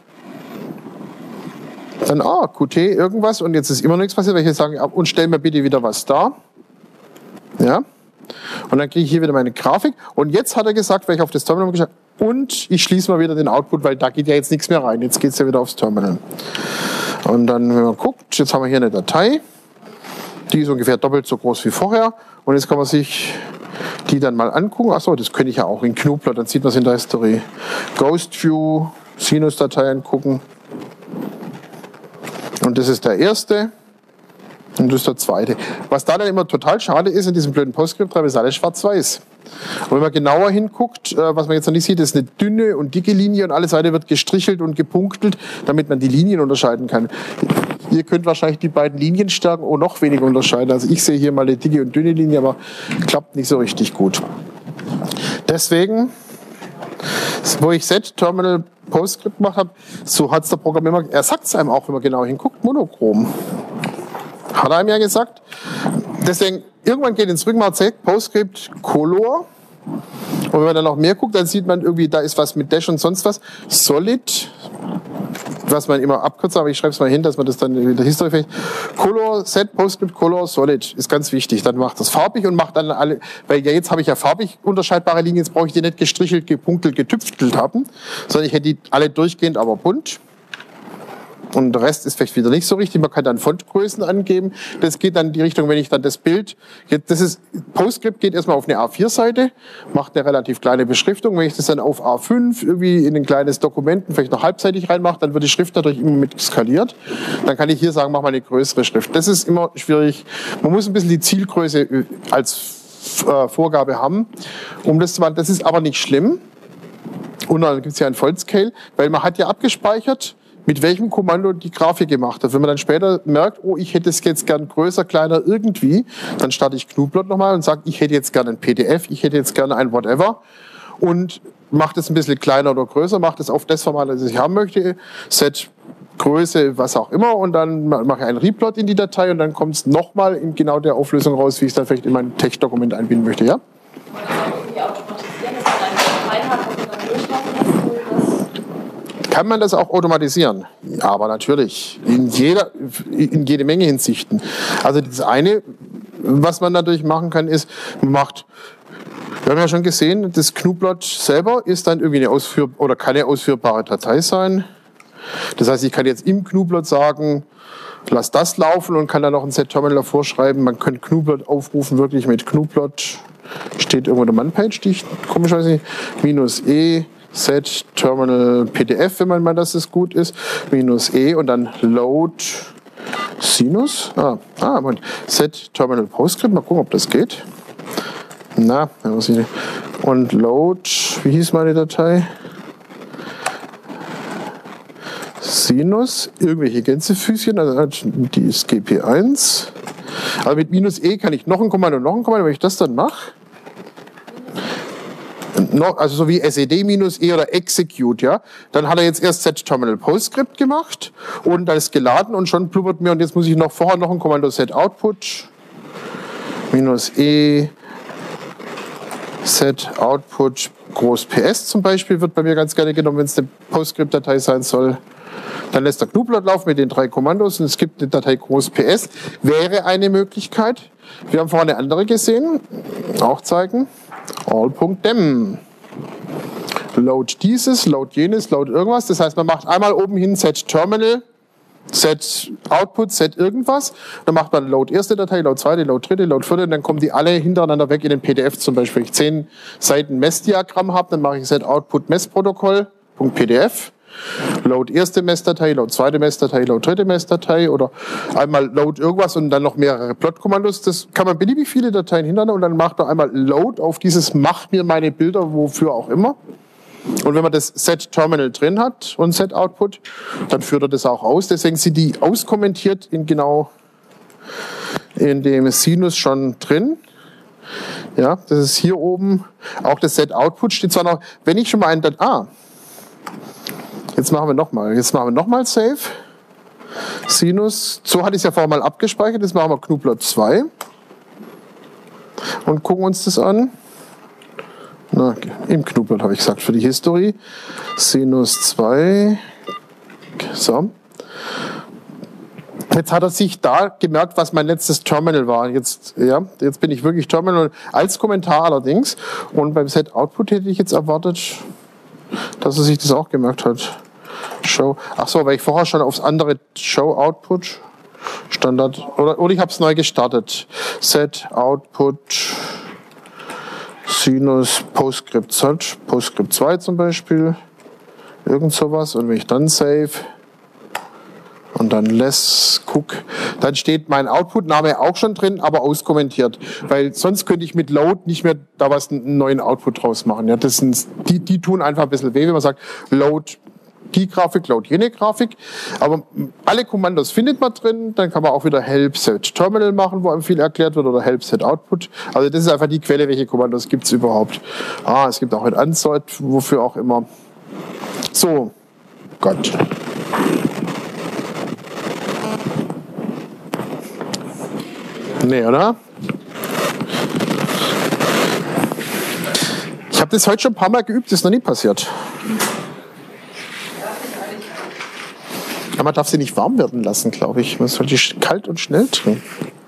Dann, ah, Q T irgendwas und jetzt ist immer noch nichts passiert, weil ich jetzt sage, und stell mir bitte wieder was da. Ja. Und dann kriege ich hier wieder meine Grafik. Und jetzt hat er gesagt, weil ich auf das Terminal geschaut und ich schließe mal wieder den Output, weil da geht ja jetzt nichts mehr rein. Jetzt geht es ja wieder aufs Terminal. Und dann, wenn man guckt, jetzt haben wir hier eine Datei. Die ist ungefähr doppelt so groß wie vorher. Und jetzt kann man sich die dann mal angucken. Achso, das könnte ich ja auch in Knuplot, dann sieht man es in der History. Ghost View, Sinus-Datei angucken. Und das ist der erste. Und das ist der zweite. Was da dann immer total schade ist in diesem blöden PostScript-Treiber, ist alles schwarz-weiß. Und wenn man genauer hinguckt, was man jetzt noch nicht sieht, ist eine dünne und dicke Linie und alle Seite wird gestrichelt und gepunktelt, damit man die Linien unterscheiden kann. Ihr könnt wahrscheinlich die beiden Linienstärken auch noch weniger unterscheiden. Also ich sehe hier mal eine dicke und dünne Linie, aber klappt nicht so richtig gut. Deswegen, wo ich Set Terminal PostScript gemacht habe, so hat es der Programmierer, er sagt es einem auch, wenn man genau hinguckt, monochrom. Hat er einem ja gesagt. Deswegen, irgendwann geht ins Rückenmark, PostScript Color. Und wenn man dann noch mehr guckt, dann sieht man irgendwie, da ist was mit Dash und sonst was. Solid, was man immer abkürzt, aber ich schreibe es mal hin, dass man das dann in der History vielleicht. Color, Set, PostScript, Color, Solid ist ganz wichtig. Dann macht das farbig und macht dann alle, weil ja jetzt habe ich ja farbig unterscheidbare Linien, jetzt brauche ich die nicht gestrichelt, gepunktelt, getüftelt haben, sondern ich hätte die alle durchgehend, aber bunt. Und der Rest ist vielleicht wieder nicht so richtig. Man kann dann Fontgrößen angeben. Das geht dann in die Richtung, wenn ich dann das Bild, das ist, PostScript geht erstmal auf eine A vier Seite, macht eine relativ kleine Beschriftung. Wenn ich das dann auf A fünf irgendwie in ein kleines Dokument vielleicht noch halbseitig reinmache, dann wird die Schrift natürlich immer mit skaliert. Dann kann ich hier sagen, mach mal eine größere Schrift. Das ist immer schwierig. Man muss ein bisschen die Zielgröße als Vorgabe haben, um das zu machen. Das ist aber nicht schlimm. Und dann gibt es ja ein Vollscale, weil man hat ja abgespeichert, mit welchem Kommando die Grafik gemacht hat. Wenn man dann später merkt, oh, ich hätte es jetzt gern größer, kleiner, irgendwie, dann starte ich Knuplot nochmal und sage, ich hätte jetzt gerne ein P D F, ich hätte jetzt gerne ein Whatever und mache das ein bisschen kleiner oder größer, mache das auf das Format, das ich haben möchte, Set Größe, was auch immer und dann mache ich einen Replot in die Datei und dann kommt es nochmal in genau der Auflösung raus, wie ich es dann vielleicht in mein Textdokument einbinden möchte, ja? Kann man das auch automatisieren? Ja, aber natürlich. In, jeder, in jede Menge Hinsichten. Also das eine, was man dadurch machen kann, ist, man macht, wir haben ja schon gesehen, das Knuplot selber ist dann irgendwie eine ausführ- oder kann eine ausführbare Datei sein. Das heißt, ich kann jetzt im Gnuplot sagen, lass das laufen und kann dann noch ein Set-Terminal davor schreiben. Man könnte Gnuplot aufrufen, wirklich mit Gnuplot. Steht irgendwo in der Man-Page, die ich komischerweise nicht. Minus E, Set-Terminal P D F, wenn man mal, dass es gut ist. Minus E und dann Load Sinus. Ah, ah Moment. Set-Terminal PostScript. Mal gucken, ob das geht. Na, da muss ich nicht. Und Load, wie hieß meine Datei? Sinus, irgendwelche Gänsefüßchen, also die ist G P eins. Aber mit minus E kann ich noch ein Kommando, noch ein Kommando, wenn ich das dann mache. Also so wie S E D minus E oder Execute, ja. Dann hat er jetzt erst Set-Terminal PostScript gemacht und dann ist geladen und schon blubbert mir und jetzt muss ich noch vorher noch ein Kommando Set-Output minus E Set-Output groß P S zum Beispiel wird bei mir ganz gerne genommen, wenn es eine PostScript-Datei sein soll. Dann lässt der Gnuplot laufen mit den drei Kommandos und es gibt eine Datei groß P S. Wäre eine Möglichkeit. Wir haben vorhin eine andere gesehen. Auch zeigen. all.dem. Load dieses, load jenes, load irgendwas. Das heißt, man macht einmal oben hin Set Terminal, Set Output, Set irgendwas. Dann macht man Load erste Datei, Load zweite, Load dritte, Load vierte. Und dann kommen die alle hintereinander weg in den P D F zum Beispiel. Wenn ich zehn Seiten Messdiagramm habe, dann mache ich Set Output Messprotokoll.pdf. Load erste Messdatei, Load zweite Messdatei, Load dritte Messdatei oder einmal Load irgendwas und dann noch mehrere Plot-Kommandos. Das kann man beliebig viele Dateien hintereinander und dann macht man einmal Load auf dieses Mach mir meine Bilder, wofür auch immer. Und wenn man das Set Terminal drin hat und Set Output, dann führt er das auch aus. Deswegen sind die auskommentiert in genau in dem Sinus schon drin. Ja, das ist hier oben. Auch das Set Output steht zwar noch, wenn ich schon mal ein, ah, jetzt machen wir nochmal, jetzt machen wir nochmal Save. Sinus, so hatte ich es ja vorher mal abgespeichert, jetzt machen wir Gnuplot zwei und gucken uns das an. Na, im Gnuplot habe ich gesagt, für die History. Sinus zwei. So. Jetzt hat er sich da gemerkt, was mein letztes Terminal war. Jetzt, ja, jetzt bin ich wirklich Terminal als Kommentar allerdings. Und beim Set Output hätte ich jetzt erwartet, dass er sich das auch gemerkt hat. Show. Ach so, weil ich vorher schon aufs andere Show Output Standard oder, oder ich habe es neu gestartet. Set Output Sinus PostScript Search, PostScript zwei zum Beispiel, irgend sowas. Und wenn ich dann Save und dann Less Cook, dann steht mein Output-Name auch schon drin, aber auskommentiert. Weil sonst könnte ich mit Load nicht mehr da was einen neuen Output draus machen. Ja, das sind, die, die tun einfach ein bisschen weh, wenn man sagt, Load die Grafik, Load jene Grafik. Aber alle Kommandos findet man drin. Dann kann man auch wieder Help Set Terminal machen, wo einem viel erklärt wird, oder Help Set Output. Also das ist einfach die Quelle, welche Kommandos gibt es überhaupt. Ah, es gibt auch ein Unsort, wofür auch immer. So, Gott. Nee, oder? Ich habe das heute schon ein paar Mal geübt, das ist noch nie passiert. Aber man darf sie nicht warm werden lassen, glaube ich. Man soll die kalt und schnell trinken.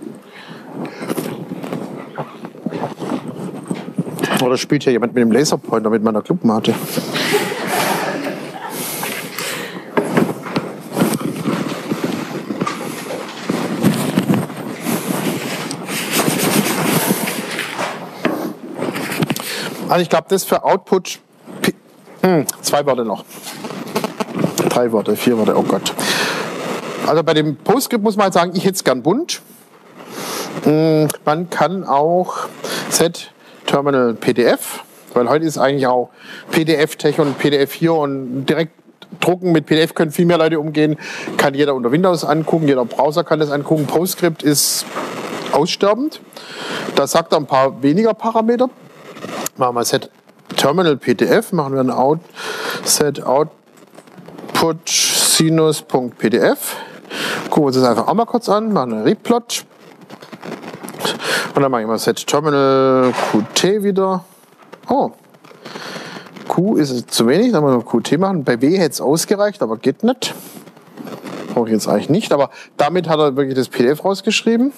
Oder spielt hier jemand mit dem Laserpointer mit meiner Clubmate? Also ich glaube, das für Output, hm, zwei Worte noch. Drei Worte, vier Worte, oh Gott. Also bei dem PostScript muss man halt sagen, ich hätte es gern bunt. Man kann auch Set Terminal P D F, weil heute ist eigentlich auch P D F-Tech und P D F hier und direkt drucken mit P D F können viel mehr Leute umgehen. Kann jeder unter Windows angucken, jeder Browser kann das angucken. PostScript ist aussterbend. Da sagt er ein paar weniger Parameter. Machen wir Set Terminal P D F, machen wir ein Out, Set Output Sinus.pdf. Gucken wir uns das einfach auch mal kurz an, machen einen Replot. Und dann mache ich mal Set Terminal Q T wieder. Oh, Q ist zu wenig, dann müssen wir Q T machen. Bei W hätte es ausgereicht, aber geht nicht. Brauche ich jetzt eigentlich nicht, aber damit hat er wirklich das P D F rausgeschrieben.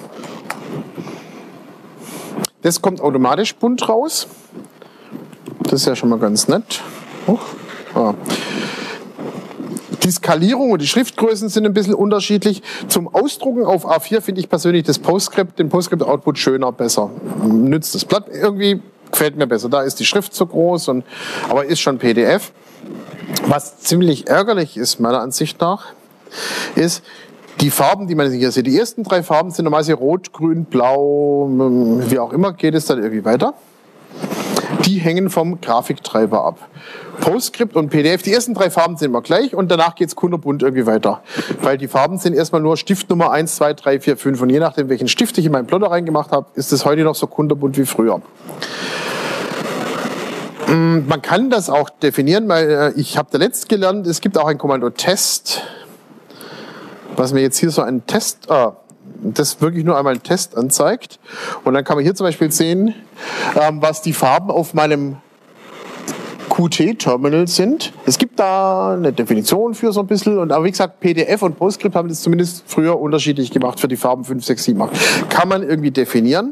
Das kommt automatisch bunt raus. Das ist ja schon mal ganz nett. Oh, ah. Die Skalierung und die Schriftgrößen sind ein bisschen unterschiedlich. Zum Ausdrucken auf A vier finde ich persönlich das PostScript, den PostScript-Output schöner, besser. Nützt das Blatt irgendwie, gefällt mir besser. Da ist die Schrift zu groß, und, aber ist schon P D F. Was ziemlich ärgerlich ist, meiner Ansicht nach, ist, die Farben, die man hier sieht, die ersten drei Farben sind normalerweise rot, grün, blau, wie auch immer, geht es dann irgendwie weiter. Die hängen vom Grafiktreiber ab. PostScript und P D F, die ersten drei Farben sind immer gleich und danach geht es kunterbunt irgendwie weiter. Weil die Farben sind erstmal nur Stiftnummer eins, zwei, drei, vier, fünf und je nachdem, welchen Stift ich in meinen Plotter reingemacht habe, ist es heute noch so kunterbunt wie früher. Man kann das auch definieren, weil ich habe da letzt gelernt, es gibt auch ein Kommando Test, was mir jetzt hier so einen Test, ah, das wirklich nur einmal einen Test anzeigt. Und dann kann man hier zum Beispiel sehen, ähm, was die Farben auf meinem Q T-Terminal sind. Es gibt da eine Definition für so ein bisschen. Und aber wie gesagt, P D F und PostScript haben das zumindest früher unterschiedlich gemacht für die Farben fünf, sechs, sieben, acht. Kann man irgendwie definieren.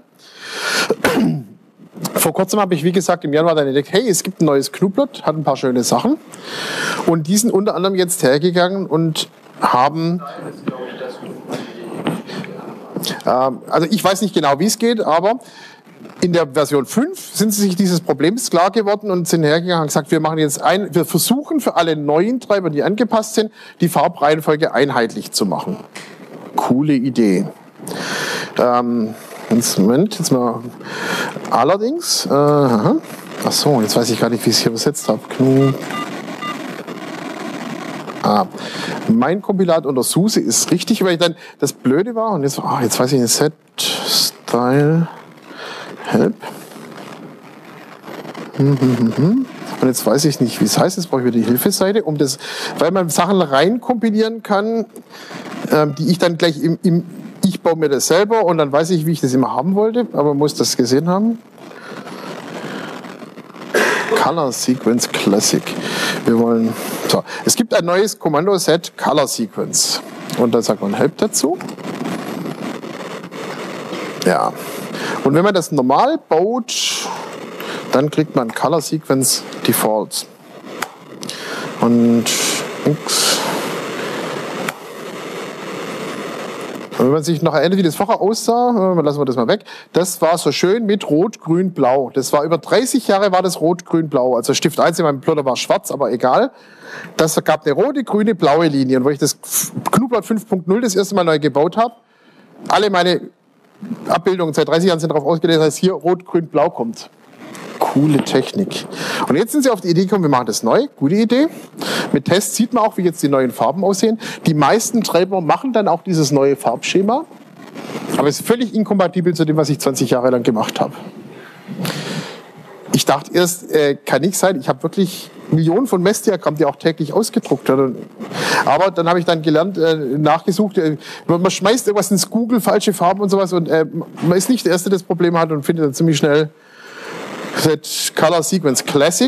Vor kurzem habe ich, wie gesagt, im Januar dann entdeckt, hey, es gibt ein neues Knuplot, hat ein paar schöne Sachen. Und die sind unter anderem jetzt hergegangen und haben... Ähm, also ich weiß nicht genau, wie es geht, aber in der Version fünf sind sie sich dieses Problems klar geworden und sind hergegangen und gesagt, wir machen jetzt ein, wir versuchen für alle neuen Treiber, die angepasst sind, die Farbreihenfolge einheitlich zu machen. Coole Idee. Ähm, Moment, jetzt mal. Allerdings, äh, ach so, jetzt weiß ich gar nicht, wie ich es hier übersetzt habe. Ah, mein Kompilat unter SUSE ist richtig, weil ich dann das Blöde war und jetzt, ah, jetzt weiß ich nicht, Set Style Help. Hm, hm, hm, hm. Und jetzt weiß ich nicht, wie es heißt. Jetzt brauche ich wieder die Hilfeseite, um das, weil man Sachen rein kompilieren kann, äh, die ich dann gleich im, im ich baue mir das selber und dann weiß ich, wie ich das immer haben wollte, aber muss das gesehen haben. Color Sequence Classic. Wir wollen, so. Es gibt ein neues Kommandoset Color Sequence. Und da sagt man Help dazu. Ja. Und wenn man das normal baut, dann kriegt man Color Sequence Defaults. Und X. Und wenn man sich noch erinnert, wie das vorher aussah, lassen wir das mal weg, das war so schön mit Rot, Grün, Blau. Das war über dreißig Jahre war das Rot, Grün, Blau. Also Stift eins in meinem Plotter war schwarz, aber egal. Das gab eine rote, grüne, blaue Linie. Und wo ich das Knuplot fünf Punkt null das erste Mal neu gebaut habe, alle meine Abbildungen seit dreißig Jahren sind darauf ausgelegt, dass hier Rot, Grün, Blau kommt. Coole Technik. Und jetzt sind sie auf die Idee gekommen, wir machen das neu. Gute Idee. Mit Tests sieht man auch, wie jetzt die neuen Farben aussehen. Die meisten Treiber machen dann auch dieses neue Farbschema. Aber es ist völlig inkompatibel zu dem, was ich zwanzig Jahre lang gemacht habe. Ich dachte erst, äh, kann nicht sein. Ich habe wirklich Millionen von Messdiagrammen, die auch täglich ausgedruckt werden. Aber dann habe ich dann gelernt, äh, nachgesucht. Äh, man schmeißt irgendwas ins Google, falsche Farben und sowas. Und äh, man ist nicht der Erste, der das Problem hat und findet dann ziemlich schnell Set Color Sequence Classic.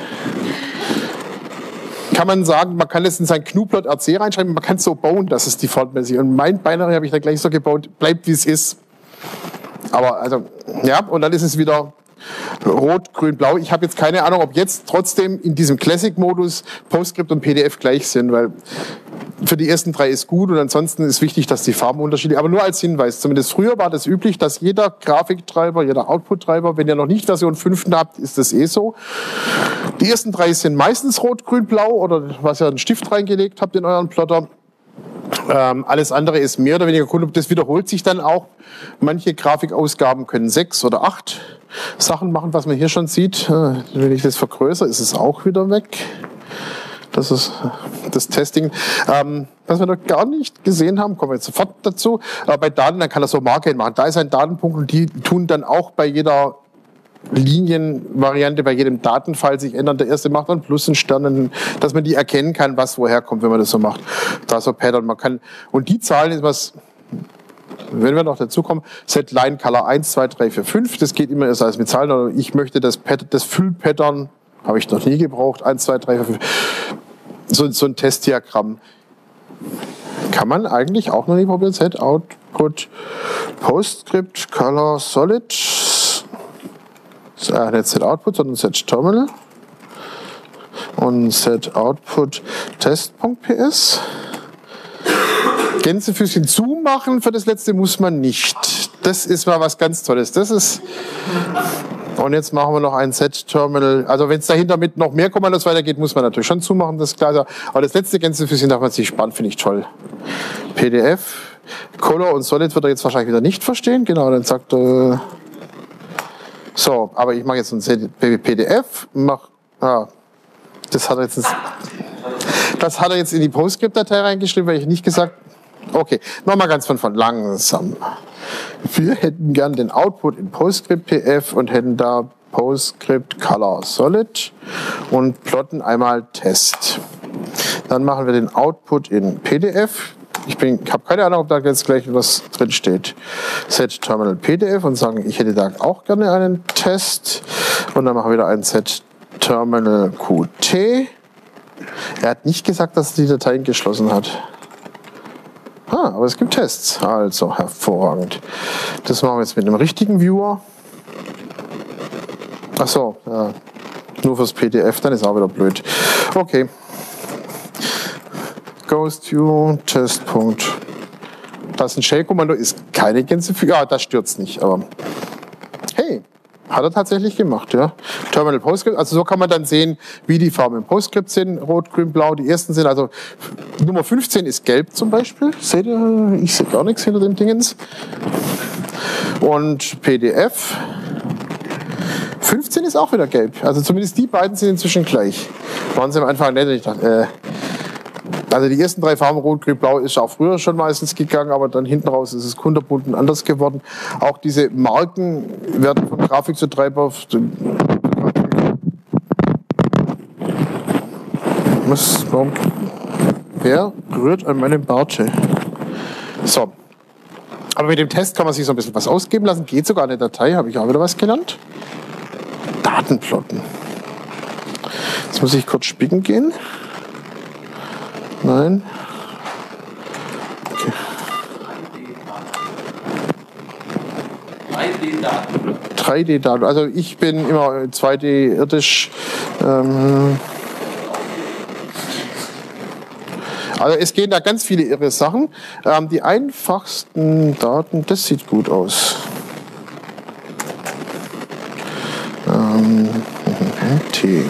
Kann man sagen, man kann es in sein Knuplot R C reinschreiben, man kann es so bauen, dass es defaultmäßig. Und mein Binary habe ich da gleich so gebaut, bleibt wie es ist. Aber also, ja, und dann ist es wieder Rot, Grün, Blau. Ich habe jetzt keine Ahnung, ob jetzt trotzdem in diesem Classic-Modus PostScript und P D F gleich sind, weil für die ersten drei ist gut und ansonsten ist wichtig, dass die Farben unterschiedlich, aber nur als Hinweis. Zumindest früher war das üblich, dass jeder Grafiktreiber, jeder Output-Treiber, wenn ihr noch nicht Version fünf habt, ist das eh so. Die ersten drei sind meistens Rot, Grün, Blau oder was ihr einen Stift reingelegt habt in euren Plotter. Ähm, alles andere ist mehr oder weniger Kunde. Das wiederholt sich dann auch. Manche Grafikausgaben können sechs oder acht Sachen machen, was man hier schon sieht. Äh, wenn ich das vergrößere, ist es auch wieder weg. Das ist das Testing. Ähm, was wir noch gar nicht gesehen haben, kommen wir jetzt sofort dazu. Äh, bei Daten, dann kann er so Marken machen. Da ist ein Datenpunkt und die tun dann auch bei jeder Linienvariante, bei jedem Datenfall sich ändern. Der erste macht dann Plus und Sternen, dass man die erkennen kann, was woher kommt, wenn man das so macht. Da so Pattern. Man kann, und die Zahlen ist was, wenn wir noch dazu kommen, Set Line Color eins, zwei, drei, vier, fünf, das geht immer erst als mit Zahlen, oder ich möchte das, das Füllpattern, habe ich noch nie gebraucht, eins, zwei, drei, vier, fünf. So, so ein Testdiagramm. Kann man eigentlich auch noch nie probieren. Set Output PostScript Color Solid äh, nicht Set Output, sondern Set Terminal. Und Set Output Test.ps. Gänsefüßchen zumachen für das letzte muss man nicht. Das ist mal was ganz Tolles. Das ist. Und jetzt machen wir noch ein Set-Terminal. Also wenn es dahinter mit noch mehr Kommandos weitergeht, muss man natürlich schon zumachen, das ist klar. Aber das letzte Gänsefüßchen darf man sich sparen, finde ich toll. P D F, Color und Solid wird er jetzt wahrscheinlich wieder nicht verstehen. Genau, dann sagt er. So, aber ich mache jetzt ein P D F. Mach, ah, das hat er jetzt. Ins, das hat er jetzt in die PostScript-Datei reingeschrieben, weil ich nicht gesagt. Okay, nochmal ganz von vorn, langsam. Wir hätten gern den Output in PostScript P F und hätten da PostScript Color Solid und plotten einmal Test. Dann machen wir den Output in P D F. Ich, ich habe keine Ahnung, ob da jetzt gleich was drin steht. Set Terminal P D F und sagen, ich hätte da auch gerne einen Test. Und dann machen wir wieder einen Set Terminal Q T. Er hat nicht gesagt, dass er die Dateien geschlossen hat. Ah, aber es gibt Tests. Also, hervorragend. Das machen wir jetzt mit einem richtigen Viewer. Ach so, ja. Nur fürs P D F, dann ist auch wieder blöd. Okay. Ghost View, Test. Das ist ein Shell-Kommando, ist keine Gänsefüßchen. Ja, das stürzt nicht, aber hey. Hat er tatsächlich gemacht, ja. Terminal PostScript, also so kann man dann sehen, wie die Farben im PostScript sind. Rot, Grün, Blau, die ersten sind, also Nummer fünfzehn ist gelb zum Beispiel. Seht ihr? Ich sehe gar nichts hinter dem Dingens. Und P D F. fünfzehn ist auch wieder gelb. Also zumindest die beiden sind inzwischen gleich. Waren sie am Anfang nett. Ich dachte, äh, also die ersten drei Farben, Rot, Grün, Blau, ist auch früher schon meistens gegangen, aber dann hinten raus ist es kunterbunt und anders geworden. Auch diese Marken werden von Grafikzutreiber. Was, warum? Wer rührt an meinem Bartsche? So. Aber mit dem Test kann man sich so ein bisschen was ausgeben lassen. Geht sogar eine Datei, habe ich auch wieder was gelernt. Datenplotten. Jetzt muss ich kurz spicken gehen. Nein. Okay. drei D-Daten. Also ich bin immer zwei D irdisch. Ähm also es gehen da ganz viele irre Sachen. Ähm, die einfachsten Daten, das sieht gut aus. Ähm, T.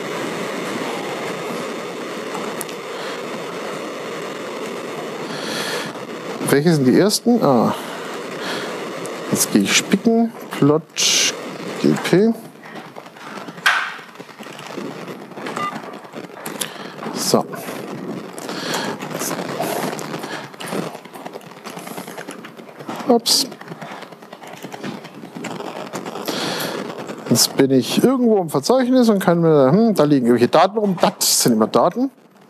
Welche sind die ersten? Ah. Jetzt gehe ich spicken. Plot G P. So. Ups. Jetzt bin ich irgendwo im Verzeichnis und kann mir, hm, da liegen irgendwelche Daten rum. Das sind immer Daten.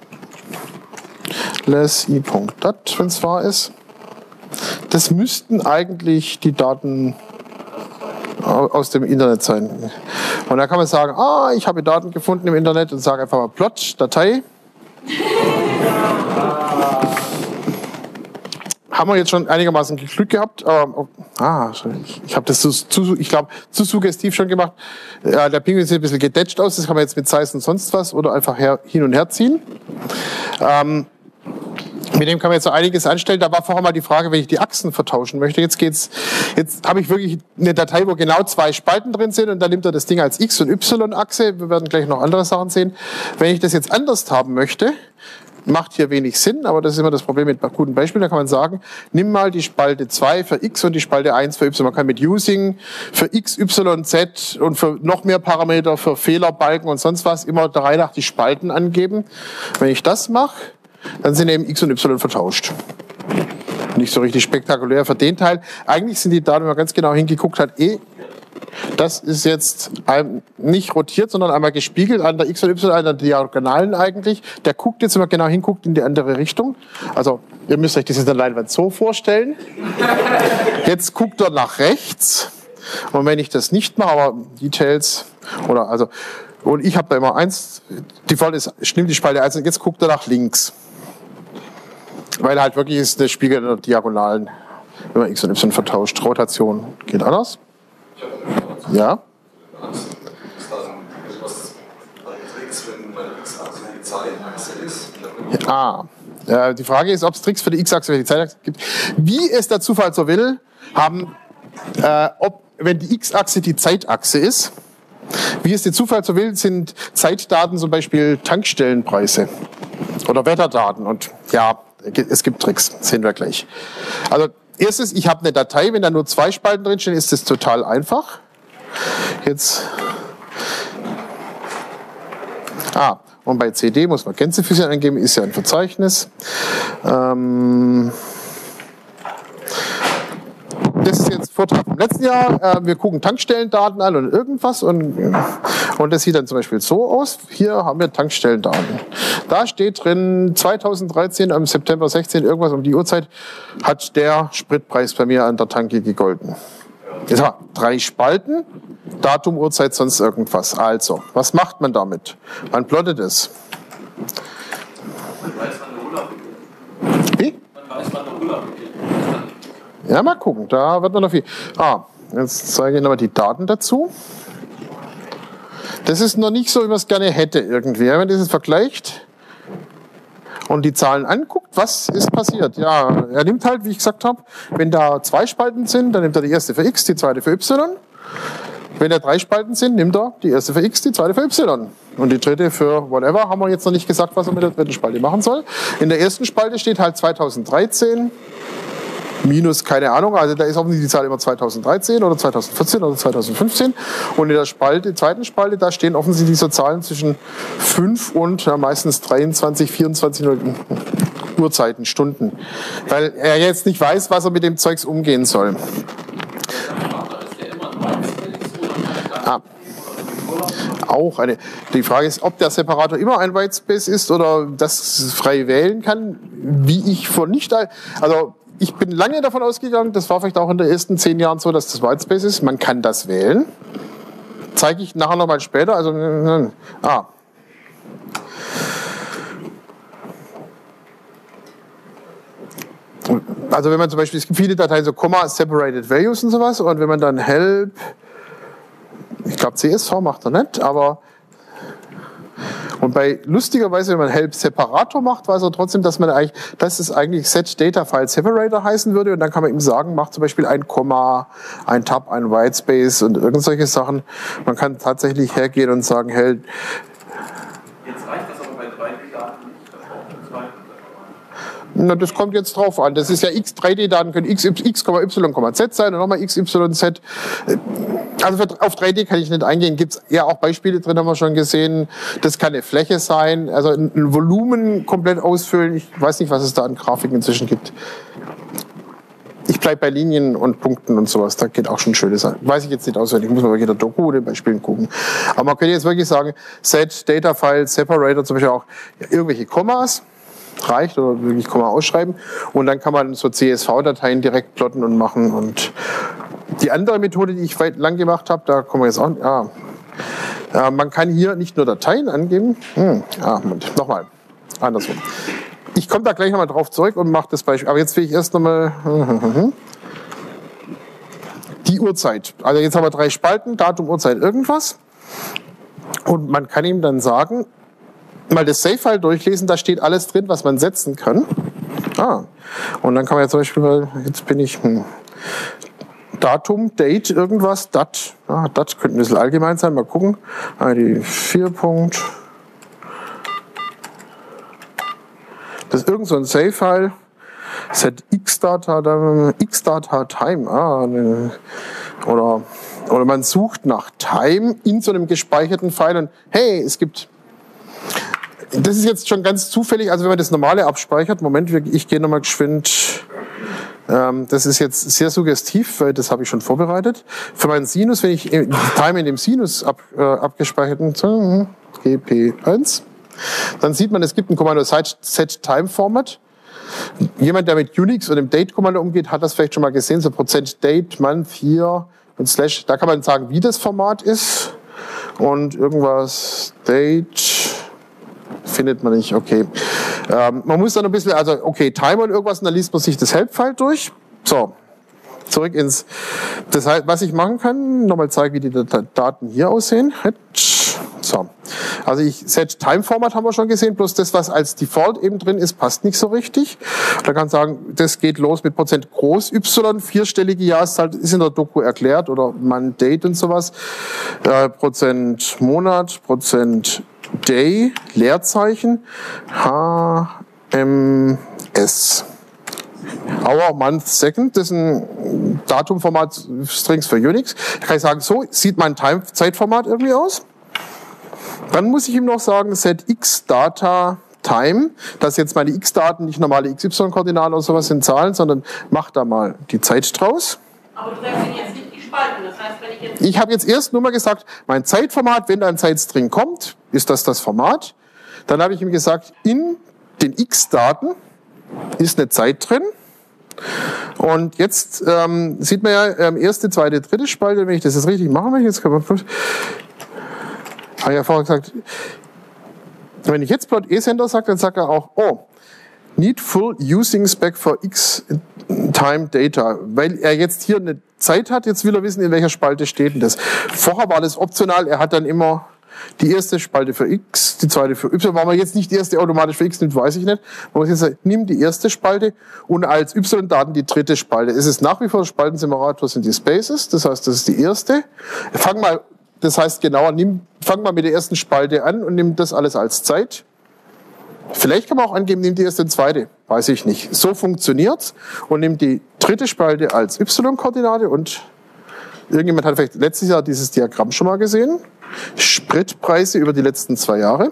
Les i.dat, wenn es wahr ist. Das müssten eigentlich die Daten aus dem Internet sein. Und da kann man sagen, ah, ich habe Daten gefunden im Internet und sage einfach mal Plot, Datei. Haben wir jetzt schon einigermaßen Glück gehabt. Aber, ah, ich habe das zu, zu, ich glaube, zu suggestiv schon gemacht. Ja, der Pinguin sieht ein bisschen gedetscht aus. Das kann man jetzt mit Size und sonst was oder einfach her, hin und her ziehen. Ähm, Mit dem kann man jetzt so einiges anstellen. Da war vorher mal die Frage, wenn ich die Achsen vertauschen möchte. Jetzt geht's, jetzt habe ich wirklich eine Datei, wo genau zwei Spalten drin sind und da nimmt er das Ding als X- und Y-Achse. Wir werden gleich noch andere Sachen sehen. Wenn ich das jetzt anders haben möchte, macht hier wenig Sinn, aber das ist immer das Problem mit guten Beispielen. Da kann man sagen, nimm mal die Spalte zwei für X und die Spalte eins für Y. Man kann mit Using für X, Y, Z und für noch mehr Parameter, für Fehlerbalken und sonst was immer drei nach die Spalten angeben. Wenn ich das mache, dann sind eben X und Y vertauscht. Nicht so richtig spektakulär für den Teil. Eigentlich sind die Daten, wenn man ganz genau hingeguckt hat, eh, das ist jetzt nicht rotiert, sondern einmal gespiegelt an der X und Y, an der Diagonalen eigentlich. Der guckt jetzt, wenn man genau hinguckt, in die andere Richtung. Also, ihr müsst euch das in der Leinwand so vorstellen. Jetzt guckt er nach rechts. Und wenn ich das nicht mache, aber Details, oder also, und ich habe da immer eins, Default ist, ich nehme die Spalte eins und jetzt guckt er nach links. Weil halt wirklich ist der Spiegel in der Diagonalen, wenn man X und Y vertauscht. Rotation geht anders. Ja. Ah, ja, die Frage ist, ob es Tricks für die X-Achse oder die Z-Achse gibt. Wie es der Zufall so will, haben, äh, ob, wenn die X-Achse die Zeitachse ist, wie es der Zufall so will, sind Zeitdaten zum Beispiel Tankstellenpreise oder Wetterdaten. Und ja, es gibt Tricks, sehen wir gleich. Also erstes, ich habe eine Datei, wenn da nur zwei Spalten drinstehen, ist das total einfach. Jetzt, ah, und bei C D muss man Gänsefüßchen eingeben, ist ja ein Verzeichnis. Ähm, das ist jetzt Vortrag vom letzten Jahr. Äh, wir gucken Tankstellendaten an und irgendwas und, und das sieht dann zum Beispiel so aus. Hier haben wir Tankstellendaten. Da steht drin, zweitausenddreizehn am September sechzehn, irgendwas um die Uhrzeit, hat der Spritpreis bei mir an der Tanke gegolten. Jetzt haben wir drei Spalten, Datum, Uhrzeit, sonst irgendwas. Also, was macht man damit? Man plottet es. Man weiß, wann der Urlaub beginnt. Wie? Man weiß, wann der Urlaub beginnt. Ja, mal gucken, da wird noch viel. Ah, jetzt zeige ich nochmal die Daten dazu. Das ist noch nicht so, wie man es gerne hätte irgendwie. Wenn man das jetzt vergleicht und die Zahlen anguckt, was ist passiert? Ja, er nimmt halt, wie ich gesagt habe, wenn da zwei Spalten sind, dann nimmt er die erste für x, die zweite für y. Wenn da drei Spalten sind, nimmt er die erste für x, die zweite für y. Und die dritte für whatever, haben wir jetzt noch nicht gesagt, was er mit der dritten Spalte machen soll. In der ersten Spalte steht halt zweitausenddreizehn. Minus, keine Ahnung, also da ist offensichtlich die Zahl immer zweitausenddreizehn oder zweitausendvierzehn oder zweitausendfünfzehn. Und in der Spalte, zweiten Spalte, da stehen offensichtlich so Zahlen zwischen fünf und ja, meistens dreiundzwanzig, vierundzwanzig Uhrzeiten, Stunden. Weil er jetzt nicht weiß, was er mit dem Zeugs umgehen soll. Ah. Auch eine. Die Frage ist, ob der Separator immer ein Whitespace ist oder das frei wählen kann, wie ich vor nicht, also ich bin lange davon ausgegangen, das war vielleicht auch in den ersten zehn Jahren so, dass das Whitespace ist. Man kann das wählen. Zeige ich nachher nochmal später. Also, ah. Also wenn man zum Beispiel, es gibt viele Dateien, so Komma, Separated Values und sowas. Und wenn man dann Help, ich glaube C S V macht er nicht, aber und bei, lustigerweise, wenn man Help Separator macht, weiß er trotzdem, dass man eigentlich, dass es eigentlich Set Data File Separator heißen würde. Und dann kann man ihm sagen, macht zum Beispiel ein Komma, ein Tab, ein Whitespace und irgend solche Sachen. Man kann tatsächlich hergehen und sagen, Help. Jetzt reicht das aber bei drei D-Daten nicht. Das braucht eine zweite. Na, das kommt jetzt drauf an. Das ist ja X, drei D-Daten können X, X, Y, Z sein und nochmal X, Y, Z. Also für, auf drei D kann ich nicht eingehen. Gibt es ja auch Beispiele drin, haben wir schon gesehen. Das kann eine Fläche sein, also ein, ein Volumen komplett ausfüllen. Ich weiß nicht, was es da an Grafiken inzwischen gibt. Ich bleibe bei Linien und Punkten und sowas. Da geht auch schon schöne Sachen. Weiß ich jetzt nicht auswendig. Muss man wirklich in der Doku oder in Beispielen gucken. Aber man könnte jetzt wirklich sagen, Set, Data File, Separator, zum Beispiel auch ja, irgendwelche Kommas. Reicht oder wirklich Komma ausschreiben. Und dann kann man so C S V-Dateien direkt plotten und machen. Und die andere Methode, die ich weit lang gemacht habe, da kommen wir jetzt auch. Ja, ja, man kann hier nicht nur Dateien angeben. Hm, ja, nochmal. Andersrum. Ich komme da gleich nochmal drauf zurück und mache das Beispiel. Aber jetzt will ich erst nochmal die Uhrzeit. Also jetzt haben wir drei Spalten, Datum, Uhrzeit, irgendwas. Und man kann ihm dann sagen, mal das Save-File durchlesen, da steht alles drin, was man setzen kann. Ah, und dann kann man jetzt zum Beispiel, jetzt bin ich, hm, Datum, Date, irgendwas, Dat. Ah, Dat könnte ein bisschen allgemein sein, mal gucken. Ah, die vier Punkt. Das ist irgend so ein Save-File. Set X-Data, X-Data-Time. Ah, ne. oder, oder man sucht nach Time in so einem gespeicherten File und hey, es gibt. Das ist jetzt schon ganz zufällig, also wenn man das Normale abspeichert, Moment, ich gehe nochmal geschwind, ähm, das ist jetzt sehr suggestiv, weil das habe ich schon vorbereitet. Für meinen Sinus, wenn ich Time in dem Sinus ab, äh, abgespeicherten, G P eins, dann sieht man, es gibt ein Kommando Set Time Format. Jemand, der mit Unix und dem Date-Kommando umgeht, hat das vielleicht schon mal gesehen, so Prozent Date, Month, Year und Slash, da kann man sagen, wie das Format ist und irgendwas Date findet man nicht, okay. Ähm, man muss dann ein bisschen, also okay, Time und irgendwas, und dann liest man sich das Help-File durch. So, zurück ins, Das heißt, was ich machen kann, nochmal zeigen, wie die Daten hier aussehen. So. Also ich Set Time Format haben wir schon gesehen, bloß das, was als Default eben drin ist, passt nicht so richtig. Da kann man sagen, das geht los mit Prozent groß Y, vierstellige Jahreszahl ist in der Doku erklärt oder man Date und sowas. Äh, Prozent Monat, Prozent Day, Leerzeichen, H M S. Hour, Month, Second, das ist ein Datumformat Strings für Unix. Da kann ich sagen, so sieht mein Time Zeitformat irgendwie aus. Dann muss ich ihm noch sagen, set x data time, dass jetzt meine x-Daten nicht normale X Y-Koordinaten oder sowas sind Zahlen, sondern mach da mal die Zeit draus. Aber du sagst jetzt nicht die Spalten, das heißt, wenn ich jetzt... Ich habe jetzt erst nur mal gesagt, mein Zeitformat, wenn da ein Zeitstring kommt, ist das das Format. Dann habe ich ihm gesagt, in den x-Daten ist eine Zeit drin. Und jetzt ähm, sieht man ja ähm, erste, zweite, dritte Spalte, wenn ich das jetzt richtig machen möchte, jetzt kann man... habe ich ja vorher gesagt, wenn ich jetzt Plot E-Sender sage, dann sagt er auch, oh, need full using spec for x time data, weil er jetzt hier eine Zeit hat, jetzt will er wissen, in welcher Spalte steht denn das. Vorher war das optional, er hat dann immer die erste Spalte für x, die zweite für y. Warum man jetzt nicht die erste automatisch für x nimmt, weiß ich nicht. Man muss jetzt sagen, nimm die erste Spalte und als y-Daten die dritte Spalte. Es ist nach wie vor Spaltenseparator sind die Spaces, das heißt, das ist die erste. Fang mal Das heißt genauer, nimm, fang mal mit der ersten Spalte an und nimm das alles als Zeit. Vielleicht kann man auch angeben, nimm die erste und zweite. Weiß ich nicht. So funktioniert's. Und nimm die dritte Spalte als Y-Koordinate und irgendjemand hat vielleicht letztes Jahr dieses Diagramm schon mal gesehen. Spritpreise über die letzten zwei Jahre.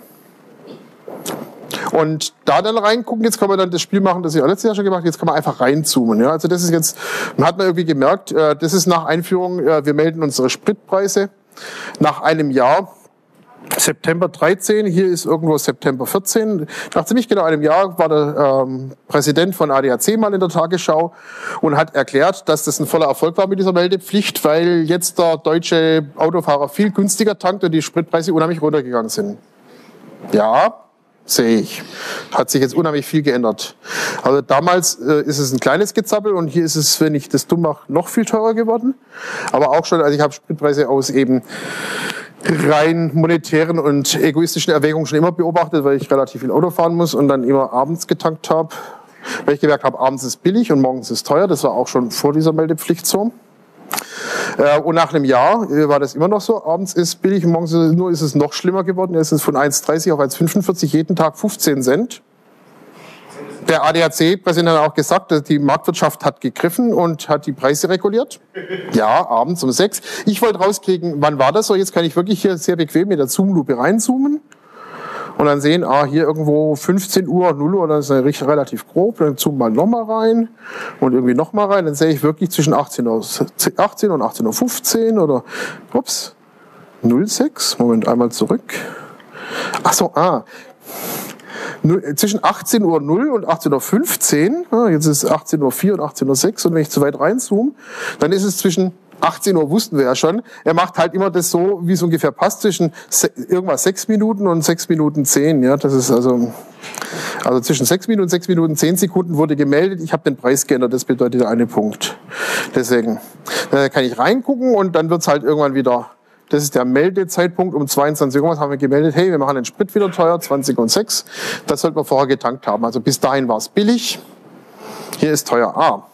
Und da dann reingucken, jetzt kann man dann das Spiel machen, das ich auch letztes Jahr schon gemacht habe, jetzt kann man einfach reinzoomen. Ja, also das ist jetzt, man hat man irgendwie gemerkt, das ist nach Einführung, wir melden unsere Spritpreise. Nach einem Jahr, September dreizehn, hier ist irgendwo September vierzehn, nach ziemlich genau einem Jahr war der ähm, Präsident von A D A C mal in der Tagesschau und hat erklärt, dass das ein voller Erfolg war mit dieser Meldepflicht, weil jetzt der deutsche Autofahrer viel günstiger tankt und die Spritpreise unheimlich runtergegangen sind. Ja, sehe ich. Hat sich jetzt unheimlich viel geändert. Also damals äh, ist es ein kleines Gezappel und hier ist es, wenn ich das dumm mache, noch viel teurer geworden. Aber auch schon, also ich habe Spritpreise aus eben rein monetären und egoistischen Erwägungen schon immer beobachtet, weil ich relativ viel Auto fahren muss und dann immer abends getankt habe. Weil ich gemerkt habe, abends ist billig und morgens ist teuer. Das war auch schon vor dieser Meldepflicht so. Und nach einem Jahr war das immer noch so, abends ist billig und morgens ist es, nur ist es noch schlimmer geworden. Jetzt ist es von eins Komma dreißig auf eins Komma fünfundvierzig jeden Tag fünfzehn Cent. Der A D A C-Präsident hat auch gesagt, dass die Marktwirtschaft hat gegriffen und hat die Preise reguliert. Ja, abends um sechs. Ich wollte rauskriegen, wann war das so? Jetzt kann ich wirklich hier sehr bequem mit der Zoom-Lupe reinzoomen und dann sehen, ah, hier irgendwo fünfzehn Uhr, null Uhr, das ist ja relativ grob. Dann zoom mal nochmal rein und irgendwie nochmal rein. Dann sehe ich wirklich zwischen achtzehn Uhr achtzehn und achtzehn Uhr fünfzehn oder, ups, null sechs. Moment, einmal zurück. Ach so, ah. Zwischen achtzehn Uhr null und achtzehn Uhr fünfzehn, jetzt ist es achtzehn Uhr vier und achtzehn Uhr sechs und wenn ich zu weit reinzoome, dann ist es zwischen achtzehn Uhr, wussten wir ja schon, er macht halt immer das so, wie es ungefähr passt, zwischen irgendwas sechs Minuten und sechs Minuten zehn, ja, das ist also, also zwischen sechs Minuten und sechs Minuten zehn Sekunden wurde gemeldet, ich habe den Preis geändert, das bedeutet der eine Punkt. Deswegen da kann ich reingucken und dann wird's halt irgendwann wieder. Das ist der Meldezeitpunkt um zweiundzwanzig Uhr. Was haben wir gemeldet? Hey, wir machen den Sprit wieder teuer, zwanzig und sechs. Das sollten wir vorher getankt haben. Also bis dahin war es billig. Hier ist teuer. Ah.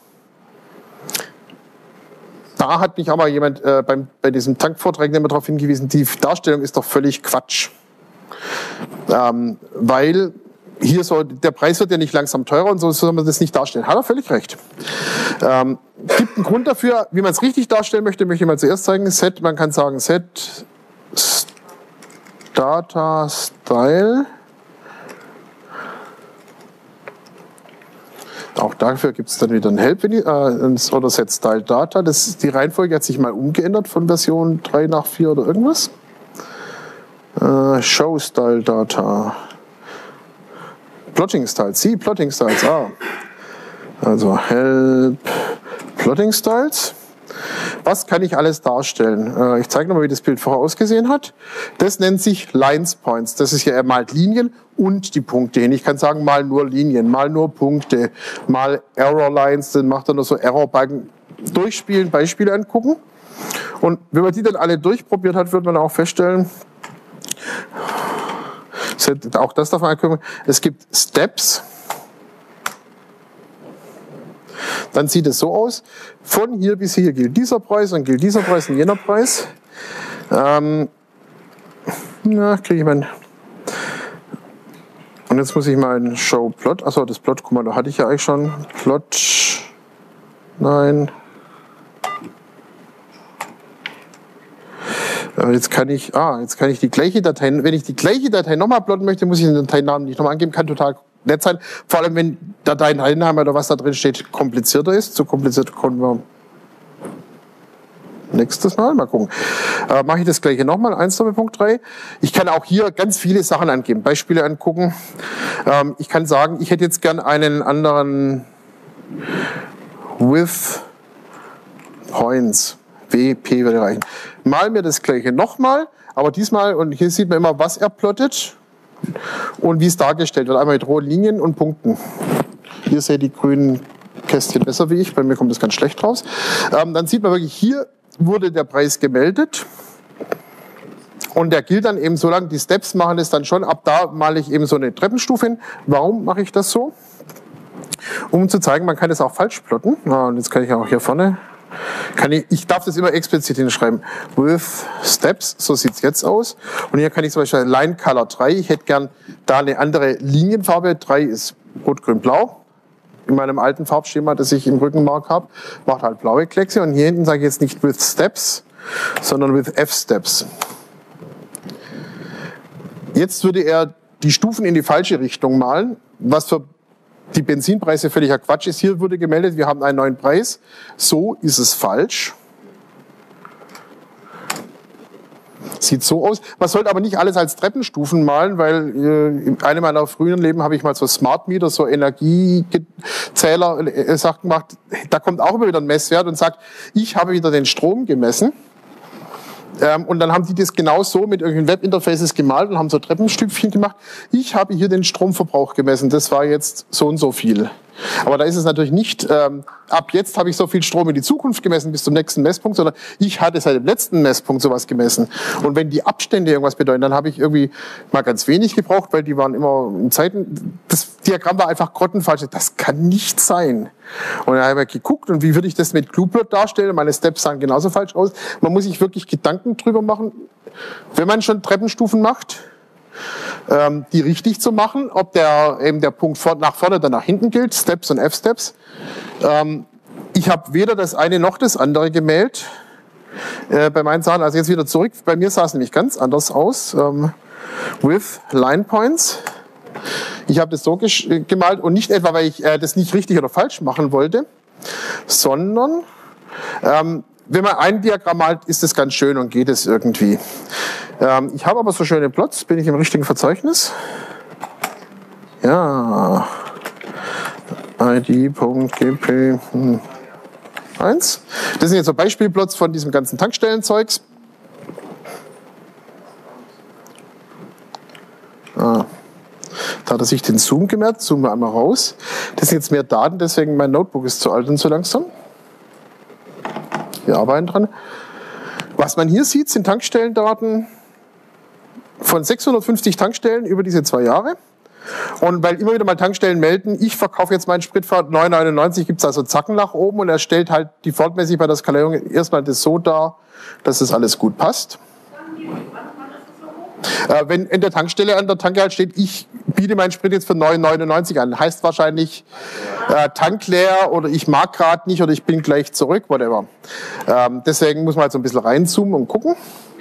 Da hat mich aber jemand äh, beim, bei diesem Tankvortrag darauf hingewiesen, die Darstellung ist doch völlig Quatsch. Ähm, weil hier so, der Preis wird ja nicht langsam teurer und so soll man das nicht darstellen. Hat er völlig recht. Ähm, gibt einen Grund dafür, wie man es richtig darstellen möchte, möchte ich mal zuerst zeigen. Set, man kann sagen Set Data Style. Auch dafür gibt es dann wieder ein Help äh, oder Set Style Data. Das, die Reihenfolge hat sich mal umgeändert von Version drei nach vier oder irgendwas. Äh, Show Style Data. Plotting Styles, Sie, Plotting Styles, ah. Also Help, Plotting Styles. Was kann ich alles darstellen? Ich zeige nochmal, wie das Bild vorher ausgesehen hat. Das nennt sich Lines Points. Das ist ja, er malt Linien und die Punkte hin. Ich kann sagen, mal nur Linien, mal nur Punkte, mal Error Lines, dann macht er nur so Error Balken. durchspielen, Beispiele angucken. Und wenn man die dann alle durchprobiert hat, wird man auch feststellen, auch das darf man angucken, es gibt Steps. Dann sieht es so aus, von hier bis hier gilt dieser Preis und gilt dieser Preis und jener Preis. Ähm, na, kriege ich meinen... Und jetzt muss ich mal einen Show Plot, achso, das Plot-Kommando hatte ich ja eigentlich schon. Plot, nein. Aber jetzt kann ich, ah, jetzt kann ich die gleiche Datei, wenn ich die gleiche Datei nochmal plotten möchte, muss ich den Dateinamen nicht nochmal angeben, kann total nett sein. Vor allem, wenn Dateiname oder was da drin steht, komplizierter ist. So kompliziert können wir nächstes Mal, mal gucken. Äh, mache ich das gleiche nochmal, eins Punkt drei. Ich kann auch hier ganz viele Sachen angeben, Beispiele angucken. Ähm, ich kann sagen, ich hätte jetzt gern einen anderen with points. W P würde reichen. Mal mir das gleiche nochmal, aber diesmal, und hier sieht man immer, was er plottet und wie es dargestellt wird. Einmal mit roten Linien und Punkten. Hier seht ihr die grünen Kästchen besser wie ich, bei mir kommt das ganz schlecht raus. Ähm, dann sieht man wirklich, hier wurde der Preis gemeldet und der gilt dann eben so lange, die Steps machen es dann schon, ab da male ich eben so eine Treppenstufe hin. Warum mache ich das so? Um zu zeigen, man kann es auch falsch plotten. Ja, und jetzt kann ich auch hier vorne, kann ich, ich darf das immer explizit hinschreiben, with Steps, so sieht es jetzt aus. Und hier kann ich zum Beispiel Line Color drei, ich hätte gern da eine andere Linienfarbe, drei ist rot, grün, blau. In meinem alten Farbschema, das ich im Rückenmark habe, macht halt blaue Kleckse. Und hier hinten sage ich jetzt nicht with Steps, sondern with F-Steps. Jetzt würde er die Stufen in die falsche Richtung malen, was für die Benzinpreise völliger Quatsch ist. Hier wurde gemeldet, wir haben einen neuen Preis. So ist es falsch. Sieht so aus. Man sollte aber nicht alles als Treppenstufen malen, weil äh, in einem meiner früheren Leben habe ich mal so Smart Meter, so Energiezähler äh, Sachen gemacht. Da kommt auch immer wieder ein Messwert und sagt, ich habe wieder den Strom gemessen. Ähm, und dann haben die das genau so mit irgendwelchen Webinterfaces gemalt und haben so Treppenstüpfchen gemacht. Ich habe hier den Stromverbrauch gemessen, das war jetzt so und so viel. Aber da ist es natürlich nicht, ähm, ab jetzt habe ich so viel Strom in die Zukunft gemessen bis zum nächsten Messpunkt, sondern ich hatte seit dem letzten Messpunkt sowas gemessen. Und wenn die Abstände irgendwas bedeuten, dann habe ich irgendwie mal ganz wenig gebraucht, weil die waren immer in Zeiten, das Diagramm war einfach grottenfalsch. Das kann nicht sein. Und dann habe ich geguckt, und wie würde ich das mit Clueplot darstellen? Meine Steps sahen genauso falsch aus. Man muss sich wirklich Gedanken drüber machen, wenn man schon Treppenstufen macht, ähm, die richtig zu machen, ob der, eben der Punkt vor, nach vorne oder nach hinten gilt, Steps und F-Steps. Ähm, ich habe weder das eine noch das andere gemeldet äh, bei meinen Sachen. Also jetzt wieder zurück. Bei mir sah es nämlich ganz anders aus. Ähm, with Line Points. Ich habe das so gemalt und nicht etwa, weil ich äh, das nicht richtig oder falsch machen wollte, sondern ähm, wenn man ein Diagramm malt, ist das ganz schön und geht es irgendwie. Ähm, ich habe aber so schöne Plots, bin ich im richtigen Verzeichnis? Ja, I D.gp eins. Das sind jetzt so Beispielplots von diesem ganzen Tankstellenzeugs. Ah. Da hat er sich den Zoom gemerkt, zoomen wir einmal raus. Das sind jetzt mehr Daten, deswegen mein Notebook ist zu alt und zu langsam. Wir arbeiten dran. Was man hier sieht, sind Tankstellendaten von sechshundertfünfzig Tankstellen über diese zwei Jahre. Und weil immer wieder mal Tankstellen melden, ich verkaufe jetzt meinen Spritfahrt neun neunundneunzig, gibt es also Zacken nach oben und er stellt halt defaultmäßig bei der Skalierung erstmal das so dar, dass das alles gut passt. Äh, wenn in der Tankstelle an der Tanke halt steht, ich biete meinen Sprit jetzt für neun neunundneunzig an, heißt wahrscheinlich äh, Tank leer oder ich mag gerade nicht oder ich bin gleich zurück, whatever. Ähm, deswegen muss man halt so ein bisschen reinzoomen und gucken.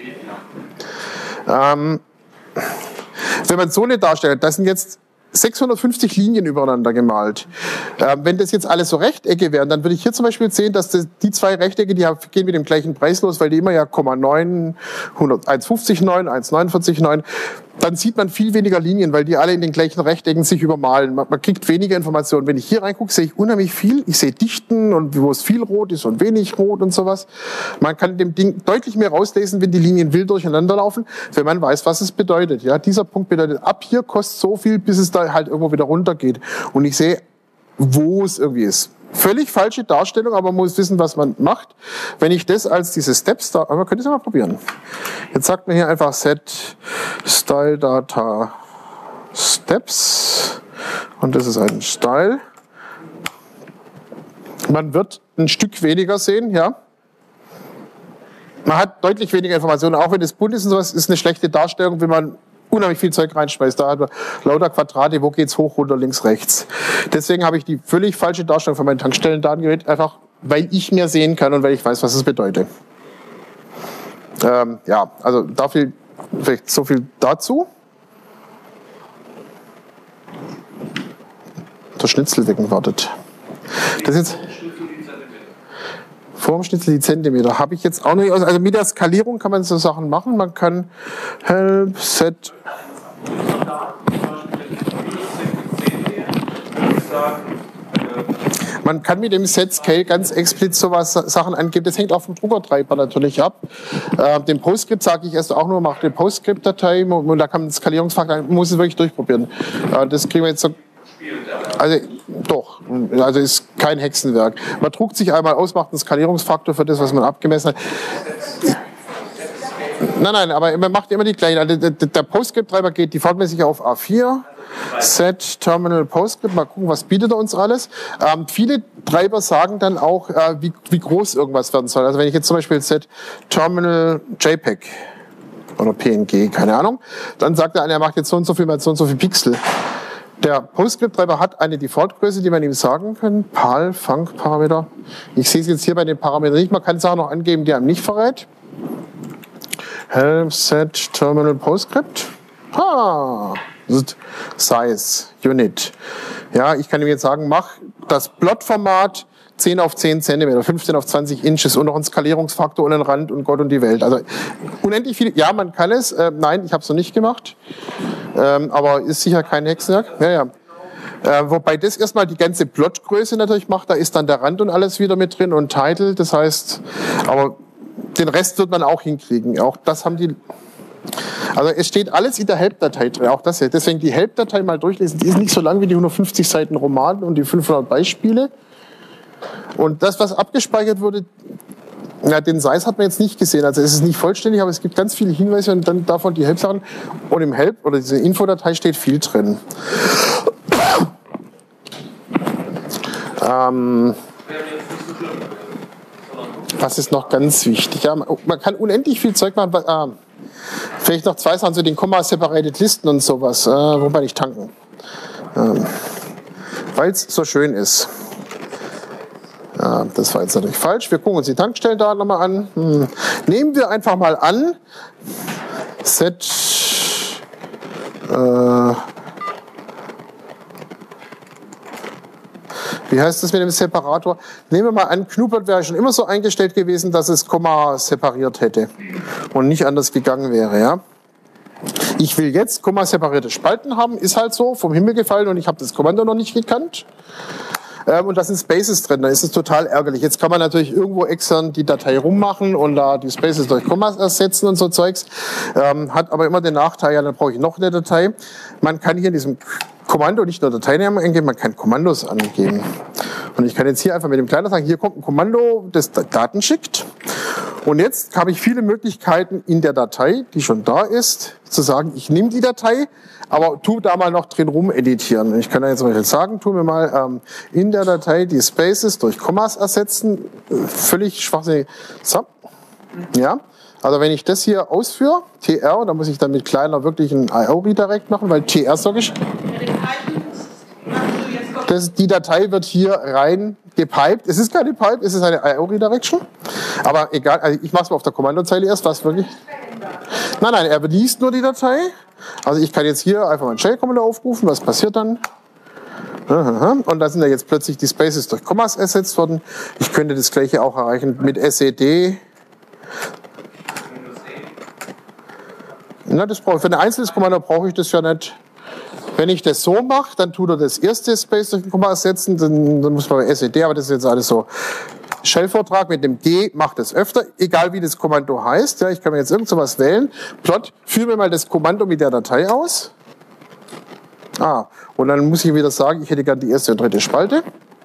Ähm, wenn man so eine darstellt, das sind jetzt sechshundertfünfzig Linien übereinander gemalt. Ähm, wenn das jetzt alles so Rechtecke wären, dann würde ich hier zum Beispiel sehen, dass das, die zwei Rechtecke, die gehen mit dem gleichen Preis los, weil die immer ja Komma neun, eins fünfzig neun, eins neunundvierzig neun. Dann sieht man viel weniger Linien, weil die alle in den gleichen Rechtecken sich übermalen. Man, man kriegt weniger Informationen. Wenn ich hier reingucke, sehe ich unheimlich viel. Ich sehe Dichten und wo es viel rot ist und wenig rot und sowas. Man kann dem Ding deutlich mehr rauslesen, wenn die Linien wild durcheinander laufen, wenn man weiß, was es bedeutet. Ja, dieser Punkt bedeutet, ab hier kostet so viel, bis es da halt irgendwo wieder runter geht. Und ich sehe wo es irgendwie ist. Völlig falsche Darstellung, aber man muss wissen, was man macht. Wenn ich das als diese Steps da, aber könnt ihr es mal probieren. Jetzt sagt man hier einfach Set Style Data Steps und das ist ein Style. Man wird ein Stück weniger sehen, ja. Man hat deutlich weniger Informationen, auch wenn es bunt ist und sowas, ist eine schlechte Darstellung, wenn man unheimlich viel Zeug reinschmeißt. Da hat man lauter Quadrate, wo geht's hoch, runter, links, rechts. Deswegen habe ich die völlig falsche Darstellung von meinem Tankstellendatengerät, einfach weil ich mehr sehen kann und weil ich weiß, was es bedeutet. Ähm, ja, also dafür vielleicht so viel dazu. Der Schnitzelwecken wartet. Das ist jetzt vorm Schnitzel die Zentimeter. Habe ich jetzt auch nicht. Also mit der Skalierung kann man so Sachen machen. Man kann Help, Set. Man kann mit dem Set Scale ganz explizit sowas Sachen angeben. Das hängt auch vom Druckertreiber natürlich ab. Äh, den PostScript sage ich erst auch nur, macht eine PostScript-Datei und da kann man Skalierungsfaktor, man muss es wirklich durchprobieren. Äh, das kriegen wir jetzt so. Also doch, also ist kein Hexenwerk. Man druckt sich einmal aus, macht einen Skalierungsfaktor für das, was man abgemessen hat. Nein, nein, aber man macht immer die gleichen. Also der PostScript-Treiber geht defaultmäßig auf A vier. Set Terminal PostScript, mal gucken, was bietet er uns alles. Ähm, viele Treiber sagen dann auch, äh, wie, wie groß irgendwas werden soll. Also wenn ich jetzt zum Beispiel Set Terminal JPEG oder P N G, keine Ahnung, dann sagt er, er macht jetzt so und so viel mal so und so viel Pixel. Der PostScript-Treiber hat eine Default-Größe, die man ihm sagen kann. P A L, Func-Parameter. Ich sehe es jetzt hier bei den Parametern nicht. Man kann Sachen noch angeben, die einem nicht verrät. Help Set Terminal PostScript. Ah, Size, Unit. Ja, ich kann ihm jetzt sagen, mach das Plot-Format zehn auf zehn Zentimeter, fünfzehn auf zwanzig Inches und noch ein Skalierungsfaktor und einen Rand und Gott und die Welt. Also unendlich viel. Ja, man kann es. Äh, nein, ich habe es noch nicht gemacht. Ähm, aber ist sicher kein Hexenwerk. Ja, ja. Äh, wobei das erstmal die ganze Plotgröße natürlich macht. Da ist dann der Rand und alles wieder mit drin und Title. Das heißt, aber den Rest wird man auch hinkriegen. Auch das haben die. Also es steht alles in der Help-Datei drin, auch das hier. Deswegen die Help-Datei mal durchlesen. Die ist nicht so lang wie die hundertfünfzig Seiten Roman und die fünfhundert Beispiele. Und das, was abgespeichert wurde, ja, den Size hat man jetzt nicht gesehen. Also es ist nicht vollständig, aber es gibt ganz viele Hinweise und dann davon die Help-Sachen. Und im Help oder diese Infodatei steht viel drin. ähm, was ist noch ganz wichtig? Ja, man kann unendlich viel Zeug machen. Äh, vielleicht noch zwei Sachen, so den Komma-Separated Listen und sowas. Äh, wobei nicht tanken. Äh, Weil es so schön ist. Ja, das war jetzt natürlich falsch. Wir gucken uns die Tankstellendaten nochmal an. Hm. Nehmen wir einfach mal an, Set äh, wie heißt das mit dem Separator? Nehmen wir mal an, Knubert wäre schon immer so eingestellt gewesen, dass es Komma separiert hätte und nicht anders gegangen wäre. Ja? Ich will jetzt Komma separierte Spalten haben, ist halt so, vom Himmel gefallen und ich habe das Kommando noch nicht gekannt. Und da sind Spaces drin, da ist es total ärgerlich. Jetzt kann man natürlich irgendwo extern die Datei rummachen und da die Spaces durch Kommas ersetzen und so Zeugs. Ähm, hat aber immer den Nachteil, ja, dann brauche ich noch eine Datei. Man kann hier in diesem Kommando nicht nur Dateinamen eingeben, man kann Kommandos angeben. Und ich kann jetzt hier einfach mit dem Kleiner sagen, hier kommt ein Kommando, das Daten schickt. Und jetzt habe ich viele Möglichkeiten in der Datei, die schon da ist, zu sagen, ich nehme die Datei, aber tu da mal noch drin rum editieren. Ich kann da jetzt zum Beispiel sagen, tu mir mal ähm, in der Datei die Spaces durch Kommas ersetzen. Völlig schwachsinnig. So. Ja. Also wenn ich das hier ausführe, T R, dann muss ich dann mit kleiner wirklich ein I O-Redirect machen, weil T R sage ich. Das, die Datei wird hier rein gepiped. Es ist keine Pipe, es ist eine I O-Redirection. Aber egal, also ich mache es mal auf der Kommandozeile erst, was wirklich. Nein, nein, er liest nur die Datei. Also ich kann jetzt hier einfach mal ein Shell-Kommando aufrufen, was passiert dann? Und da sind ja jetzt plötzlich die Spaces durch Kommas ersetzt worden. Ich könnte das gleiche auch erreichen mit S E D. Na, das brauche ich. Für ein einzelnes Kommando brauche ich das ja nicht. Wenn ich das so mache, dann tut er das erste Space durch ein Komma ersetzen, dann, dann muss man bei S E D, aber das ist jetzt alles so. Shell-Vortrag mit dem G macht es öfter, egal wie das Kommando heißt. Ja, ich kann mir jetzt irgend sowas wählen. Plot, führe mir mal das Kommando mit der Datei aus. Ah, und dann muss ich wieder sagen, ich hätte gern die erste und dritte Spalte.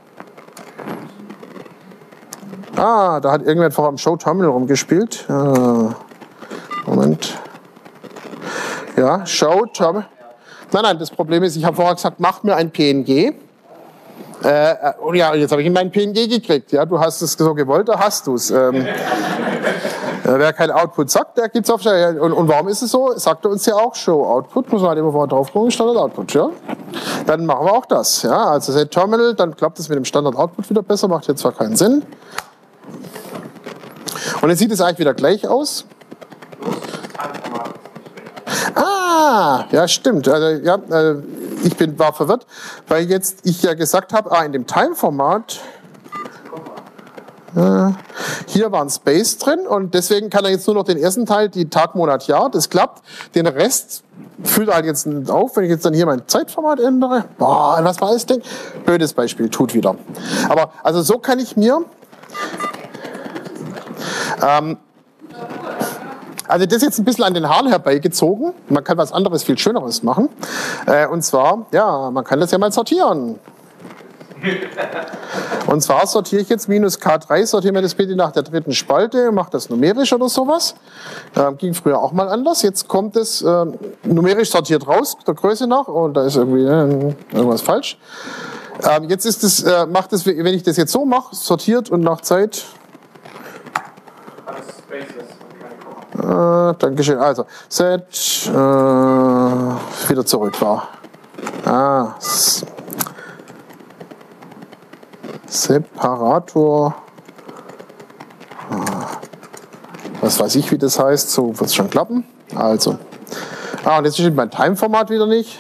Ah, da hat irgendwer vorher am Show Terminal rumgespielt. Ah, Moment. Ja, Show Terminal. Nein, nein, das Problem ist, ich habe vorher gesagt, mach mir ein P N G. Äh, und ja, jetzt habe ich mein P N G gekriegt. Ja, du hast es so gewollt, da hast du es. Ähm, wer kein Output sagt, der gibt's auf. Und, und warum ist es so? Sagt er uns ja auch Show Output. Muss man halt immer vorher drauf gucken, Standard Output. Ja? Dann machen wir auch das. Ja? Also Set Terminal, dann klappt es mit dem Standard Output wieder besser. Macht jetzt zwar keinen Sinn. Und jetzt sieht es eigentlich wieder gleich aus. Ah, ja, stimmt. Also, ja, ich bin, war verwirrt, weil jetzt ich ja gesagt habe, ah, in dem Time-Format, äh, hier war ein Space drin und deswegen kann er jetzt nur noch den ersten Teil, die Tag, Monat, Jahr, das klappt. Den Rest füllt er halt jetzt auf, wenn ich jetzt dann hier mein Zeitformat ändere. Boah, was war das Ding? Blödes Beispiel, tut wieder. Aber also so kann ich mir ähm, also das ist jetzt ein bisschen an den Haaren herbeigezogen. Man kann was anderes, viel Schöneres machen. Äh, und zwar, ja, man kann das ja mal sortieren. Und zwar sortiere ich jetzt minus K drei, sortiere mir das bitte nach der dritten Spalte, mache das numerisch oder sowas. Äh, ging früher auch mal anders. Jetzt kommt es äh, numerisch sortiert raus, der Größe nach. Und da ist irgendwie äh, irgendwas falsch. Äh, jetzt ist es, äh, macht es, wenn ich das jetzt so mache, sortiert und nach Zeit. Äh, Dankeschön. Also, Set, äh, wieder zurück war. Ah, Separator. Ah, was weiß ich, wie das heißt. So wird es schon klappen. Also. Ah, und jetzt steht mein Time-Format wieder nicht.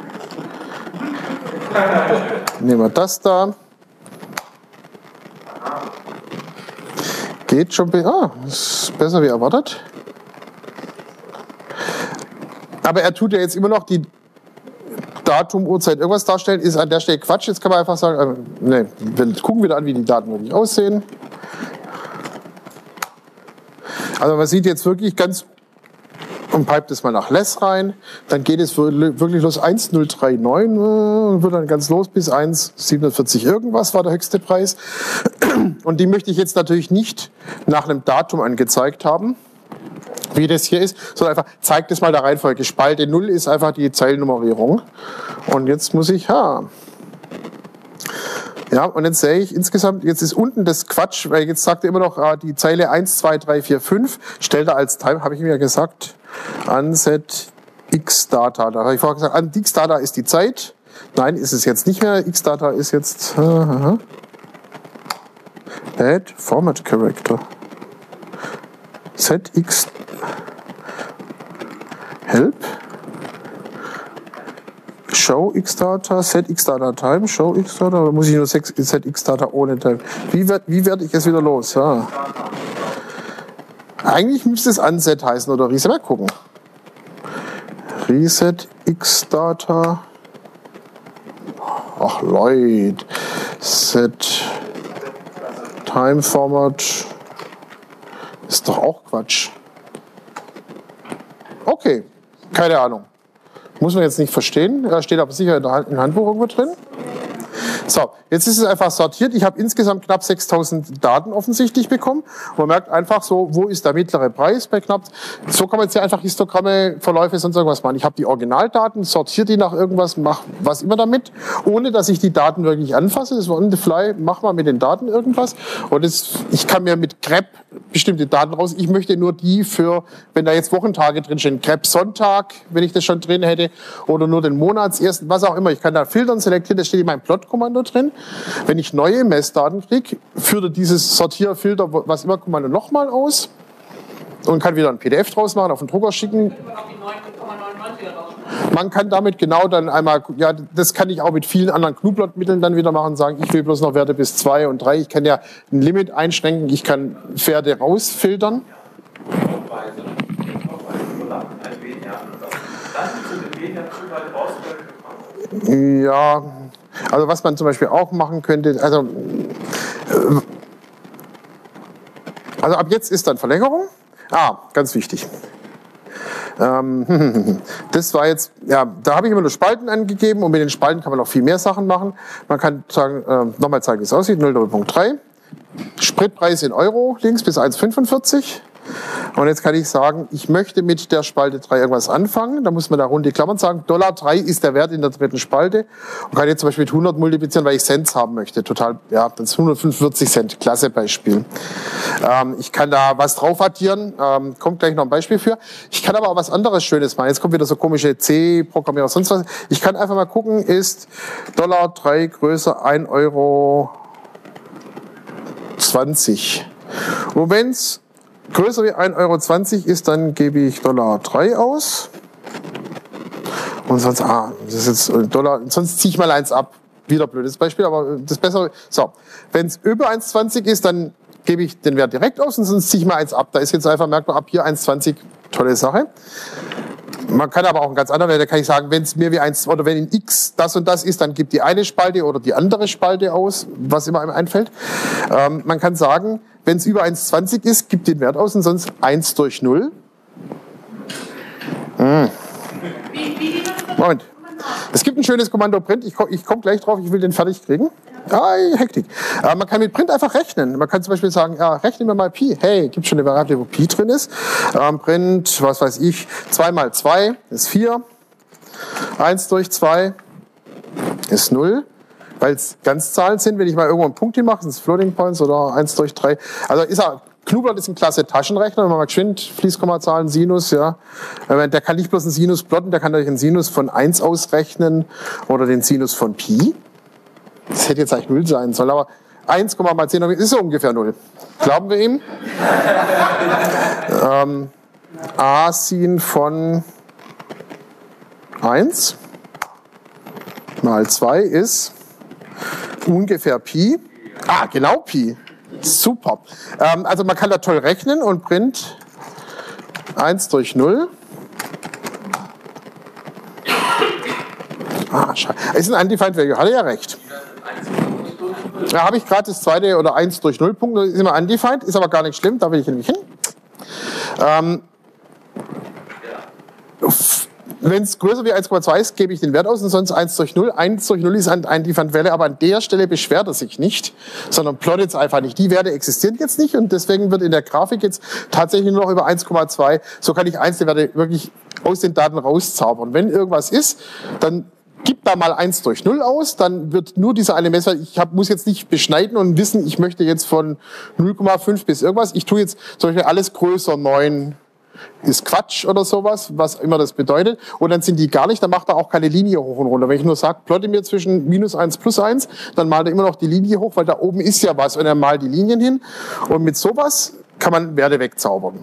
Nehmen wir das da. Geht schon. Ah, ist besser wie erwartet. Aber er tut ja jetzt immer noch die Datum, Uhrzeit, irgendwas darstellen, ist an der Stelle Quatsch. Jetzt kann man einfach sagen, äh, ne, wir gucken wieder an, wie die Daten wirklich aussehen. Also man sieht jetzt wirklich ganz, und pipet das mal nach Less rein, dann geht es wirklich los, eins null drei neun, äh, wird dann ganz los bis eins siebenundvierzig irgendwas war der höchste Preis. Und die möchte ich jetzt natürlich nicht nach einem Datum angezeigt haben, wie das hier ist, sondern einfach, zeigt es mal der Reihenfolge. Spalte null ist einfach die Zeilennummerierung. Und jetzt muss ich, ha. Ja, und jetzt sehe ich insgesamt, jetzt ist unten das Quatsch, weil jetzt sagt er immer noch, die Zeile eins, zwei, drei, vier, fünf, stellt er als Time, habe ich mir ja gesagt, Unset X-Data. Da habe ich vorher gesagt, an X-Data ist die Zeit. Nein, ist es jetzt nicht mehr. X-Data ist jetzt, uh, Add Format Character. Set X Help Show X-Data, Set X-Data Time, Show X-Data, oder muss ich nur Set X-Data ohne Time? Wie werde wie werd ich jetzt wieder los? Ja. Eigentlich müsste es Unset heißen oder Reset. Mal gucken. Reset X-Data. Ach Leute. Set Time Format. Ist doch auch Quatsch. Okay, keine Ahnung. Muss man jetzt nicht verstehen. Da steht aber sicher in der Hand, im Handbuch irgendwo drin. So, jetzt ist es einfach sortiert. Ich habe insgesamt knapp sechstausend Daten offensichtlich bekommen. Und man merkt einfach so, wo ist der mittlere Preis bei knapp. So kann man jetzt ja einfach Histogramme, Verläufe, sonst irgendwas machen. Ich habe die Originaldaten, sortiere die nach irgendwas, mache was immer damit, ohne dass ich die Daten wirklich anfasse. Das war on the fly, mach mal mit den Daten irgendwas. Und das, ich kann mir mit grep bestimmte Daten raus. Ich möchte nur die für, wenn da jetzt Wochentage drinstehen, grep Sonntag, wenn ich das schon drin hätte, oder nur den Monatsersten, was auch immer. Ich kann da filtern, selektieren, das steht in meinem Plot-Kommando drin. Wenn ich neue Messdaten kriege, führt er dieses Sortierfilter, was immer Kommando nochmal aus und kann wieder ein P D F draus machen, auf den Drucker schicken. Man kann damit genau dann einmal, ja, das kann ich auch mit vielen anderen Knuplot-Mitteln dann wieder machen, sagen, ich will bloß noch Werte bis zwei und drei. Ich kann ja ein Limit einschränken, ich kann Werte rausfiltern. Ja, also was man zum Beispiel auch machen könnte, also, also ab jetzt ist dann Verlängerung. Ah, ganz wichtig. Ähm, das war jetzt, ja, da habe ich immer nur Spalten angegeben und mit den Spalten kann man noch viel mehr Sachen machen. Man kann sagen, äh, nochmal zeigen, wie es aussieht, null Punkt drei. Spritpreis in Euro, links bis eins Komma fünfundvierzig. Und jetzt kann ich sagen, ich möchte mit der Spalte drei irgendwas anfangen. Da muss man da runde Klammern sagen. Dollar drei ist der Wert in der dritten Spalte. Und kann jetzt zum Beispiel mit hundert multiplizieren, weil ich Cents haben möchte. Total, ja, das ist hundertfünfundvierzig Cent. Klasse Beispiel. Ähm, ich kann da was drauf addieren. Ähm, kommt gleich noch ein Beispiel für. Ich kann aber auch was anderes Schönes machen. Jetzt kommt wieder so komische C-Programmierer, sonst was. Ich kann einfach mal gucken, ist Dollar drei größer ein Euro zwanzig. Und wenn's größer wie ein Euro zwanzig ist, dann gebe ich Dollar drei aus. Und sonst, ah, das ist jetzt Dollar, sonst ziehe ich mal eins ab. Wieder blödes Beispiel, aber das bessere. So, wenn es über eins Komma zwanzig ist, dann gebe ich den Wert direkt aus und sonst ziehe ich mal eins ab. Da ist jetzt einfach merkbar, ab hier eins Komma zwanzig, tolle Sache. Man kann aber auch einen ganz anderen Wert, da kann ich sagen, wenn es mir wie eins, oder wenn in x das und das ist, dann gibt die eine Spalte oder die andere Spalte aus, was immer einem einfällt. Ähm, man kann sagen, wenn es über eins Komma zwanzig ist, gibt den Wert aus und sonst eins durch null. Hm. Moment. Es gibt ein schönes Kommando Print, ich, ich komme gleich drauf, ich will den fertig kriegen. Ah, Hektik. Äh, man kann mit Print einfach rechnen. Man kann zum Beispiel sagen, ja, rechnen wir mal Pi. Hey, gibt schon eine Variable, wo Pi drin ist. Ähm, Print, was weiß ich, zwei mal zwei ist vier. eins durch zwei ist null. Weil es Ganzzahlen sind, wenn ich mal irgendwo einen Punkt hinmache, sind es Floating Points oder eins durch drei. Also ist er, Knoblauch ist ein klasse Taschenrechner, wenn man mal geschwind Fließkommazahlen, Sinus, ja. Der kann nicht bloß einen Sinus plotten, der kann natürlich einen Sinus von eins ausrechnen oder den Sinus von Pi. Das hätte jetzt eigentlich null sein sollen, aber eins mal zehn ist so ungefähr null. Glauben wir ihm? ähm, A-Sin von eins mal zwei ist ungefähr Pi. Ah, genau Pi. Super. Ähm, also man kann da toll rechnen und Print eins durch null. Ah, scheiße. Ist ein Undefined Value. Hat er ja recht. Da habe ich gerade das zweite oder eins durch null Punkt. Das ist immer undefined, ist aber gar nicht schlimm. Da will ich nämlich hin. Ähm, Wenn es größer wie eins Komma zwei ist, gebe ich den Wert aus und sonst eins durch null. eins durch null ist ein Undefined Value, aber an der Stelle beschwert er sich nicht, sondern plottet es einfach nicht. Die Werte existieren jetzt nicht und deswegen wird in der Grafik jetzt tatsächlich nur noch über eins Komma zwei, so kann ich einzelne Werte wirklich aus den Daten rauszaubern. Wenn irgendwas ist, dann gib da mal eins durch null aus, dann wird nur dieser eine Messwert, ich hab, muss jetzt nicht beschneiden und wissen, ich möchte jetzt von null Komma fünf bis irgendwas, ich tue jetzt zum Beispiel alles größer neun ist Quatsch oder sowas, was immer das bedeutet. Und dann sind die gar nicht, dann macht er auch keine Linie hoch und runter. Wenn ich nur sage, plotte mir zwischen minus eins plus eins, dann malt er immer noch die Linie hoch, weil da oben ist ja was und er malt die Linien hin. Und mit sowas kann man Werte wegzaubern.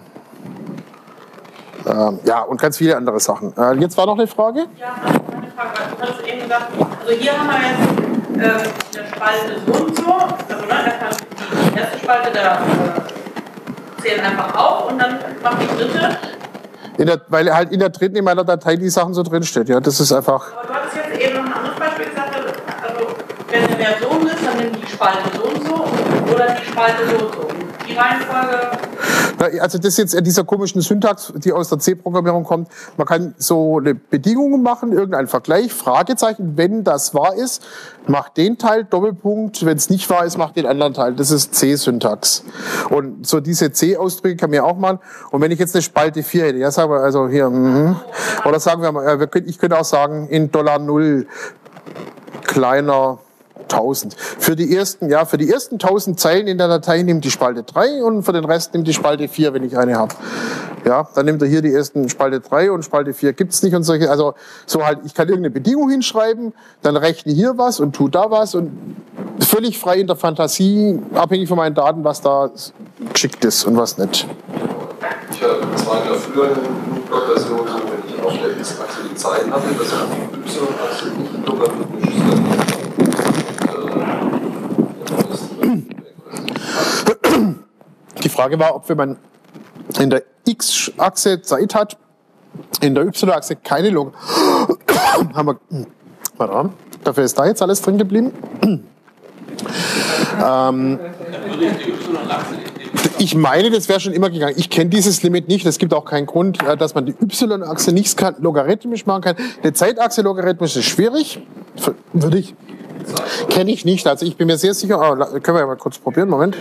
Ähm, ja, und ganz viele andere Sachen. Äh, jetzt war noch eine Frage? Ja, eine Frage. Du hast eben gesagt, also hier haben wir jetzt äh, eine Spalte so und so. Also ne, da kann die erste Spalte der äh, zählen einfach auf und dann macht die dritte. In der, weil halt in der dritten in meiner Datei die Sachen so drinsteht. Ja, das ist einfach. Aber du hattest jetzt eben noch ein anderes Beispiel gesagt. Also wenn der Wert so und ist, dann nimmt die Spalte so und so oder die Spalte so und so. Die Reihenfolge. Also das ist jetzt in dieser komischen Syntax, die aus der C-Programmierung kommt. Man kann so eine Bedingung machen, irgendeinen Vergleich, Fragezeichen. Wenn das wahr ist, macht den Teil, Doppelpunkt. Wenn es nicht wahr ist, macht den anderen Teil. Das ist C-Syntax. Und so diese C-Ausdrücke kann man ja auch machen. Und wenn ich jetzt eine Spalte vier hätte, ja, sagen wir also hier, mm, oder sagen wir mal, ich könnte auch sagen, in Dollar null kleiner tausend. Für die ersten, ja, für die ersten tausend Zeilen in der Datei nimmt die Spalte drei und für den Rest nimmt die Spalte vier, wenn ich eine habe. Ja, dann nimmt er hier die ersten Spalte drei und Spalte vier gibt's nicht und solche, also so halt, ich kann irgendeine Bedingung hinschreiben, dann rechne hier was und tu da was und völlig frei in der Fantasie, abhängig von meinen Daten, was da geschickt ist und was nicht. Ich hatte zwar in der früheren Blog-Version so, wenn ich auf der X-Achse die Zeilen hatte, dass auf der Y-Achse nicht logarithmisch ist. Die Frage war, ob wenn man in der X-Achse Zeit hat, in der Y-Achse keine Log. Haben wir, warte, dafür ist da jetzt alles drin geblieben. ähm, Würde ich die Y-Achse Ich meine, das wäre schon immer gegangen. Ich kenne dieses Limit nicht. Es gibt auch keinen Grund, dass man die Y-Achse nicht logarithmisch machen kann. Eine Zeitachse logarithmisch ist schwierig. Würde ich. Kenne ich nicht. Also ich bin mir sehr sicher. Oh, können wir ja mal kurz probieren. Moment.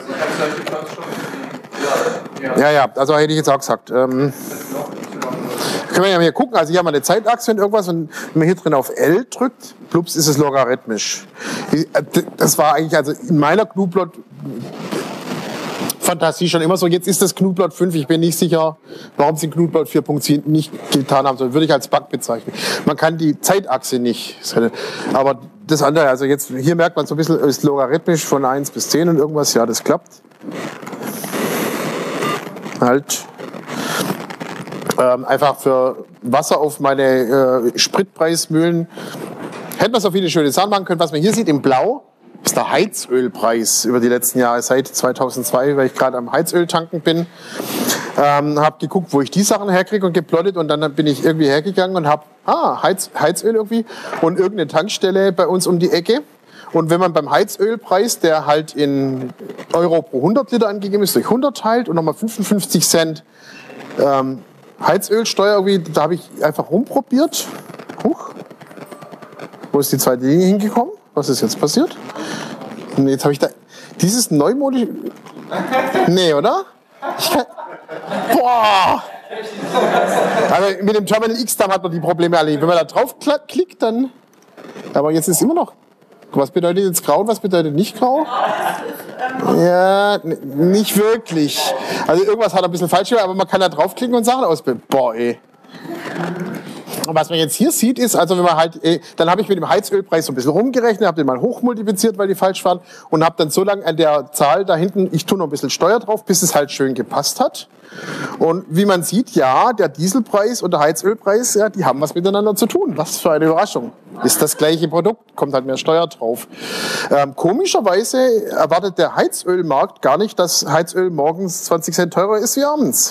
Ja, ja. Also hätte ich jetzt auch gesagt. Ähm, können wir ja mal gucken. Also hier haben wir eine Zeitachse und irgendwas. Und wenn man hier drin auf L drückt, plups, ist es logarithmisch. Das war eigentlich also in meiner Gnuplot Fantasie schon immer so. Jetzt ist das Gnuplot fünf. Ich bin nicht sicher, warum sie Gnuplot vier Punkt sieben nicht getan haben. So würde ich als Bug bezeichnen. Man kann die Zeitachse nicht. Aber das andere, also jetzt, hier merkt man so ein bisschen, ist logarithmisch von eins bis zehn und irgendwas. Ja, das klappt. Halt. Ähm, einfach für Wasser auf meine äh, Spritpreismühlen. Hätten wir so viele schöne Sachen machen können. Was man hier sieht im Blau, ist der Heizölpreis über die letzten Jahre, seit zweitausendzwei, weil ich gerade am Heizöl tanken bin. Ähm, habe geguckt, wo ich die Sachen herkriege und geplottet und dann bin ich irgendwie hergegangen und habe, ah, Heiz, Heizöl irgendwie und irgendeine Tankstelle bei uns um die Ecke. Und wenn man beim Heizölpreis, der halt in Euro pro hundert Liter angegeben ist, durch hundert teilt und nochmal fünfundfünfzig Cent ähm, Heizölsteuer irgendwie, da habe ich einfach rumprobiert. Huch. Wo ist die zweite Linie hingekommen? Was ist jetzt passiert? Und jetzt habe ich da dieses neumodische. Nee, oder? Ich kann... Boah! Also mit dem Terminal X, da hat man die Probleme alle. Wenn man da drauf klickt, dann. Aber jetzt ist immer noch. Was bedeutet jetzt grau und was bedeutet nicht grau? Ja, nicht wirklich. Also irgendwas hat ein bisschen falsch gemacht, aber man kann da draufklicken und Sachen ausbilden. Boah, ey. Und was man jetzt hier sieht, ist, also wenn man halt, dann habe ich mit dem Heizölpreis so ein bisschen rumgerechnet, habe den mal hochmultipliziert, weil die falsch waren und habe dann so lange an der Zahl da hinten, ich tue noch ein bisschen Steuer drauf, bis es halt schön gepasst hat. Und wie man sieht, ja, der Dieselpreis und der Heizölpreis, ja, die haben was miteinander zu tun. Was für eine Überraschung. Ist das gleiche Produkt, kommt halt mehr Steuer drauf. Ähm, komischerweise erwartet der Heizölmarkt gar nicht, dass Heizöl morgens zwanzig Cent teurer ist wie abends.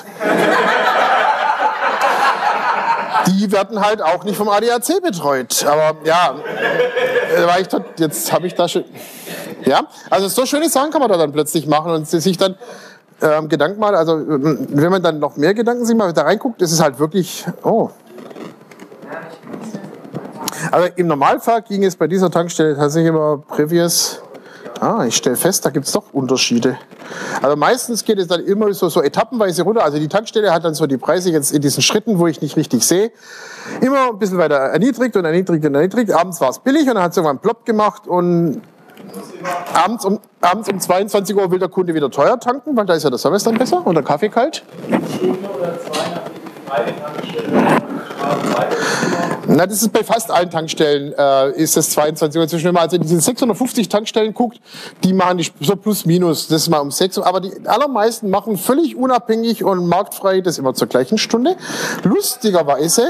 Die werden halt auch nicht vom A D A C betreut. Aber ja, war ich dort, jetzt habe ich da schon. Ja, also so schöne Sachen kann man da dann plötzlich machen und sich dann ähm, Gedanken mal, also wenn man dann noch mehr Gedanken sich mal da reinguckt, ist es halt wirklich, oh. Also im Normalfall ging es bei dieser Tankstelle tatsächlich immer previous. Ah, ich stelle fest, da gibt es doch Unterschiede. Also meistens geht es dann immer so, so etappenweise runter. Also die Tankstelle hat dann so die Preise jetzt in diesen Schritten, wo ich nicht richtig sehe, immer ein bisschen weiter erniedrigt und erniedrigt und erniedrigt. Abends war es billig und dann hat es irgendwann plopp gemacht und abends um, abends um zweiundzwanzig Uhr will der Kunde wieder teuer tanken, weil da ist ja der Service dann besser und der Kaffee kalt. Stunde oder zwei nach die freie Tankstelle. Na, das ist bei fast allen Tankstellen, äh, ist das zweiundzwanzig Uhr zwischen. Wenn man also in diesen sechshundertfünfzig Tankstellen guckt, die machen die so plus minus, das ist mal um sechs Uhr. Aber die allermeisten machen völlig unabhängig und marktfrei das immer zur gleichen Stunde. Lustigerweise,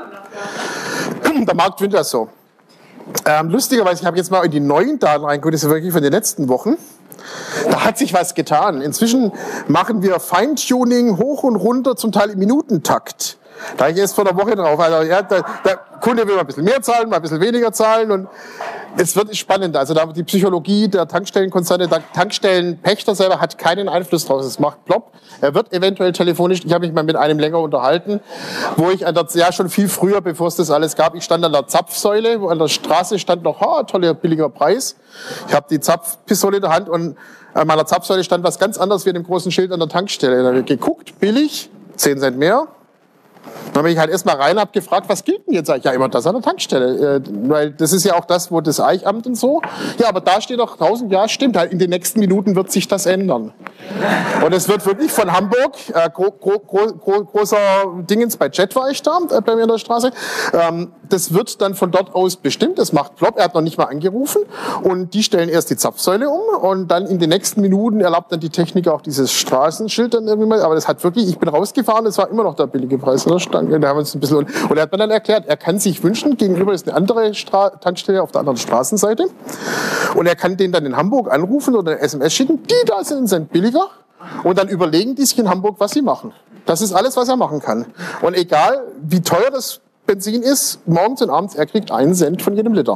der Markt will das so. Ähm, lustigerweise, ich habe jetzt mal in die neuen Daten reingeguckt, das ist wirklich von den letzten Wochen. Da hat sich was getan. Inzwischen machen wir Feintuning hoch und runter, zum Teil im Minutentakt. Da ich erst vor der Woche drauf. Also, ja, der, der Kunde will mal ein bisschen mehr zahlen, mal ein bisschen weniger zahlen und es wird spannend. Also da die Psychologie der Tankstellenkonzerne, der Tankstellenpächter selber hat keinen Einfluss drauf. Es macht plopp. Er wird eventuell telefonisch. Ich habe mich mal mit einem länger unterhalten, wo ich an der, ja schon viel früher, bevor es das alles gab, ich stand an der Zapfsäule, wo an der Straße stand noch, ha, toller billiger Preis. Ich habe die Zapfpistole in der Hand und an meiner Zapfsäule stand was ganz anderes wie in dem großen Schild an der Tankstelle. Da habe ich geguckt, billig, zehn Cent mehr. Dann bin ich halt erstmal rein und habe gefragt, was gilt denn jetzt? Sag ich, ja, immer das an der Tankstelle. Äh, weil das ist ja auch das, wo das Eichamt und so. Ja, aber da steht doch tausend, ja, stimmt. Halt in den nächsten Minuten wird sich das ändern. Und es wird wirklich von Hamburg, äh, gro gro gro gro großer Dingens, bei Jet war ich da, äh, bei mir in der Straße. Ähm, das wird dann von dort aus bestimmt. Das macht plopp. Er hat noch nicht mal angerufen. Und die stellen erst die Zapfsäule um. Und dann in den nächsten Minuten erlaubt dann die Technik auch dieses Straßenschild dann irgendwie mal. Aber das hat wirklich, ich bin rausgefahren, es war immer noch der billige Preis. Da stand, da haben wir uns ein bisschen, und er hat mir dann erklärt, er kann sich wünschen, gegenüber ist eine andere Stra Tankstelle auf der anderen Straßenseite. Und er kann den dann in Hamburg anrufen oder eine S M S schicken, die da sind, sind billiger. Und dann überlegen die sich in Hamburg, was sie machen. Das ist alles, was er machen kann. Und egal, wie teuer das Benzin ist, morgens und abends, er kriegt einen Cent von jedem Liter.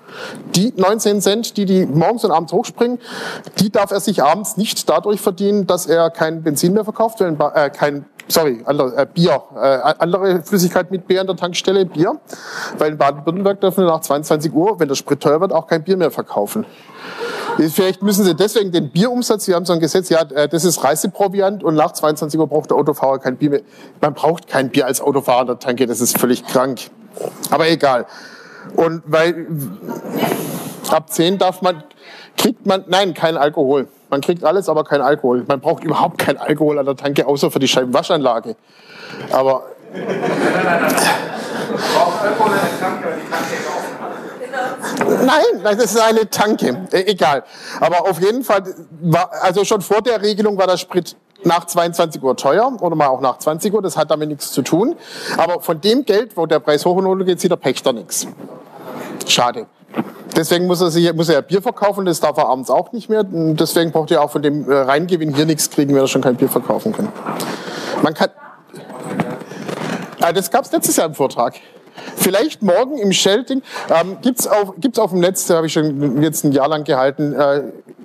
Die neunzehn Cent, die die morgens und abends hochspringen, die darf er sich abends nicht dadurch verdienen, dass er kein Benzin mehr verkauft, weil äh, kein Sorry, andere, äh, Bier, äh, andere Flüssigkeit mit Bier an der Tankstelle, Bier. Weil in Baden-Württemberg dürfen wir nach zweiundzwanzig Uhr, wenn der Sprit teuer wird, auch kein Bier mehr verkaufen. Vielleicht müssen Sie deswegen den Bierumsatz, wir haben so ein Gesetz, ja, das ist Reiseproviant und nach zweiundzwanzig Uhr braucht der Autofahrer kein Bier mehr. Man braucht kein Bier als Autofahrer an der Tanke, das ist völlig krank. Aber egal. Und weil ab zehn darf man, kriegt man, nein, kein Alkohol. Man kriegt alles, aber kein Alkohol. Man braucht überhaupt kein Alkohol an der Tanke, außer für die Scheibenwaschanlage. Aber... Nein, nein, nein, nein. Man braucht Alkohol an der Tanke, weil die Tanke offen hat. Nein, nein, das ist eine Tanke. E egal. Aber auf jeden Fall, war, also schon vor der Regelung war der Sprit nach zweiundzwanzig Uhr teuer oder mal auch nach zwanzig Uhr. Das hat damit nichts zu tun. Aber von dem Geld, wo der Preis hoch und runter geht, sieht der Pächter nichts. Schade. Deswegen muss er, sich, muss er Bier verkaufen, das darf er abends auch nicht mehr. Und deswegen braucht er auch von dem Reingewinn hier nichts kriegen, wenn er schon kein Bier verkaufen kann. Man kann... Ah, das gab es letztes Jahr im Vortrag. Vielleicht morgen im Shell-Ding. Ähm, gibt's auf, gibt's auf dem Netz, da habe ich schon jetzt ein Jahr lang gehalten. Äh,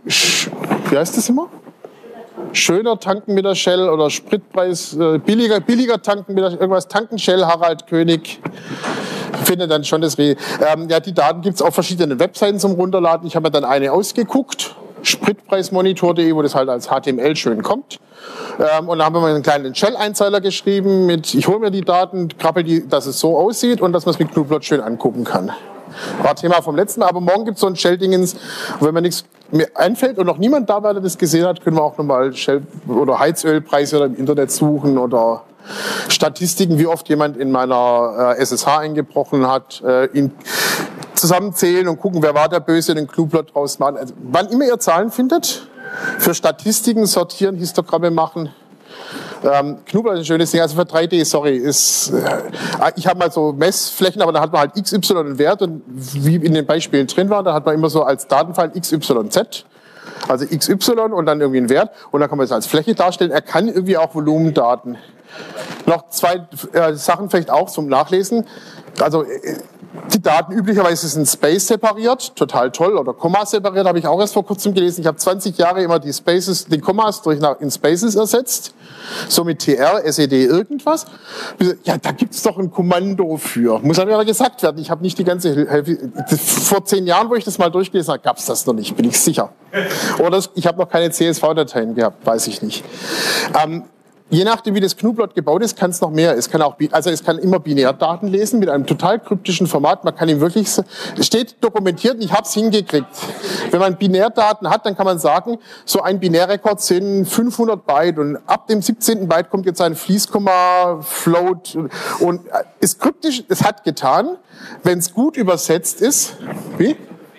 wie heißt das immer? Schöner tanken mit der Shell oder Spritpreis, äh, billiger, billiger tanken mit der irgendwas. Tanken Shell, Harald König. Finde dann schon das Re ähm, ja, die Daten gibt es auf verschiedenen Webseiten zum Runterladen. Ich habe mir dann eine ausgeguckt, spritpreismonitor punkt de, wo das halt als H T M L schön kommt. Ähm, und da haben wir mal einen kleinen Shell-Einzeiler geschrieben mit, ich hole mir die Daten, krabbel die, dass es so aussieht und dass man es mit Knoblauch schön angucken kann. War Thema vom letzten, aber morgen gibt es so ein Shell-Dingens, wenn mir nichts mehr einfällt und noch niemand da war, der das gesehen hat, können wir auch nochmal Shell- oder Heizölpreise oder im Internet suchen oder Statistiken, wie oft jemand in meiner äh, S S H eingebrochen hat, äh, ihn zusammenzählen und gucken, wer war der Böse, den Knoblauch draus machen. Also, wann immer ihr Zahlen findet, für Statistiken sortieren, Histogramme machen. Ähm, Knoblauch ist ein schönes Ding, also für drei D, sorry, ist, äh, ich habe mal so Messflächen, aber da hat man halt X Y einen Wert und wie in den Beispielen drin war, da hat man immer so als Datenfall X Y Z. Also X Y und dann irgendwie einen Wert und dann kann man es als Fläche darstellen. Er kann irgendwie auch Volumendaten. Noch zwei äh, Sachen vielleicht auch zum Nachlesen. Also äh, die Daten üblicherweise sind Space separiert, total toll, oder Komma separiert, habe ich auch erst vor kurzem gelesen. Ich habe zwanzig Jahre immer die Spaces, die Kommas durch nach, in Spaces ersetzt, so mit T R, S E D, irgendwas. Ja, da gibt's doch ein Kommando für. Muss aber ja gesagt werden. Ich habe nicht die ganze Hälfte. Vor zehn Jahren, wo ich das mal durchgelesen habe, gab's das noch nicht, bin ich sicher. Oder ich habe noch keine C S V-Dateien gehabt, weiß ich nicht. Ähm, Je nachdem, wie das Knoblauch gebaut ist, kann es noch mehr. Es kann auch, also es kann immer Binärdaten lesen mit einem total kryptischen Format. Man kann ihm wirklich, es steht dokumentiert, ich habe es hingekriegt. Wenn man Binärdaten hat, dann kann man sagen, so ein Binärrekord sind fünfhundert Byte und ab dem siebzehnten Byte kommt jetzt ein Fließkomma, Float und ist kryptisch. Es hat getan, wenn es gut übersetzt ist. Wie?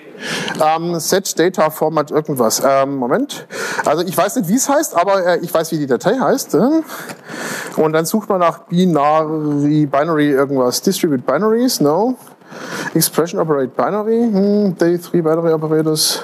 Ähm, Set Data Format irgendwas. Ähm, Moment. Also ich weiß nicht, wie es heißt, aber äh, ich weiß, wie die Datei heißt. Äh. Und dann sucht man nach Binary, Binary irgendwas. Distribute Binaries, no. Expression Operate Binary, hm. Day three Binary Operators.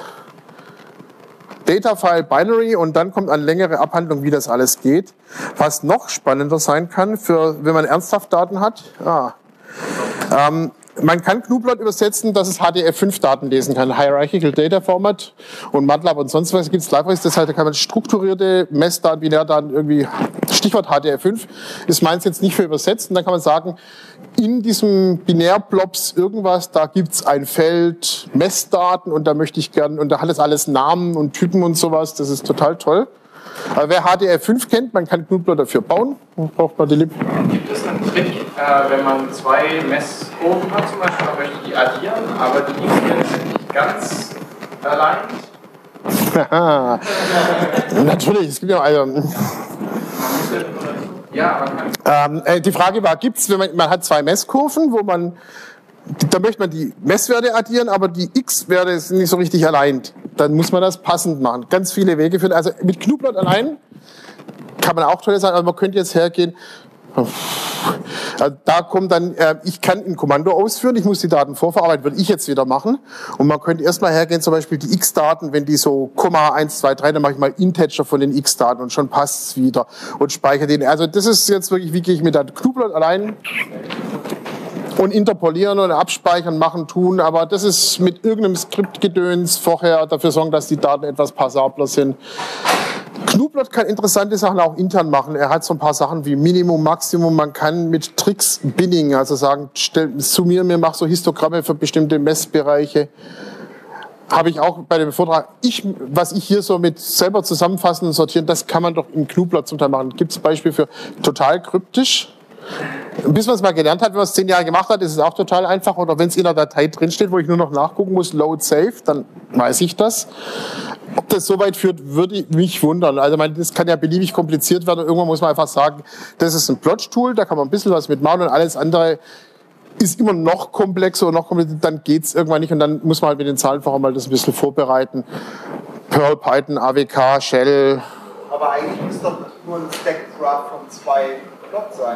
Data File Binary und dann kommt eine längere Abhandlung, wie das alles geht. Was noch spannender sein kann, für, wenn man ernsthaft Daten hat. Ah. Ähm, Man kann Knoblauch übersetzen, dass es H D F fünf Daten lesen kann, Hierarchical Data Format und MATLAB und sonst was gibt es Libraries, das heißt, da kann man strukturierte Messdaten, Binärdaten irgendwie, Stichwort H D F fünf, ist meins jetzt nicht für übersetzt und dann kann man sagen, in diesem Binärblobs irgendwas, da gibt's ein Feld Messdaten und da möchte ich gern, und da hat es alles Namen und Typen und sowas, das ist total toll. Aber wer H D F fünf kennt, man kann Knoblauch dafür bauen. Braucht man die Lib. Gibt es einen Trick, äh, wenn man zwei Messkurven hat zum Beispiel, man möchte die addieren, aber die X-Werte sind nicht ganz allein? Natürlich, es gibt ja also. Ja, man kann. Ähm, äh, die Frage war, gibt's, wenn man, man hat zwei Messkurven, wo man, da möchte man die Messwerte addieren, aber die X-Werte sind nicht so richtig allein. Dann muss man das passend machen. Ganz viele Wege führen. Also mit Knoblauch allein kann man auch toll sein, aber man könnte jetzt hergehen. Also da kommt dann, äh, ich kann ein Kommando ausführen, ich muss die Daten vorverarbeiten, würde ich jetzt wieder machen. Und man könnte erstmal hergehen, zum Beispiel die X-Daten, wenn die so Komma eins, zwei, drei, dann mache ich mal Integer von den X-Daten und schon passt es wieder und speichere den. Also das ist jetzt wirklich, wie gehe ich mit der Knoblauch allein. und interpolieren und abspeichern, machen, tun. Aber das ist mit irgendeinem Skriptgedöns vorher dafür sorgen, dass die Daten etwas passabler sind. Gnuplot kann interessante Sachen auch intern machen. Er hat so ein paar Sachen wie Minimum, Maximum. Man kann mit Tricks Binning, also sagen, stell, summier mir, mach so Histogramme für bestimmte Messbereiche. Habe ich auch bei dem Vortrag, ich, was ich hier so mit selber zusammenfassen und sortieren, das kann man doch im Gnuplot zum Teil machen. Gibt es Beispiele für total kryptisch? Bis man es mal gelernt hat, wenn man es zehn Jahre gemacht hat, ist es auch total einfach. Oder wenn es in der Datei drinsteht, wo ich nur noch nachgucken muss, Load Save, dann weiß ich das. Ob das so weit führt, würde ich mich wundern. Also man, das kann ja beliebig kompliziert werden. Irgendwann muss man einfach sagen, das ist ein Plot-Tool, da kann man ein bisschen was mitmachen und alles andere ist immer noch komplexer und noch komplexer, dann geht's irgendwann nicht und dann muss man halt mit den Zahlenfachern mal das ein bisschen vorbereiten. Perl, Python, A W K, Shell. Aber eigentlich muss doch nur ein Stacked Graph von zwei Plots sein.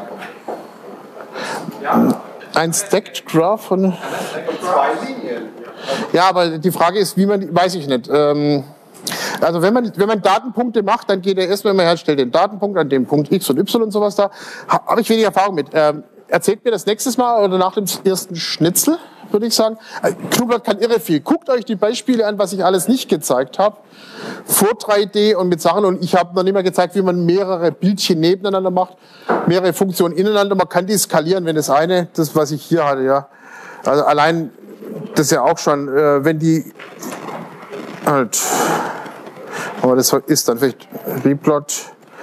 Ja. Ein Stacked Graph von zwei Linien. Ja, aber die Frage ist, wie man, weiß ich nicht. Ähm, also wenn man, wenn man Datenpunkte macht, dann geht er erstmal immer her, stellt den Datenpunkt an dem Punkt X und Y und sowas da. Habe ich wenig Erfahrung mit. Ähm, erzählt mir das nächstes Mal oder nach dem ersten Schnitzel, würde ich sagen. Gnuplot kann irre viel. Guckt euch die Beispiele an, was ich alles nicht gezeigt habe. Vor drei D und mit Sachen. Und ich habe noch nicht mal gezeigt, wie man mehrere Bildchen nebeneinander macht, mehrere Funktionen ineinander. Man kann die skalieren, wenn das eine, das was ich hier hatte, ja. Also allein, das ist ja auch schon, äh, wenn die halt, aber das ist dann vielleicht Replot.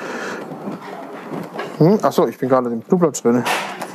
Hm? Achso, ich bin gerade im Gnuplot drin.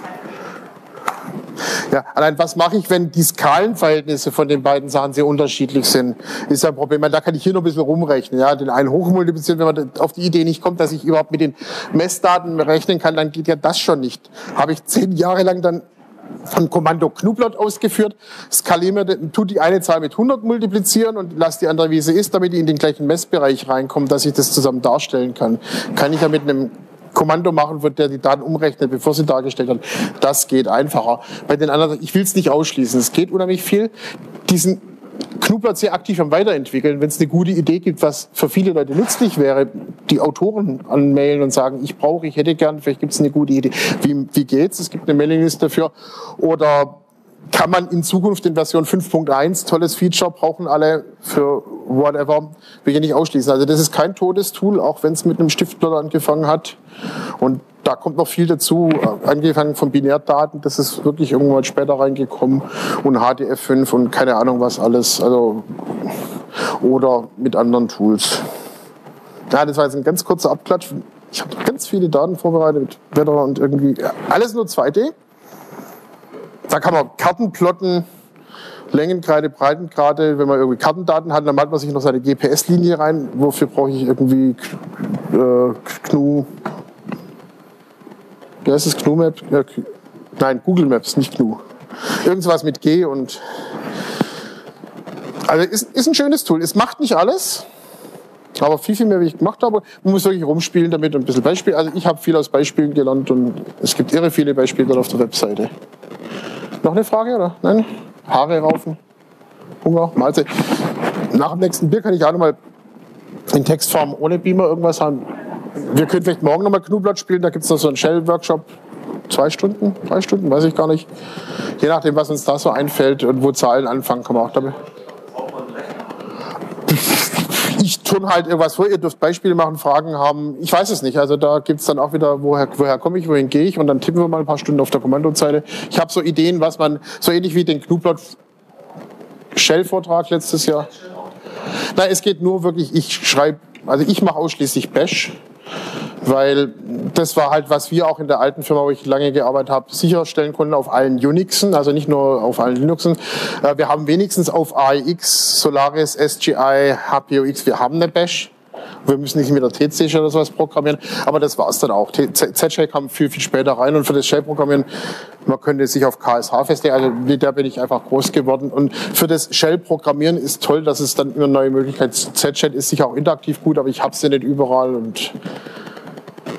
Ja, allein was mache ich, wenn die Skalenverhältnisse von den beiden Sachen sehr unterschiedlich sind, ist ja ein Problem. Da kann ich hier noch ein bisschen rumrechnen. Ja, den einen hochmultiplizieren, wenn man auf die Idee nicht kommt, dass ich überhaupt mit den Messdaten rechnen kann, dann geht ja das schon nicht. Habe ich zehn Jahre lang dann von Kommando Gnuplot ausgeführt, skaliere, tut die eine Zahl mit hundert multiplizieren und lasse die andere, wie sie ist, damit die in den gleichen Messbereich reinkommt, dass ich das zusammen darstellen kann. Kann ich ja mit einem Kommando machen, wird der die Daten umrechnet, bevor sie dargestellt hat. Das geht einfacher. Bei den anderen, ich will es nicht ausschließen, es geht unheimlich viel. Diesen Gnuplot sehr aktiv am Weiterentwickeln, wenn es eine gute Idee gibt, was für viele Leute nützlich wäre, die Autoren anmailen und sagen, ich brauche, ich hätte gern, vielleicht gibt es eine gute Idee. Wie, wie geht's? Es gibt eine Mailingliste dafür. Oder kann man in Zukunft in Version fünf Punkt eins, tolles Feature, brauchen alle für whatever, will ich nicht ausschließen. Also das ist kein totes Tool, auch wenn es mit einem Stiftplotter angefangen hat. Und da kommt noch viel dazu, angefangen von Binärdaten, das ist wirklich irgendwann später reingekommen und H D F fünf und keine Ahnung was alles, also oder mit anderen Tools. Ja, das war jetzt ein ganz kurzer Abklatsch. Ich habe ganz viele Daten vorbereitet mit Wetter und irgendwie, ja, alles nur zwei D. Da kann man Karten plotten, Längengrade, Breitengrade. Wenn man irgendwie Kartendaten hat, dann malt man sich noch seine G P S-Linie rein. Wofür brauche ich irgendwie äh, GNU? Wie heißt das? GNU Map? Ja, nein, Google Maps, nicht GNU. Irgendwas mit G und. Also ist, ist ein schönes Tool. Es macht nicht alles, aber viel, viel mehr, wie ich gemacht habe. Man muss wirklich rumspielen damit und ein bisschen Beispiel. Also ich habe viel aus Beispielen gelernt und es gibt irre viele Beispiele dort auf der Webseite. Noch eine Frage, oder? Nein? Haare raufen? Hunger? Mahlzeit? Nach dem nächsten Bier kann ich auch noch mal in Textform ohne Beamer irgendwas haben. Wir können vielleicht morgen noch mal Gnuplot spielen. Da gibt es noch so einen Shell-Workshop. Zwei Stunden? Drei Stunden? Weiß ich gar nicht. Je nachdem, was uns da so einfällt und wo Zahlen anfangen, kommen wir auch dabei. Ich tue halt irgendwas vor, ihr dürft Beispiele machen, Fragen haben. Ich weiß es nicht. Also da gibt es dann auch wieder, woher, woher komme ich, wohin gehe ich und dann tippen wir mal ein paar Stunden auf der Kommandozeile. Ich habe so Ideen, was man, so ähnlich wie den Gnuplot Shell-Vortrag letztes Jahr. Nein, es geht nur wirklich, ich schreibe, also ich mache ausschließlich Bash, weil das war halt, was wir auch in der alten Firma, wo ich lange gearbeitet habe, sicherstellen konnten auf allen Unixen, also nicht nur auf allen Linuxen. Wir haben wenigstens auf A E X, Solaris, S G I, H P O X, wir haben eine Bash. Wir müssen nicht mit der T C oder sowas programmieren, aber das war es dann auch. Z-Shell kam viel, viel später rein und für das Shell-Programmieren, man könnte sich auf K S H festlegen, also mit der bin ich einfach groß geworden. Und für das Shell-Programmieren ist toll, dass es dann immer neue Möglichkeiten. Z-Shell ist sicher auch interaktiv gut, aber ich habe sie nicht überall und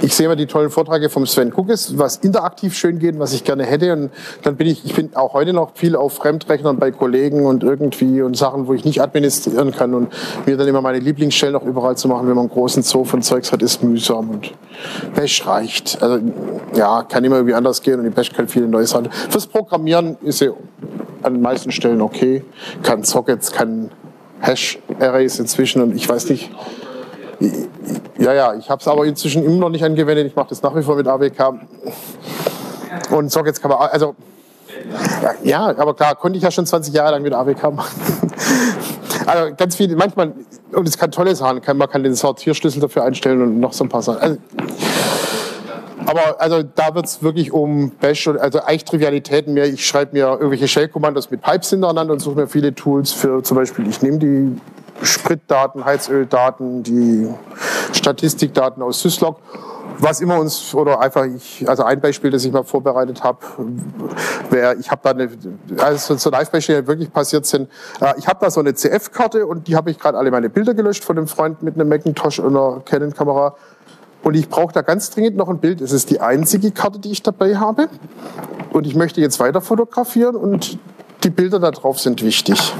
ich sehe immer die tollen Vorträge vom Sven Kukes, was interaktiv schön geht, was ich gerne hätte. Und dann bin ich, ich bin auch heute noch viel auf Fremdrechnern bei Kollegen und irgendwie und Sachen, wo ich nicht administrieren kann. Und mir dann immer meine Lieblingsstellen noch überall zu machen, wenn man einen großen Zoo von Zeugs hat, ist mühsam. Und Bash reicht. Also ja, kann immer irgendwie anders gehen und die Bash kann viele neue Sachen. Fürs Programmieren ist sie an den meisten Stellen okay. Kann Sockets, kann Hash-Arrays inzwischen und ich weiß nicht. Ja, ja, ich habe es aber inzwischen immer noch nicht angewendet. Ich mache das nach wie vor mit A W K. Und Sockets kann man, also, ja, aber klar, konnte ich ja schon zwanzig Jahre lang mit A W K machen. Also ganz viele, manchmal, und es kann tolle Sachen, kann, man kann den Sortierschlüssel dafür einstellen und noch so ein paar Sachen. Also, aber also da wird es wirklich um Bash, also eigentlich Trivialitäten mehr. Ich schreibe mir irgendwelche Shell-Kommandos mit Pipes hintereinander und suche mir viele Tools für zum Beispiel, ich nehme die Spritdaten, Heizöldaten, die Statistikdaten aus Syslog, was immer uns, oder einfach, ich, also ein Beispiel, das ich mal vorbereitet habe, wäre, ich habe da eine, also so Live-Beispiele, die wirklich passiert sind, ich habe da so eine C F-Karte und die habe ich gerade alle meine Bilder gelöscht von einem Freund mit einem Macintosh und einer Canon-Kamera und ich brauche da ganz dringend noch ein Bild. Es ist die einzige Karte, die ich dabei habe und ich möchte jetzt weiter fotografieren und die Bilder da drauf sind wichtig.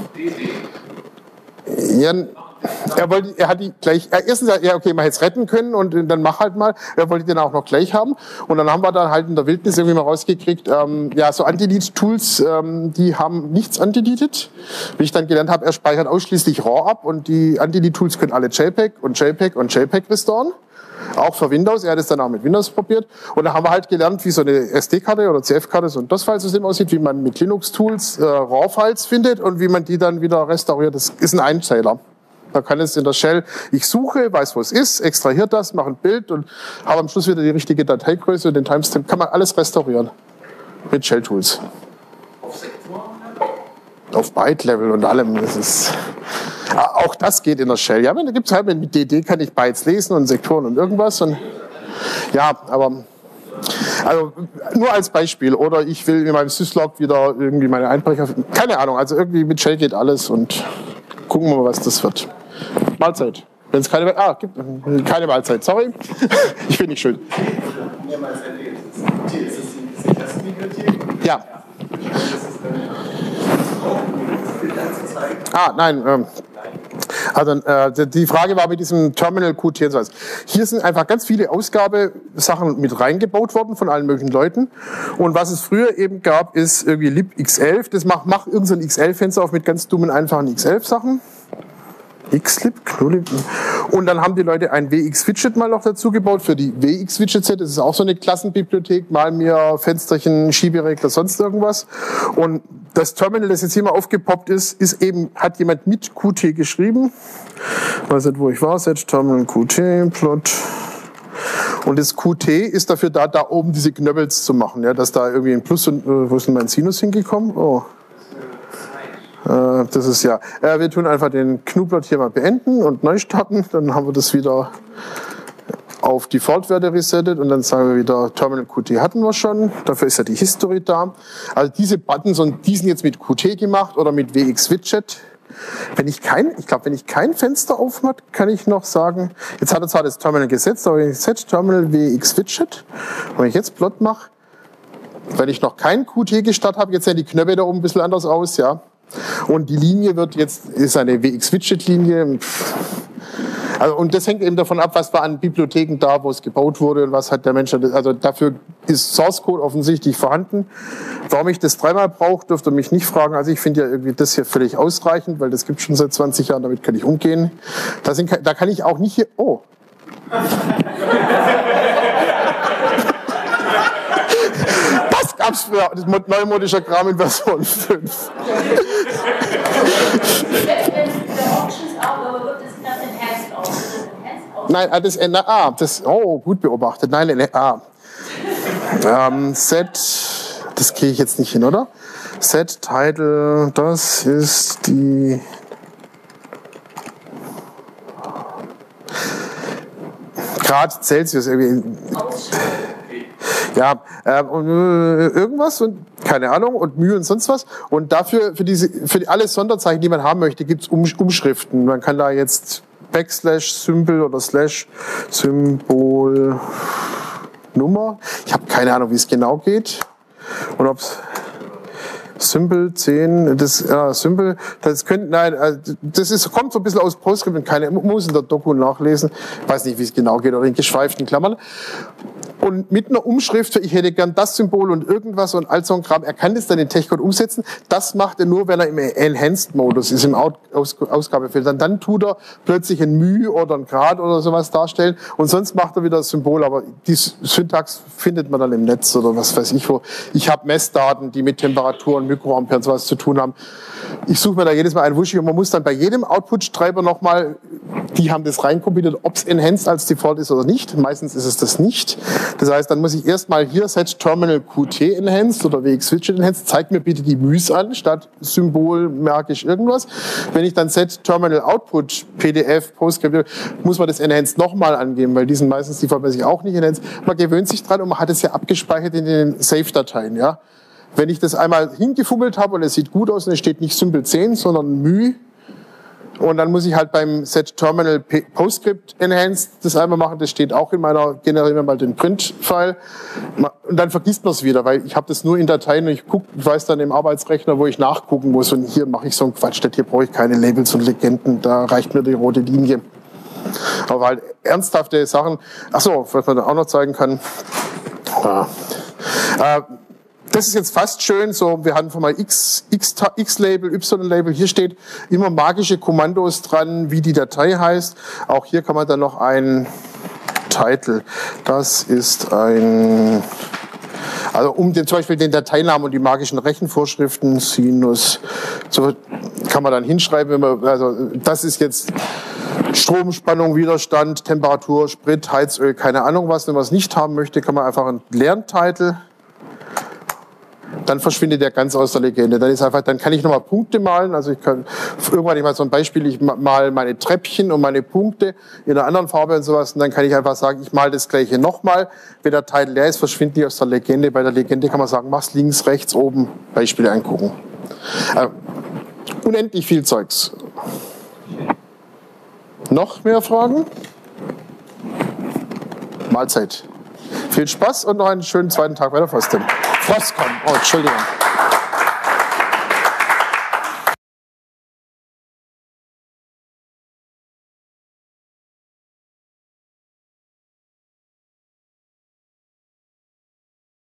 Ja, er wollte, er hat die gleich, er erstens, ja, okay, man hätte es retten können und dann mach halt mal. Er wollte den auch noch gleich haben. Und dann haben wir dann halt in der Wildnis irgendwie mal rausgekriegt, ähm, ja, so Anti-Delete-Tools, ähm, die haben nichts anti-deleted. Wie ich dann gelernt habe, er speichert ausschließlich RAW ab und die Anti-Delete-Tools können alle JPEG und JPEG und JPEG restoren. Auch für Windows. Er hat es dann auch mit Windows probiert. Und da haben wir halt gelernt, wie so eine S D-Karte oder C F-Karte, so ein DOS-File-System aussieht, wie man mit Linux-Tools äh, RAW-Files findet und wie man die dann wieder restauriert. Das ist ein Einzeiler. Da kann es in der Shell, ich suche, weiß, wo es ist, extrahiert das, mache ein Bild und habe am Schluss wieder die richtige Dateigröße und den Timestamp. Kann man alles restaurieren. Mit Shell-Tools. Auf Sektoren? Auf Byte-Level und allem. Das ist, auch das geht in der Shell. Ja, da gibt's halt mit D D kann ich Bytes lesen und Sektoren und irgendwas. Und, ja, aber also nur als Beispiel. Oder ich will in meinem Syslog wieder irgendwie meine Einbrecher. Keine Ahnung. Also irgendwie mit Shell geht alles und gucken wir mal, was das wird. Mahlzeit. Wenn es keine, ah, gibt keine Mahlzeit. Sorry, ich bin nicht schuld. Mehrmals erlebt. Ist das die Sicherheitsbibliothek? Ja. Ah, nein. Ähm, also äh, die Frage war mit diesem Terminal Q T und so was. Hier sind einfach ganz viele Ausgabesachen mit reingebaut worden von allen möglichen Leuten. Und was es früher eben gab, ist irgendwie lib X elf. Das macht, macht irgendein X elf-Fenster auf mit ganz dummen, einfachen X elf-Sachen. Xlib, Knulli. Und dann haben die Leute ein W X-Widget mal noch dazu gebaut für die W X-Widget-Set. Das ist auch so eine Klassenbibliothek. Mal mir Fensterchen, Schieberegler, sonst irgendwas. Und das Terminal, das jetzt hier mal aufgepoppt ist, ist eben, hat jemand mit Q T geschrieben. Ich weiß nicht, wo ich war. Set Terminal Q T, Plot. Und das Q T ist dafür da, da oben diese Knöppels zu machen. Ja, dass da irgendwie ein Plus und, äh, wo ist denn mein Sinus hingekommen? Oh. Das ist ja, wir tun einfach den Knuplot hier mal beenden und neu starten. Dann haben wir das wieder auf Default-Werte resettet und dann sagen wir wieder, Terminal Q T hatten wir schon. Dafür ist ja die History da. Also diese Buttons, und die sind jetzt mit Q T gemacht oder mit W X-Widget. Wenn ich kein, ich glaube, wenn ich kein Fenster aufmache, kann ich noch sagen, jetzt hat er zwar das Terminal gesetzt, aber wenn ich Set Terminal W X-Widget, und wenn ich jetzt Plot mache, wenn ich noch kein Q T gestartet habe, jetzt sehen die Knöpfe da oben ein bisschen anders aus, ja. Und die Linie wird jetzt, ist eine W X-Widget-Linie. Also, und das hängt eben davon ab, was war an Bibliotheken da, wo es gebaut wurde und was hat der Mensch, also dafür ist Source Code offensichtlich vorhanden. Warum ich das dreimal brauche, dürft ihr mich nicht fragen. Also ich finde ja irgendwie das hier völlig ausreichend, weil das gibt schon seit zwanzig Jahren, damit kann ich umgehen. Da, sind, da kann ich auch nicht hier, oh. Das gab's für das neumodischer Kram in Version fünf. Nein, das N A, das, oh, gut beobachtet. Nein, N A. Ähm, Set, das kriege ich jetzt nicht hin, oder? Set Title, das ist die. Grad Celsius irgendwie. Ja, äh, irgendwas und keine Ahnung und Mühe und sonst was. Und dafür, für diese, für alle Sonderzeichen, die man haben möchte, gibt es um, Umschriften. Man kann da jetzt Backslash Symbol oder Slash Symbol Nummer. Ich habe keine Ahnung, wie es genau geht. Und ob es Symbol zehn, das ja, Symbol, das könnte, nein, das ist, kommt so ein bisschen aus PostScript und keine, muss in der Doku nachlesen. Weiß nicht, wie es genau geht, oder in geschweiften Klammern. Und mit einer Umschrift, ich hätte gern das Symbol und irgendwas und all so ein Kram, er kann das dann in Techcode umsetzen. Das macht er nur, wenn er im Enhanced-Modus ist, im Aus Ausgabefeld. Dann, dann tut er plötzlich ein μ oder ein Grad oder sowas darstellen und sonst macht er wieder das Symbol. Aber die Syntax findet man dann im Netz oder was weiß ich wo. Ich habe Messdaten, die mit Temperaturen, Mikroampere und sowas zu tun haben. Ich suche mir da jedes Mal einen Wusch und man muss dann bei jedem Output-Treiber nochmal, die haben das reinkombiniert, ob es Enhanced als Default ist oder nicht. Meistens ist es das nicht. Das heißt, dann muss ich erstmal hier Set Terminal Q T Enhanced oder W X Widget Enhanced. Zeigt mir bitte die μs an, statt Symbol merke ich irgendwas. Wenn ich dann Set Terminal Output P D F PostScript, muss man das Enhanced nochmal angeben, weil die sind meistens defaultmäßig auch nicht Enhanced. Man gewöhnt sich dran und man hat es ja abgespeichert in den Save-Dateien, ja. Wenn ich das einmal hingefummelt habe und es sieht gut aus und es steht nicht Symbol zehn, sondern μ, und dann muss ich halt beim Set Terminal PostScript Enhanced das einmal machen, das steht auch in meiner, generieren wir mal den Print-File. Und dann vergisst man es wieder, weil ich habe das nur in Dateien und ich guck, ich weiß dann im Arbeitsrechner, wo ich nachgucken muss. Und hier mache ich so einen Quatsch, hier brauche ich keine Labels und Legenden, da reicht mir die rote Linie. Aber halt ernsthafte Sachen, ach so, was man da auch noch zeigen kann. Ja. Äh, Das ist jetzt fast schön, so, wir hatten schon mal X, X, X-Label, Y-Label, hier steht immer magische Kommandos dran, wie die Datei heißt. Auch hier kann man dann noch ein Title, das ist ein, also um den, zum Beispiel den Dateinamen und die magischen Rechenvorschriften, Sinus, so kann man dann hinschreiben, wenn man, also das ist jetzt Strom, Spannung, Widerstand, Temperatur, Sprit, Heizöl, keine Ahnung was. Wenn man es nicht haben möchte, kann man einfach einen leeren Title. Dann verschwindet der ganz aus der Legende. Dann ist einfach, dann kann ich nochmal Punkte malen. Also ich kann irgendwann ich mal so ein Beispiel, ich mal meine Treppchen und meine Punkte in einer anderen Farbe und sowas. Und dann kann ich einfach sagen, ich male das gleiche nochmal. Wenn der Teil leer ist, verschwindet die aus der Legende. Bei der Legende kann man sagen, mach's links, rechts, oben, Beispiele angucken. Äh, unendlich viel Zeugs. Noch mehr Fragen? Mahlzeit. Viel Spaß und noch einen schönen zweiten Tag bei der Frostem. Frostcom, oh, Entschuldigung.